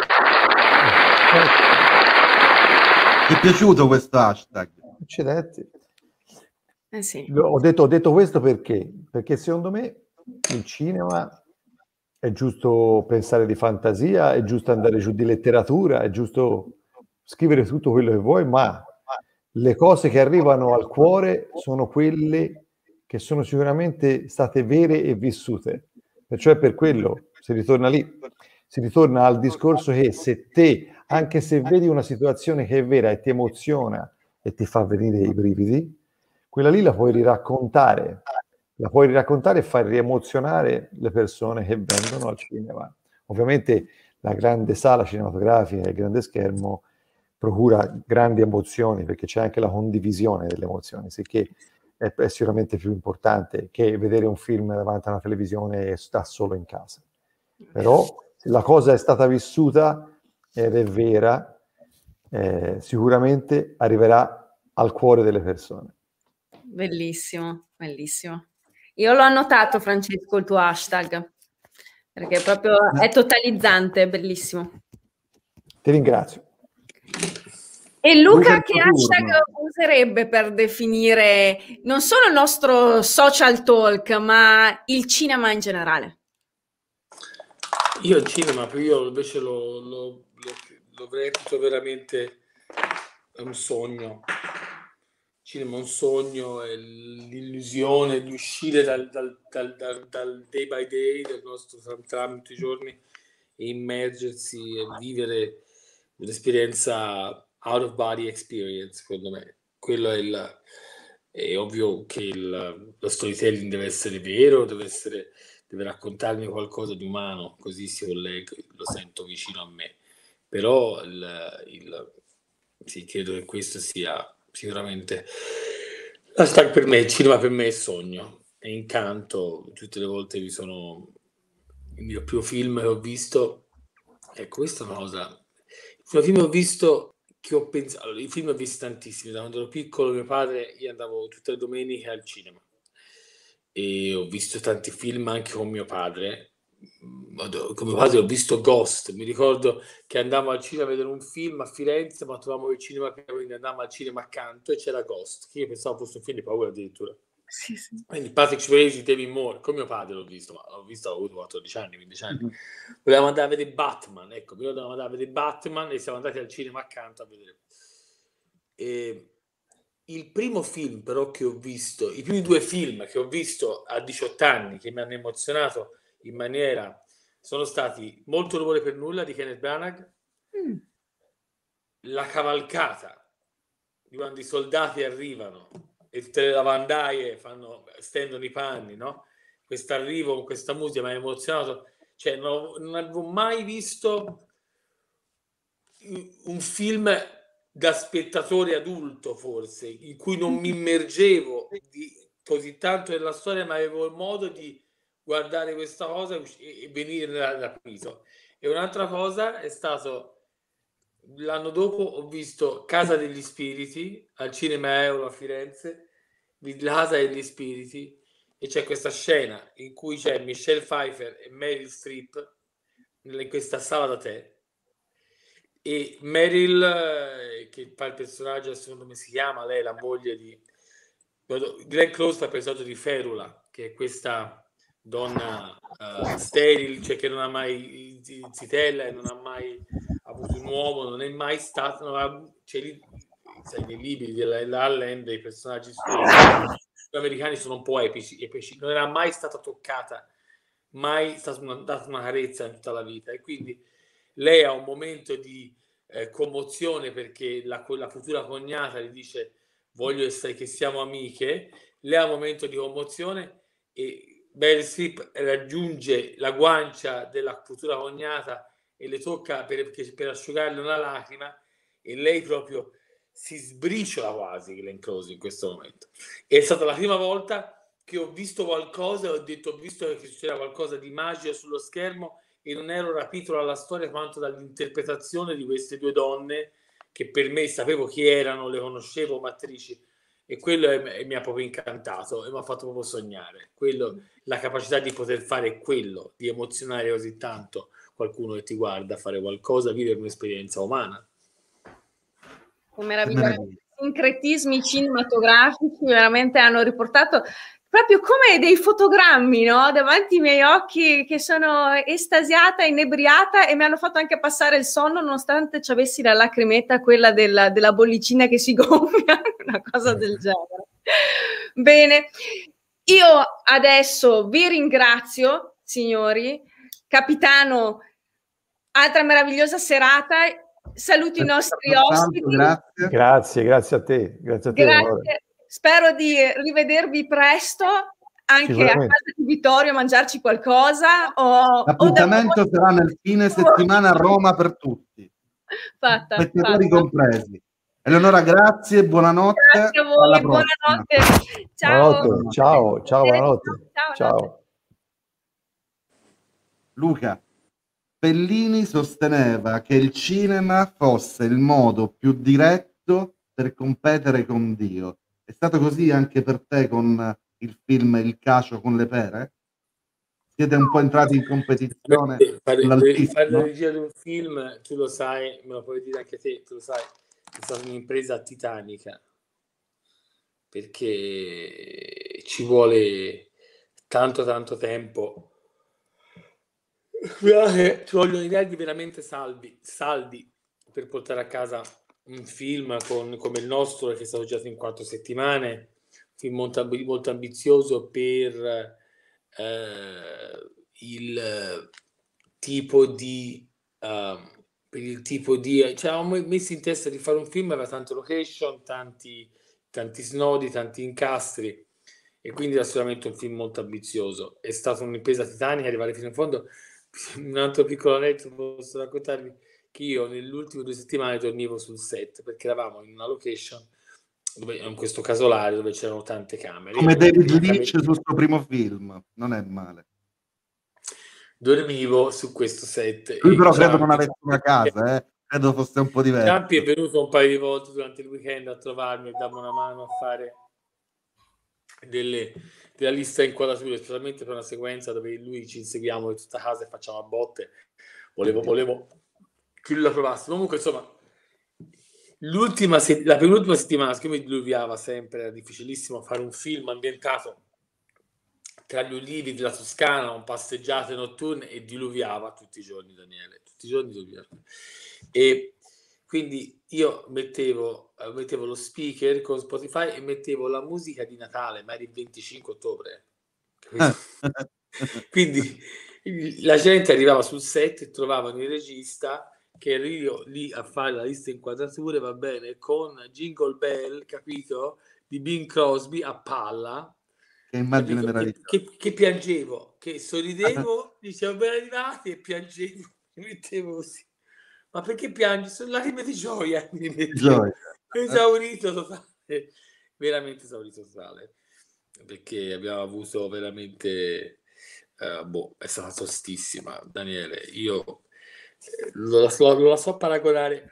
Ti è piaciuto questo hashtag? Accidenti. Eh sì. Ho detto, ho detto questo perché? Perché secondo me il cinema è giusto pensare di fantasia, è giusto andare giù di letteratura, è giusto scrivere tutto quello che vuoi, ma le cose che arrivano al cuore sono quelle che sono sicuramente state vere e vissute. Perciò è per quello, si ritorna lì, si ritorna al discorso che se te, anche se vedi una situazione che è vera e ti emoziona e ti fa venire i brividi, quella lì la puoi riraccontare, la puoi riraccontare e far riemozionare le persone che vengono al cinema. Ovviamente la grande sala cinematografica e il grande schermo procura grandi emozioni, perché c'è anche la condivisione delle emozioni, sicché è, è sicuramente più importante che vedere un film davanti a una televisione e sta solo in casa. Però se la cosa è stata vissuta ed è vera, eh, sicuramente arriverà al cuore delle persone. Bellissimo, bellissimo. Io l'ho annotato, Francesco, il tuo hashtag, perché proprio è totalizzante, è bellissimo. Ti ringrazio. E Luca, Luca, che hashtag userebbe per definire non solo il nostro social talk, ma il cinema in generale? Io il cinema, io invece lo, lo, lo, lo reputo veramente un sogno. Il cinema è un sogno, è l'illusione di uscire dal, dal, dal, dal, dal day by day del nostro tramite i giorni e immergersi e vivere l'esperienza out of body experience. Secondo me quello è il, è ovvio che il, lo storytelling deve essere vero, deve essere deve raccontarmi qualcosa di umano, così si collega, lo sento vicino a me. Però il, il, sì, credo che questo sia sicuramente hashtag per me. Il cinema per me è sogno, è incanto. Tutte le volte vi sono il mio primo film che ho visto, ecco, questa è una cosa. Il primo film che ho visto che ho pensato, allora, i film ho visti tantissimi, da quando ero piccolo mio padre, io andavo tutte le domeniche al cinema e ho visto tanti film anche con mio padre. Con mio padre ho visto Ghost, mi ricordo che andavamo al cinema a vedere un film a Firenze, ma trovavamo il cinema, quindi andavamo al cinema accanto e c'era Ghost, che io pensavo fosse un film di paura addirittura. Sì, sì. Quindi Patrick Swayze, Demi Moore, con mio padre l'ho visto, ma l'ho visto, ho avuto quattordici anni, quindici anni. Volevamo andare a vedere Batman, ecco, noi dovevamo andare a vedere Batman e siamo andati al cinema accanto a vedere. E il primo film però che ho visto, i primi due film che ho visto a diciotto anni che mi hanno emozionato in maniera, sono stati Molto rumore per nulla di Kenneth Branagh, mm. La cavalcata di quando i soldati arrivano e tutte le lavandaie fanno, stendono i panni, no? Quest'arrivo con questa musica mi ha emozionato, cioè non, non avevo mai visto un film da spettatore adulto, forse, in cui non mi immergevo di, così tanto nella storia, ma avevo il modo di guardare questa cosa e, e venire rapito. E un'altra cosa è stato l'anno dopo ho visto Casa degli Spiriti al Cinema Euro a Firenze, La Casa degli Spiriti, e c'è questa scena in cui c'è Michelle Pfeiffer e Meryl Streep in questa sala da tè. E Meryl, che fa il personaggio, adesso non come si chiama, lei è la moglie di Glenn Close, fa il personaggio di Ferula, che è questa donna uh, sterile, cioè che non ha mai zitella e non ha mai avuto un uomo, non è mai stata, non ha, c'è lì, sai, nei libri dell'Allen, dei personaggi gli americani sono un po' epici, epici, non era mai stata toccata, mai stata una, data una carezza in tutta la vita, e quindi lei ha un momento di eh, commozione perché la, la futura cognata gli dice voglio essere, che siamo amiche, lei ha un momento di commozione e Meryl Streep raggiunge la guancia della futura cognata e le tocca per, per asciugarle una lacrima e lei proprio si sbriciola quasi, Glenn Close, in questo momento. È stata la prima volta che ho visto qualcosa e ho detto ho visto che c'era qualcosa di magico sullo schermo e non ero rapito dalla storia quanto dall'interpretazione di queste due donne che per me sapevo chi erano, le conoscevo come attrici, e quello è, mi ha proprio incantato e mi ha fatto proprio sognare quello, la capacità di poter fare quello, di emozionare così tanto qualcuno che ti guarda fare qualcosa, vivere un'esperienza umana. Che meraviglia. Sincretismi cinematografici veramente hanno riportato proprio come dei fotogrammi, no? Davanti ai miei occhi, che sono estasiata, inebriata, e mi hanno fatto anche passare il sonno nonostante ci avessi la lacrimetta, quella della, della bollicina che si gonfia, una cosa del genere. Bene, io adesso vi ringrazio, signori. Capitano, altra meravigliosa serata. Saluto i nostri ospiti. Grazie. grazie, grazie a te. Grazie a te. Grazie. Spero di rivedervi presto anche a casa di Vittorio a mangiarci qualcosa. O, L'appuntamento o da... sarà nel fine settimana a Roma per tutti. fatta, spettatori fatta. compresi. Eleonora, grazie, buonanotte. Grazie a voi, buonanotte. Ciao. Buonanotte, ciao, ciao, buonanotte. Ciao, Ciao. Luca, Fellini sosteneva che il cinema fosse il modo più diretto per competere con Dio. È stato così anche per te con il film Il cacio con le pere? Siete un po' entrati in competizione Fare, fare la sull'altissimo? regia di un film, tu lo sai, me lo puoi dire anche te, tu lo sai, è stata un'impresa titanica, perché ci vuole tanto tanto tempo. Ci vogliono ideali veramente saldi, saldi per portare a casa un film con, come il nostro, che è stato girato in quattro settimane, un film molto, molto ambizioso per eh, il tipo di uh, per il tipo di ci avevamo messo in testa di fare un film, aveva tante location, tanti, tanti snodi, tanti incastri, e quindi era sicuramente un film molto ambizioso. È stata un'impresa titanica arrivare fino in fondo. Un altro piccolo aneddoto posso raccontarvi, che io nelle ultime due settimane dormivo sul set, perché eravamo in una location dove, in questo casolare, dove c'erano tante camere. Come Io, David prima Lynch camera, sul suo primo film, non è male. dormivo su questo set. Lui e però credo Ciampi, non avesse una casa, eh? Credo fosse un po' diverso. Ciampi è venuto un paio di volte durante il weekend a trovarmi e darmi una mano a fare delle, della lista inquadrature, specialmente per una sequenza dove lui ci inseguiamo in tutta casa e facciamo a botte. Volevo, volevo che lui la provasse. Comunque, insomma, l'ultima se- la penultima settimana, che mi diluviava sempre, era difficilissimo fare un film ambientato tra gli ulivi della Toscana, un passeggiate notturne, e diluviava tutti i giorni, Daniele, tutti i giorni diluviava. E quindi io mettevo, eh, mettevo lo speaker con Spotify e mettevo la musica di Natale, ma era il venticinque ottobre. Capito? Quindi la gente arrivava sul set e trovavano il regista che ero io lì a fare la lista inquadrature, va bene, con Jingle Bell, capito, di Bing Crosby a palla. Che immagine Capito? Che, meravigliosa. che, che piangevo, che sorridevo, dicevo ben arrivati, e piangevo, mi mettevo così. Ma perché piangi? Sono lacrime di gioia, mi mettevo. Gioia. Esaurito totale, veramente esaurito totale, perché abbiamo avuto veramente, eh, boh, è stata tostissima, Daniele. Io eh, non la so, non la so paragonare,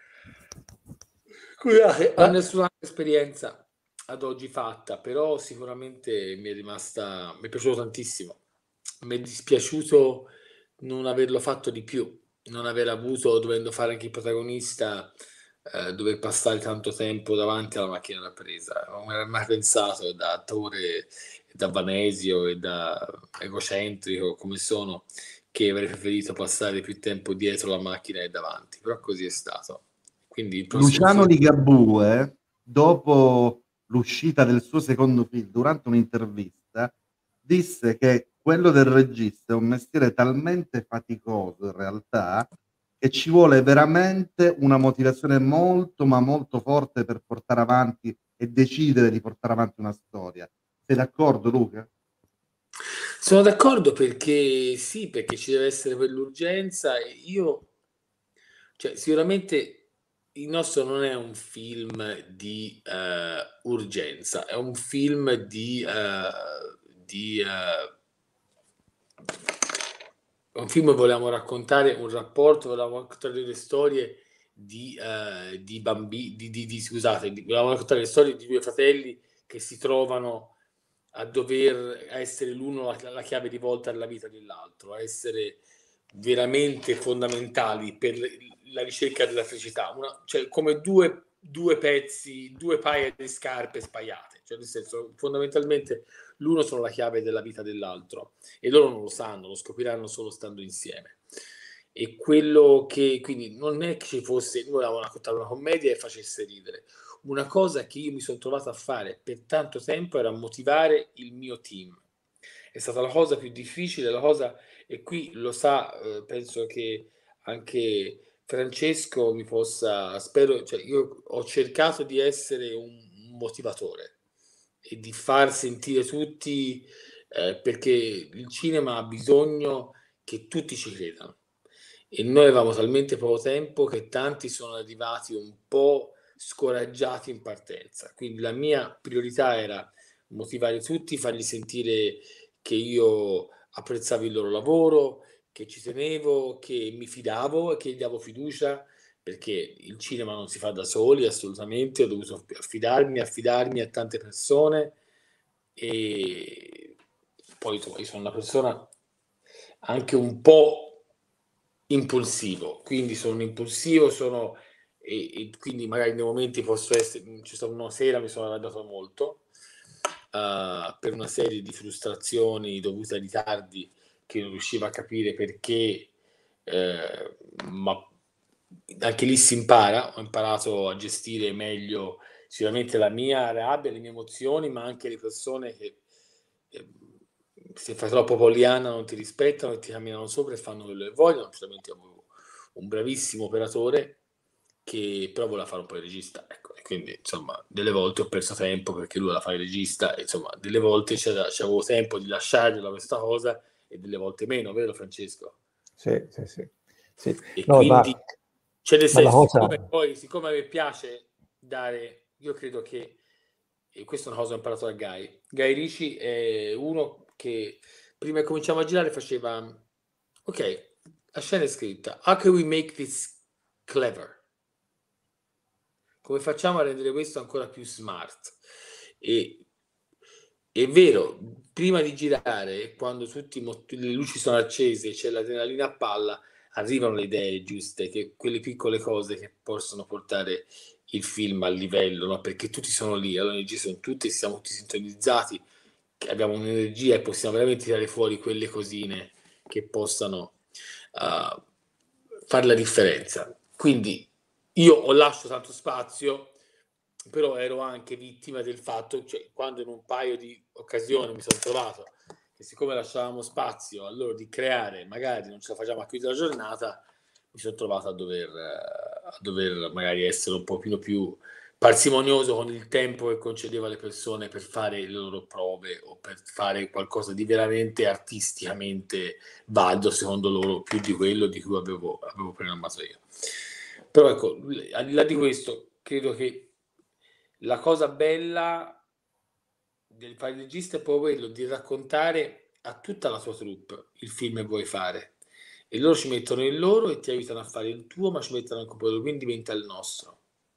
scusate, a nessuna esperienza ad oggi fatta, però sicuramente mi è rimasta, mi è piaciuto tantissimo. Mi è dispiaciuto non averlo fatto di più, non aver avuto, dovendo fare anche il protagonista, eh, dover passare tanto tempo davanti alla macchina da presa. Non mi avrei mai pensato, da attore, da vanesio e da egocentrico come sono, che avrei preferito passare più tempo dietro la macchina e davanti, però così è stato. Quindi il prossimo Luciano film... Ligabue, dopo l'uscita del suo secondo film, durante un'intervista, disse che quello del regista è un mestiere talmente faticoso in realtà che ci vuole veramente una motivazione molto ma molto forte per portare avanti e decidere di portare avanti una storia. Sei d'accordo, Luca? Sono d'accordo, perché sì, perché ci deve essere quell'urgenza, e io, cioè, sicuramente il nostro non è un film di eh, urgenza, è un film di, eh, di eh, un film dove volevamo raccontare un rapporto, volevamo raccontare delle storie di, eh, di bambini, di, di, di, scusate, di, volevamo raccontare le storie di due fratelli che si trovano a dover essere l'uno la, la chiave di volta nella vita dell'altro, a essere veramente fondamentali per la ricerca della felicità, una, cioè come due, due pezzi, due paia di scarpe spaiate, cioè nel senso, fondamentalmente l'uno sono la chiave della vita dell'altro, e loro non lo sanno, lo scopriranno solo stando insieme. E quello che, quindi non è che ci fosse, noi volevamo raccontare una commedia e facesse ridere. Una cosa che io mi sono trovato a fare per tanto tempo era motivare il mio team. È stata la cosa più difficile, la cosa, e qui lo sa, eh, penso che anche Francesco mi possa, spero, cioè io ho cercato di essere un motivatore e di far sentire tutti, eh, perché il cinema ha bisogno che tutti ci credano, e noi avevamo talmente poco tempo che tanti sono arrivati un po' scoraggiati in partenza. Quindi la mia priorità era motivare tutti, fargli sentire che io apprezzavo il loro lavoro, che ci tenevo, che mi fidavo e che gli davo fiducia, perché il cinema non si fa da soli, assolutamente. Ho dovuto affidarmi, affidarmi a tante persone, e poi insomma, io sono una persona anche un po' impulsivo, quindi sono impulsivo, sono e, e quindi magari nei momenti posso essere, c'è stata una sera mi sono arrabbiato molto uh, per una serie di frustrazioni dovute ai ritardi che non riuscivo a capire perché, eh, ma anche lì si impara. Ho imparato a gestire meglio sicuramente la mia rabbia, le mie emozioni, ma anche le persone che eh, se fai troppo Pollyanna non ti rispettano e ti camminano sopra e fanno quello che vogliono. Certamente avevo un bravissimo operatore che però voleva fare un po' il regista, ecco, e quindi insomma delle volte ho perso tempo perché lui voleva fare il regista, e insomma delle volte c'avevo tempo di lasciargliela questa cosa e delle volte meno, vero Francesco? Sì, sì, sì. sì. E no, quindi ma, c'è nel senso, cosa... siccome poi siccome a me piace dare, io credo che, e questa è una cosa che ho imparato da Guy Guy Ritchie, è uno che prima che cominciamo a girare faceva ok, la scena è scritta, how can we make this clever? Come facciamo a rendere questo ancora più smart? E è vero, prima di girare, quando tutte le luci sono accese, c'è l'adrenalina a palla, arrivano le idee giuste, che quelle piccole cose che possono portare il film al livello, no? Perché tutti sono lì, allora ci sono tutti, siamo tutti sintonizzati, abbiamo un'energia e possiamo veramente tirare fuori quelle cosine che possano uh, fare la differenza. Quindi io ho lasciato tanto spazio, però ero anche vittima del fatto, cioè quando in un paio di occasioni mi sono trovato che siccome lasciavamo spazio a loro di creare, magari non ce la facciamo a chiudere la giornata, mi sono trovato a dover, a dover magari essere un pochino più parsimonioso con il tempo che concedeva alle persone per fare le loro prove o per fare qualcosa di veramente artisticamente valido secondo loro, più di quello di cui avevo, avevo programmato io. Però ecco, al di là di questo, credo che la cosa bella del fare il regista è proprio quello di raccontare a tutta la tua troupe il film che vuoi fare, e loro ci mettono il loro e ti aiutano a fare il tuo, ma ci mettono anche poi, quindi diventa il nostro.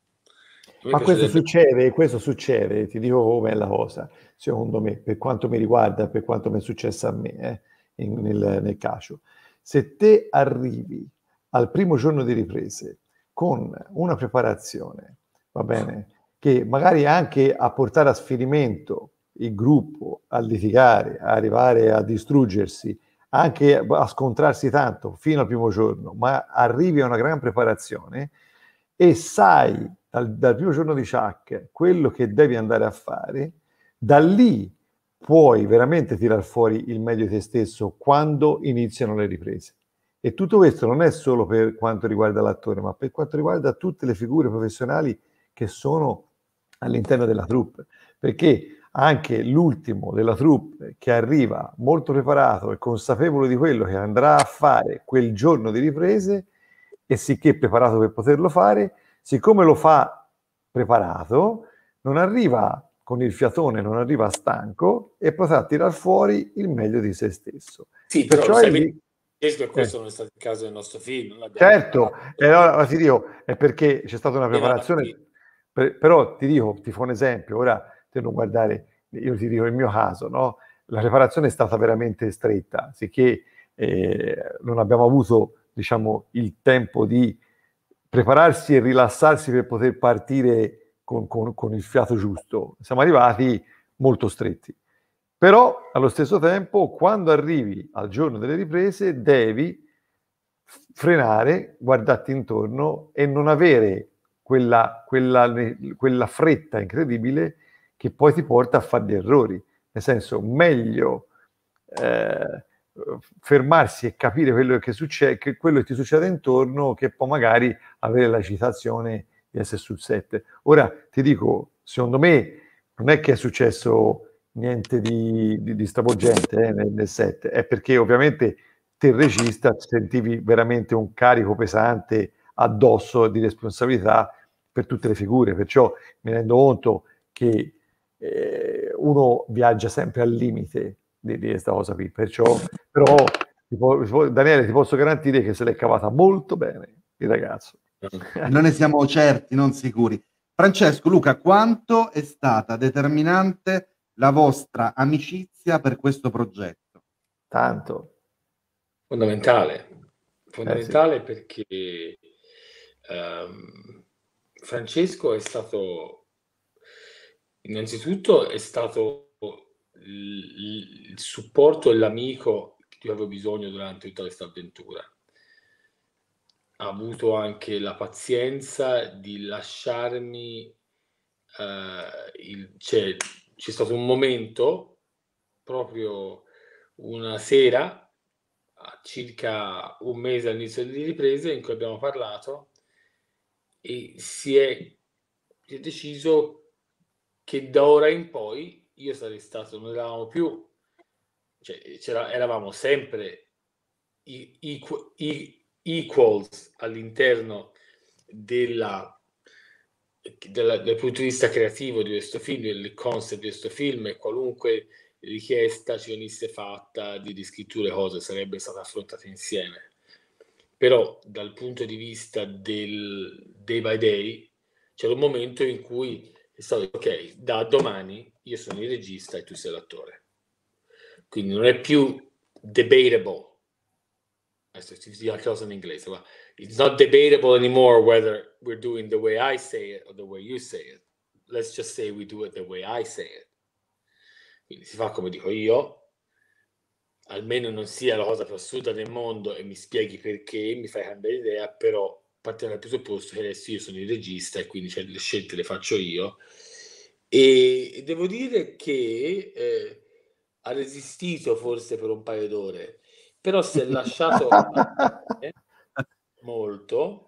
Ma questo succede, questo succede, ti dico com'è la cosa, secondo me, per quanto mi riguarda, per quanto mi è successo a me, eh, in, nel, nel calcio. Se te arrivi al primo giorno di riprese con una preparazione, va bene, che magari anche a portare a sfinimento il gruppo, a litigare, a arrivare a distruggersi, anche a scontrarsi tanto fino al primo giorno, ma arrivi a una gran preparazione e sai dal, dal primo giorno di Chuck quello che devi andare a fare, da lì puoi veramente tirar fuori il meglio di te stesso quando iniziano le riprese. E tutto questo non è solo per quanto riguarda l'attore, ma per quanto riguarda tutte le figure professionali che sono all'interno della troupe, perché anche l'ultimo della troupe che arriva molto preparato e consapevole di quello che andrà a fare quel giorno di riprese, e sicché preparato per poterlo fare, siccome lo fa preparato, non arriva con il fiatone, non arriva stanco e potrà tirar fuori il meglio di se stesso. Sì, perciò però è lì... per questo eh. non è stato il caso del nostro film. Non certo, e allora ti dico, è perché c'è stata una preparazione, per, però ti dico, ti fa un esempio, ora te non guardare, io ti dico il mio caso, no? La preparazione è stata veramente stretta, sicché eh, non abbiamo avuto, diciamo, il tempo di prepararsi e rilassarsi per poter partire con, con, con il fiato giusto. Siamo arrivati molto stretti. Però, allo stesso tempo, quando arrivi al giorno delle riprese, devi frenare, guardarti intorno e non avere quella, quella, quella fretta incredibile che poi ti porta a fare gli errori. Nel senso, meglio eh, fermarsi e capire quello che succede, che quello che ti succede intorno, che poi magari avere l'agitazione di essere sul set. Ora ti dico, secondo me non è che è successo niente di, di, di stravolgente eh, nel, nel set, è perché ovviamente te regista ti sentivi veramente un carico pesante addosso di responsabilità per tutte le figure, perciò mi rendo conto che eh, uno viaggia sempre al limite di, di questa cosa qui, perciò però tipo, Daniele, ti posso garantire che se l'è cavata molto bene il ragazzo. Noi ne siamo certi, non sicuri. Francesco, Luca, quanto è stata determinante la vostra amicizia per questo progetto? Tanto. Fondamentale. Fondamentale Eh, sì. perché um, Francesco è stato, innanzitutto è stato il, il supporto e l'amico che avevo bisogno durante tutta questa avventura. Ha avuto anche la pazienza di lasciarmi, uh, il, cioè, c'è stato un momento, proprio una sera, a circa un mese all'inizio delle riprese, in cui abbiamo parlato e si è, si è deciso che da ora in poi io sarei stato, non eravamo più, cioè eravamo sempre equal, equals all'interno della, della, dal punto di vista creativo di questo film, del concept di questo film, e qualunque richiesta ci venisse fatta di riscritture, cose sarebbe stata affrontata insieme. Però dal punto di vista del day by day c'era un momento in cui è stato ok, da domani io sono il regista e tu sei l'attore, quindi non è più debatable. Adesso ti dico anche cosa in inglese, ma it's not debatable anymore whether we're doing the way I say it or the way you say it. Let's just say we do it the way I say it. Quindi si fa come dico io, almeno non sia la cosa più assurda del mondo e mi spieghi perché, mi fai cambiare idea, però partiamo dal presupposto che adesso io sono il regista e quindi cioè, le scelte le faccio io. E, e devo dire che eh, ha resistito forse per un paio d'ore, però si è lasciato molto,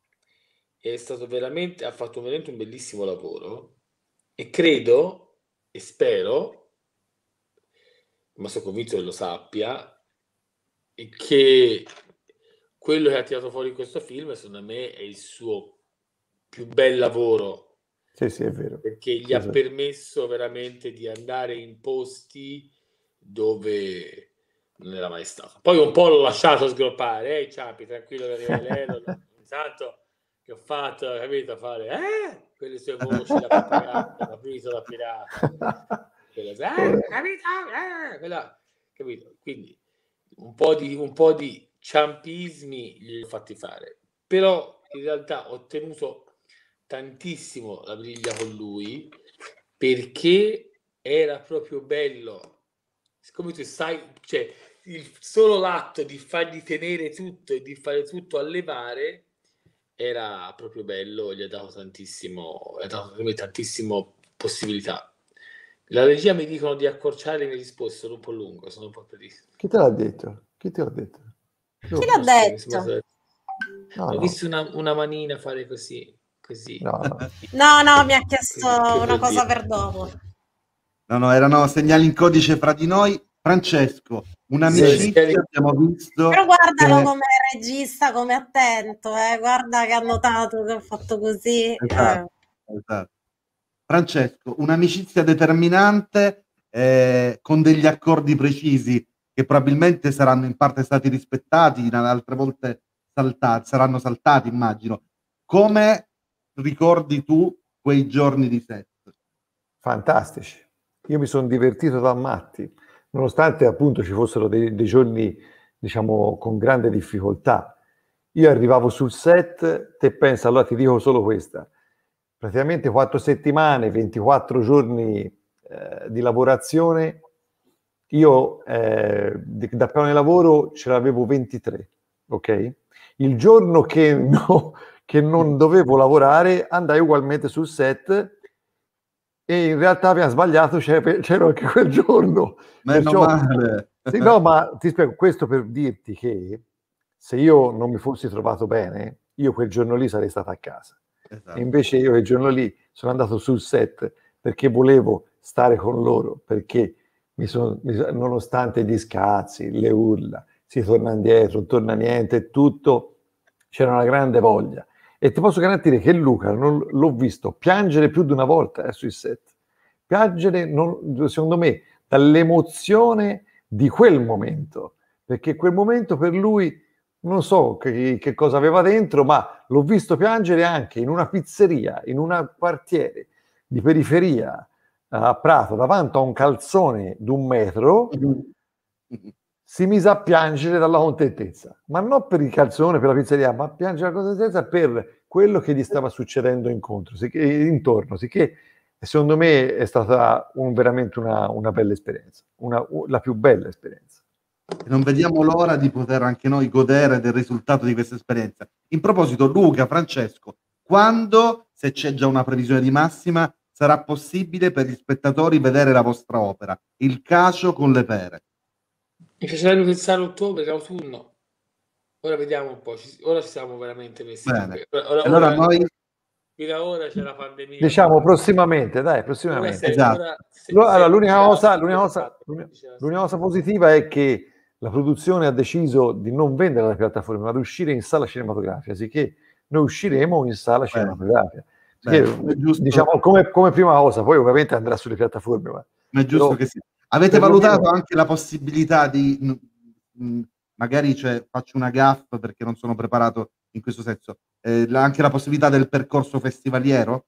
è stato veramente, ha fatto veramente un bellissimo lavoro e credo e spero, ma sono convinto che lo sappia, e che quello che ha tirato fuori questo film secondo me è il suo più bel lavoro. Sì, sì, è vero. Perché gli sì, ha sì. permesso veramente di andare in posti dove non era mai stato. Poi un po' l'ho lasciato sgroppare, eh, Ciampi, tranquillo che arriva lei, tanto che ho fatto, capito, fare eh, quelle sue voci da papagaio, da capito, da pirata. Quella, eh, capito? Eh, quella, capito? Quindi un po' di un po' di ciampismi li ho fatti fare, però in realtà ho tenuto tantissimo la briglia con lui perché era proprio bello, siccome tu sai, cioè il solo l'atto di fargli tenere tutto e di fare tutto a levare era proprio bello, gli ha dato tantissimo, gli ha dato per me tantissimo possibilità. La regia mi dicono di accorciare le risposte, sono un po' lungo, sono un po' triste. Chi te l'ha detto? Chi te l'ha detto? Chi l'ha detto? No, Ho no. visto una, una manina fare così, così. No, no. No, no, mi ha chiesto Che una vuol cosa dire? per dopo. No, no, erano segnali in codice fra di noi. Francesco, un'amicizia Sì. abbiamo visto. Però guardalo che- come regista, come attento, eh. Guarda che ha notato che ho fatto così. Esatto, eh. esatto. Francesco, un'amicizia determinante eh, con degli accordi precisi che probabilmente saranno in parte stati rispettati, in altre volte saltati, saranno saltati, immagino. Come ricordi tu quei giorni di set? Fantastici. Io mi sono divertito da matti, nonostante appunto ci fossero dei, dei giorni, diciamo, con grande difficoltà. Io arrivavo sul set, te pensa, allora ti dico solo questa, praticamente quattro settimane, ventiquattro giorni eh, di lavorazione, io eh, da piano di lavoro ce l'avevo ventitré, ok? Il giorno che, no, che non dovevo lavorare andai ugualmente sul set e in realtà abbiamo sbagliato, c'ero anche quel giorno. Meno Perciò, male. sì, no, ma ti spiego questo per dirti che se io non mi fossi trovato bene, io quel giorno lì sarei stato a casa. Esatto. E invece io quel giorno lì sono andato sul set perché volevo stare con loro, perché mi sono, mi, nonostante gli scazzi, le urla, si torna indietro, non torna niente, tutto, c'era una grande voglia. E ti posso garantire che Luca non l'ho visto piangere più di una volta eh, sui set. Piangere, non, secondo me, dall'emozione di quel momento, perché quel momento per lui, non so che, che cosa aveva dentro, ma l'ho visto piangere anche in una pizzeria, in un quartiere di periferia a Prato, davanti a un calzone di un metro, si mise a piangere dalla contentezza, ma non per il calzone, per la pizzeria, ma a piangere dalla contentezza per quello che gli stava succedendo incontro, sicché, intorno, sicché secondo me è stata un, veramente una, una bella esperienza, una, la più bella esperienza. Non vediamo l'ora di poter anche noi godere del risultato di questa esperienza. In proposito, Luca, Francesco, quando, se c'è già una previsione di massima, sarà possibile per gli spettatori vedere la vostra opera, Il cacio con le pere? Mi piacerebbe pensare a ottobre, autunno. Ora vediamo un po', ci, ora ci siamo veramente messi. Bene. Ora, allora ora, noi... fino ad ora c'è la pandemia. Diciamo prossimamente, dai, prossimamente. Esatto. Ora, se, allora, l'unica se, cosa, se, l'unica cosa, l'unica cosa positiva è che la produzione ha deciso di non vendere la piattaforma, ma di uscire in sala cinematografica, sicché noi usciremo in sala cinematografica. Beh, diciamo come, come prima cosa, poi ovviamente andrà sulle piattaforme. Ma, ma è giusto però, che sì. Avete valutato anche la possibilità di, mh, magari cioè, faccio una gaffa perché non sono preparato in questo senso, eh, anche la possibilità del percorso festivaliero?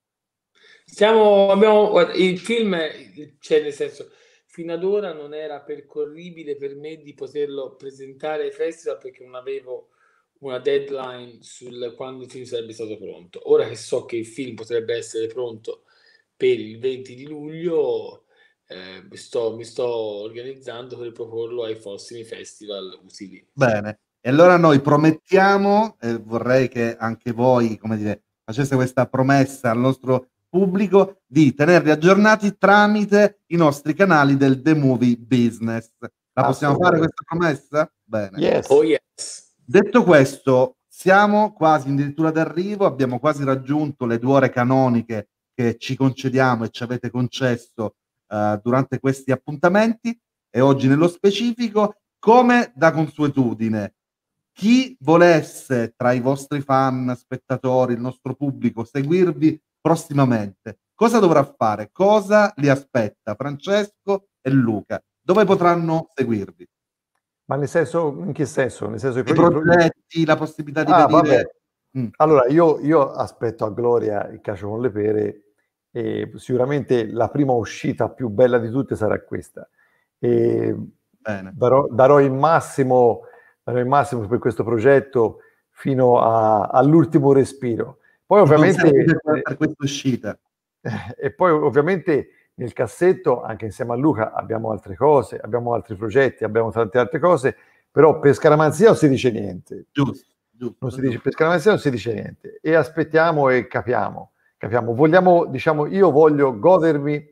Stiamo, abbiamo, guarda, il film, cioè nel senso, fino ad ora non era percorribile per me di poterlo presentare ai festival perché non avevo una deadline sul quando il film sarebbe stato pronto. Ora che so che il film potrebbe essere pronto per il venti di luglio, eh, mi, sto, mi sto organizzando per proporlo ai prossimi festival utili. Bene, e allora noi promettiamo, e eh, vorrei che anche voi, come dire, faceste questa promessa al nostro pubblico di tenerli aggiornati tramite i nostri canali del The Movie Business. La possiamo fare questa promessa? Bene. Yes. Oh yes. Detto questo, siamo quasi addirittura d'arrivo, abbiamo quasi raggiunto le due ore canoniche che ci concediamo e ci avete concesso uh, durante questi appuntamenti, e oggi nello specifico, come da consuetudine, chi volesse tra i vostri fan, spettatori, il nostro pubblico, seguirvi prossimamente, cosa dovrà fare? Cosa li aspetta Francesco e Luca? Dove potranno seguirvi? Ma nel senso, in che senso? Nel senso i progetti, la possibilità di ah, vedere... Mm. Allora, io, io aspetto a Gloria Il cacio con le pere e sicuramente la prima uscita più bella di tutte sarà questa. E Bene. Darò, darò, il massimo, darò il massimo per questo progetto fino a, all'ultimo respiro. Poi ovviamente... Per, per questa uscita. E poi ovviamente... Nel cassetto, anche insieme a Luca, abbiamo altre cose, abbiamo altri progetti, abbiamo tante altre cose, però per Scaramanzia non si dice niente. Giusto, giusto. Non si dice, per Scaramanzia non si dice niente. E aspettiamo e capiamo. capiamo. Vogliamo, diciamo, io voglio godermi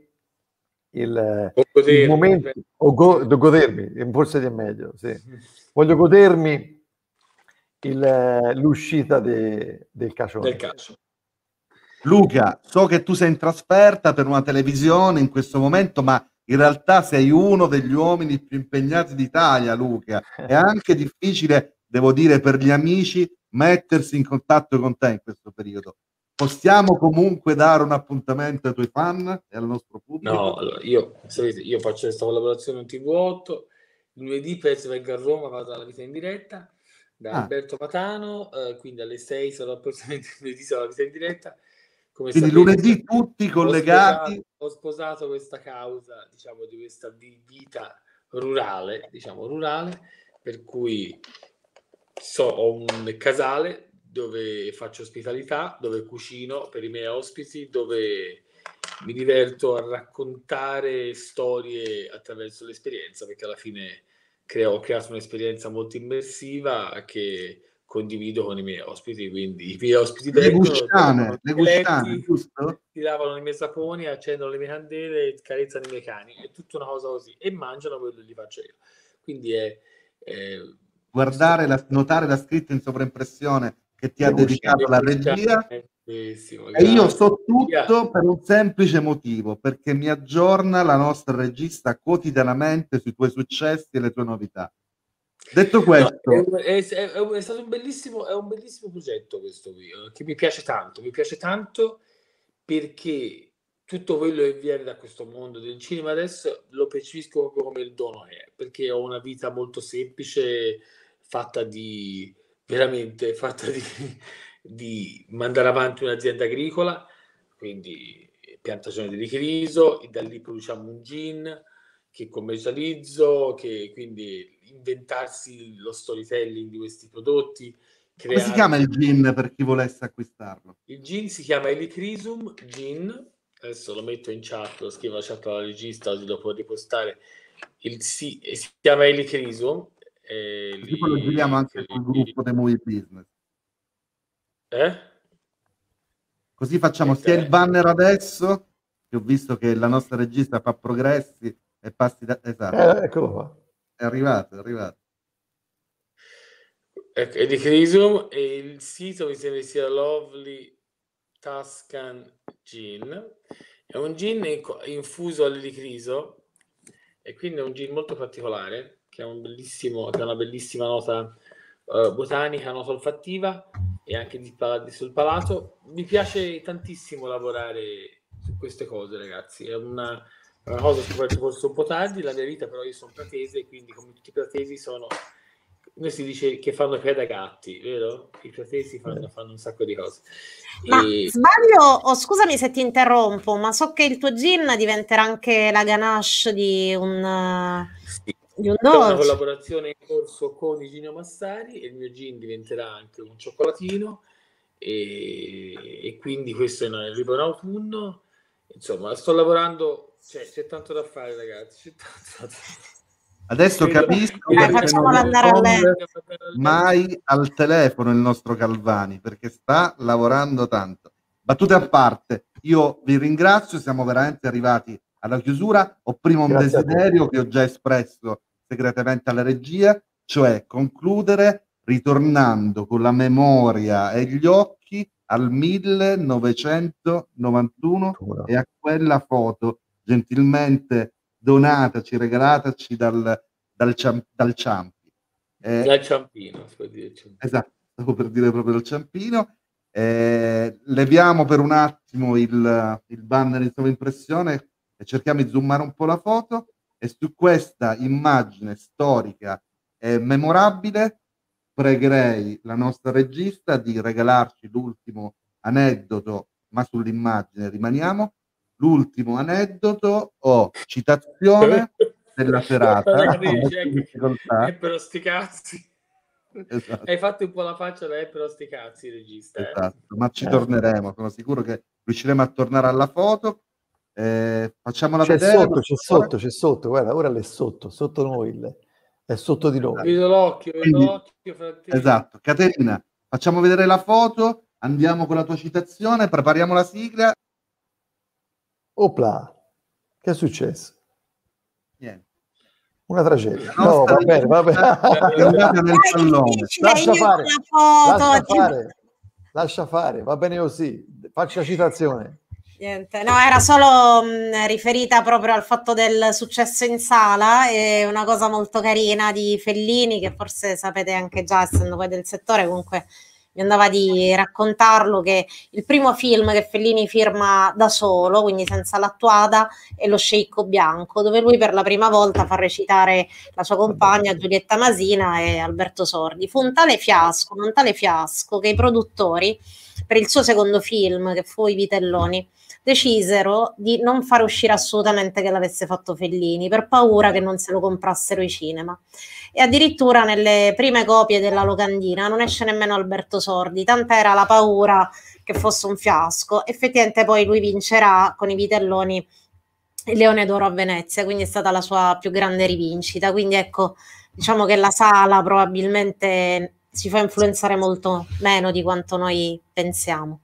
il, godermi, il momento, o go, godermi, forse è meglio, sì. Voglio godermi il, l'uscita de, del cacio. Del cacio. Luca, so che tu sei in trasferta per una televisione in questo momento, ma in realtà sei uno degli uomini più impegnati d'Italia, Luca. È anche difficile, devo dire, per gli amici mettersi in contatto con te in questo periodo. Possiamo comunque dare un appuntamento ai tuoi fan e al nostro pubblico? No, allora, io, sapete, io faccio questa collaborazione in T V otto, lunedì penso vengo a Roma, vado alla vita in diretta da ah. Alberto Matano, eh, quindi alle sei sarò appuntamento lunedì, sarò alla vita in diretta. Come Quindi sapete, lunedì tutti collegati. Ho sposato, ho sposato questa causa, diciamo, di questa vita rurale, diciamo rurale, per cui so, ho un casale dove faccio ospitalità, dove cucino per i miei ospiti, dove mi diverto a raccontare storie attraverso l'esperienza, perché alla fine creo, ho creato un'esperienza molto immersiva che condivido con i miei ospiti, quindi i miei ospiti le gusciane, le gusciane, giusto? Si lavano i miei saponi, accendono le mie candele, carezzano i miei cani, è tutta una cosa così, e mangiano quello che gli faccio io. Quindi è, è guardare, la, notare la scritta in sovraimpressione che ti ha dedicato la regia, e io so tutto per un semplice motivo, perché mi aggiorna la nostra regista quotidianamente sui tuoi successi e le tue novità. Detto questo, no, è, è, è, è stato un bellissimo, è un bellissimo progetto questo qui, che mi piace tanto, mi piace tanto perché tutto quello che viene da questo mondo del cinema adesso lo percepisco proprio come il dono è, perché ho una vita molto semplice, fatta di veramente fatta di, di mandare avanti un'azienda agricola, quindi piantagione di riso, e da lì produciamo un gin che commercializzo, che quindi inventarsi lo storytelling di questi prodotti. Come si chiama il gin per chi volesse acquistarlo? Il gin si chiama Helichrysum Gin, adesso lo metto in chat, lo scrivo la chat alla regista, così lo può ripostare. Il si, si chiama Helichrysum. Eh, Così poi lo giriamo anche sul gruppo The Movie Business. Eh? Così facciamo sia il banner adesso, che ho visto che la nostra regista fa progressi e passi da... Esatto. Eh, eccolo qua. È arrivato, è arrivato. Ecco, Helichrysum, e il sito mi sembra sia Lovely Tuscan Gin. È un gin infuso all'elichrysum e quindi è un gin molto particolare che ha un bellissimo, che ha una bellissima nota uh, botanica, nota olfattiva e anche di pal- sul palato. Mi piace tantissimo lavorare su queste cose, ragazzi. È una, è una cosa che faccio forse un po' tardi, la mia vita, però io sono pratese, quindi come tutti i pratesi sono... Noi si dice che fanno da gatti, vero? I pratesi fanno, fanno un sacco di cose. Ma E... sbaglio, oh, scusami se ti interrompo, ma so che il tuo gin diventerà anche la ganache di un, Sì. di un C'è una dolce. collaborazione in corso con i Gino Massari e il mio gin diventerà anche un cioccolatino e, e quindi questo è in arrivo in autunno. Insomma, sto lavorando, cioè, c'è tanto da fare, ragazzi, c'è tanto da fare. Adesso capisco eh, perché non andare risponde mai al telefono il nostro Calvani, perché sta lavorando tanto. Battute a parte, io vi ringrazio, siamo veramente arrivati alla chiusura. Ho prima un Grazie desiderio che ho già espresso segretamente alla regia, cioè concludere ritornando con la memoria e gli occhi al millenovecentonovantuno e a quella foto gentilmente donataci, regalataci dal, dal, Ciam, dal Ciampi. Eh, dal Ciampino, dire Ciampino. Esatto, stavo per dire proprio dal Ciampino. Eh, leviamo per un attimo il, il banner in sovraimpressione e cerchiamo di zoomare un po' la foto e su questa immagine storica e memorabile pregherei la nostra regista di regalarci l'ultimo aneddoto, ma sull'immagine rimaniamo. L'ultimo aneddoto o citazione della serata. È però sti cazzi. Esatto. Hai fatto un po' la faccia da è però sti cazzi, regista. Eh? Esatto, ma ci torneremo, sono sicuro che riusciremo a tornare alla foto. Eh, facciamola c'è vedere. Sotto, c'è sotto, c'è sotto, guarda, ora è sotto, sotto noi, il, è sotto di noi. Vedo l'occhio, vedo Quindi, l'occhio. Fratello. Esatto, Caterina, facciamo vedere la foto, andiamo con la tua citazione, prepariamo la sigla. Opla, che è successo? Niente. Una tragedia. No, va bene, va bene. Nel pallone. Lascia fare, lascia fare, lascia fare, va bene così. Faccia citazione. Niente, no, era solo mh, riferita proprio al fatto del successo in sala, e una cosa molto carina di Fellini, che forse sapete anche già, essendo poi del settore, comunque mi andava di raccontarlo, che il primo film che Fellini firma da solo, quindi senza l'attuada, è Lo sceicco bianco, dove lui per la prima volta fa recitare la sua compagna Giulietta Masina e Alberto Sordi. Fu un tale fiasco, un tale fiasco, che i produttori, per il suo secondo film, che fu I Vitelloni, decisero di non fare uscire assolutamente che l'avesse fatto Fellini, per paura che non se lo comprassero i cinema. E addirittura nelle prime copie della locandina non esce nemmeno Alberto Sordi, tanta era la paura che fosse un fiasco. Effettivamente poi lui vincerà con I Vitelloni il Leone d'Oro a Venezia, quindi è stata la sua più grande rivincita. Quindi ecco, diciamo che la sala probabilmente si fa influenzare molto meno di quanto noi pensiamo.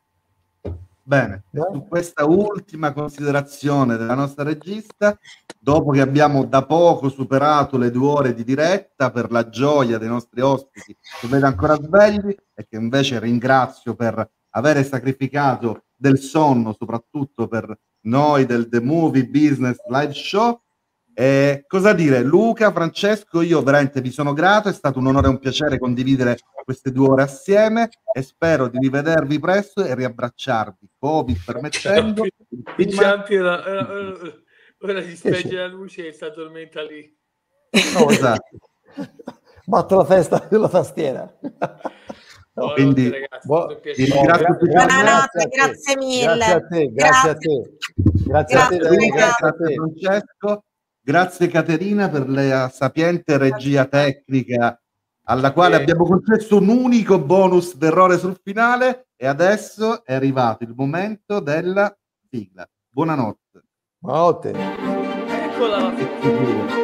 Bene, su questa ultima considerazione della nostra regista, dopo che abbiamo da poco superato le due ore di diretta per la gioia dei nostri ospiti che vedo ancora svegli e che invece ringrazio per avere sacrificato del sonno, soprattutto per noi del The Movie Business Live Show, Eh, cosa dire, Luca, Francesco, io veramente vi sono grato, è stato un onore e un piacere condividere queste due ore assieme e spero di rivedervi presto e riabbracciarvi, Covid permettendo. Il champion ora, ora, ora si spegge la luce e si addormenta lì. No, esatto. Batto la festa della tastiera. No, quindi ragazzi, buon, vi ringrazio tutti. Buonanotte, grazie mille. Grazie a te, grazie a te. Grazie a te, grazie, grazie a te. Francesco. Grazie Caterina per la sapiente regia tecnica alla quale abbiamo concesso un unico bonus d'errore sul finale e adesso è arrivato il momento della sigla. Buonanotte. Buonanotte. Eccola la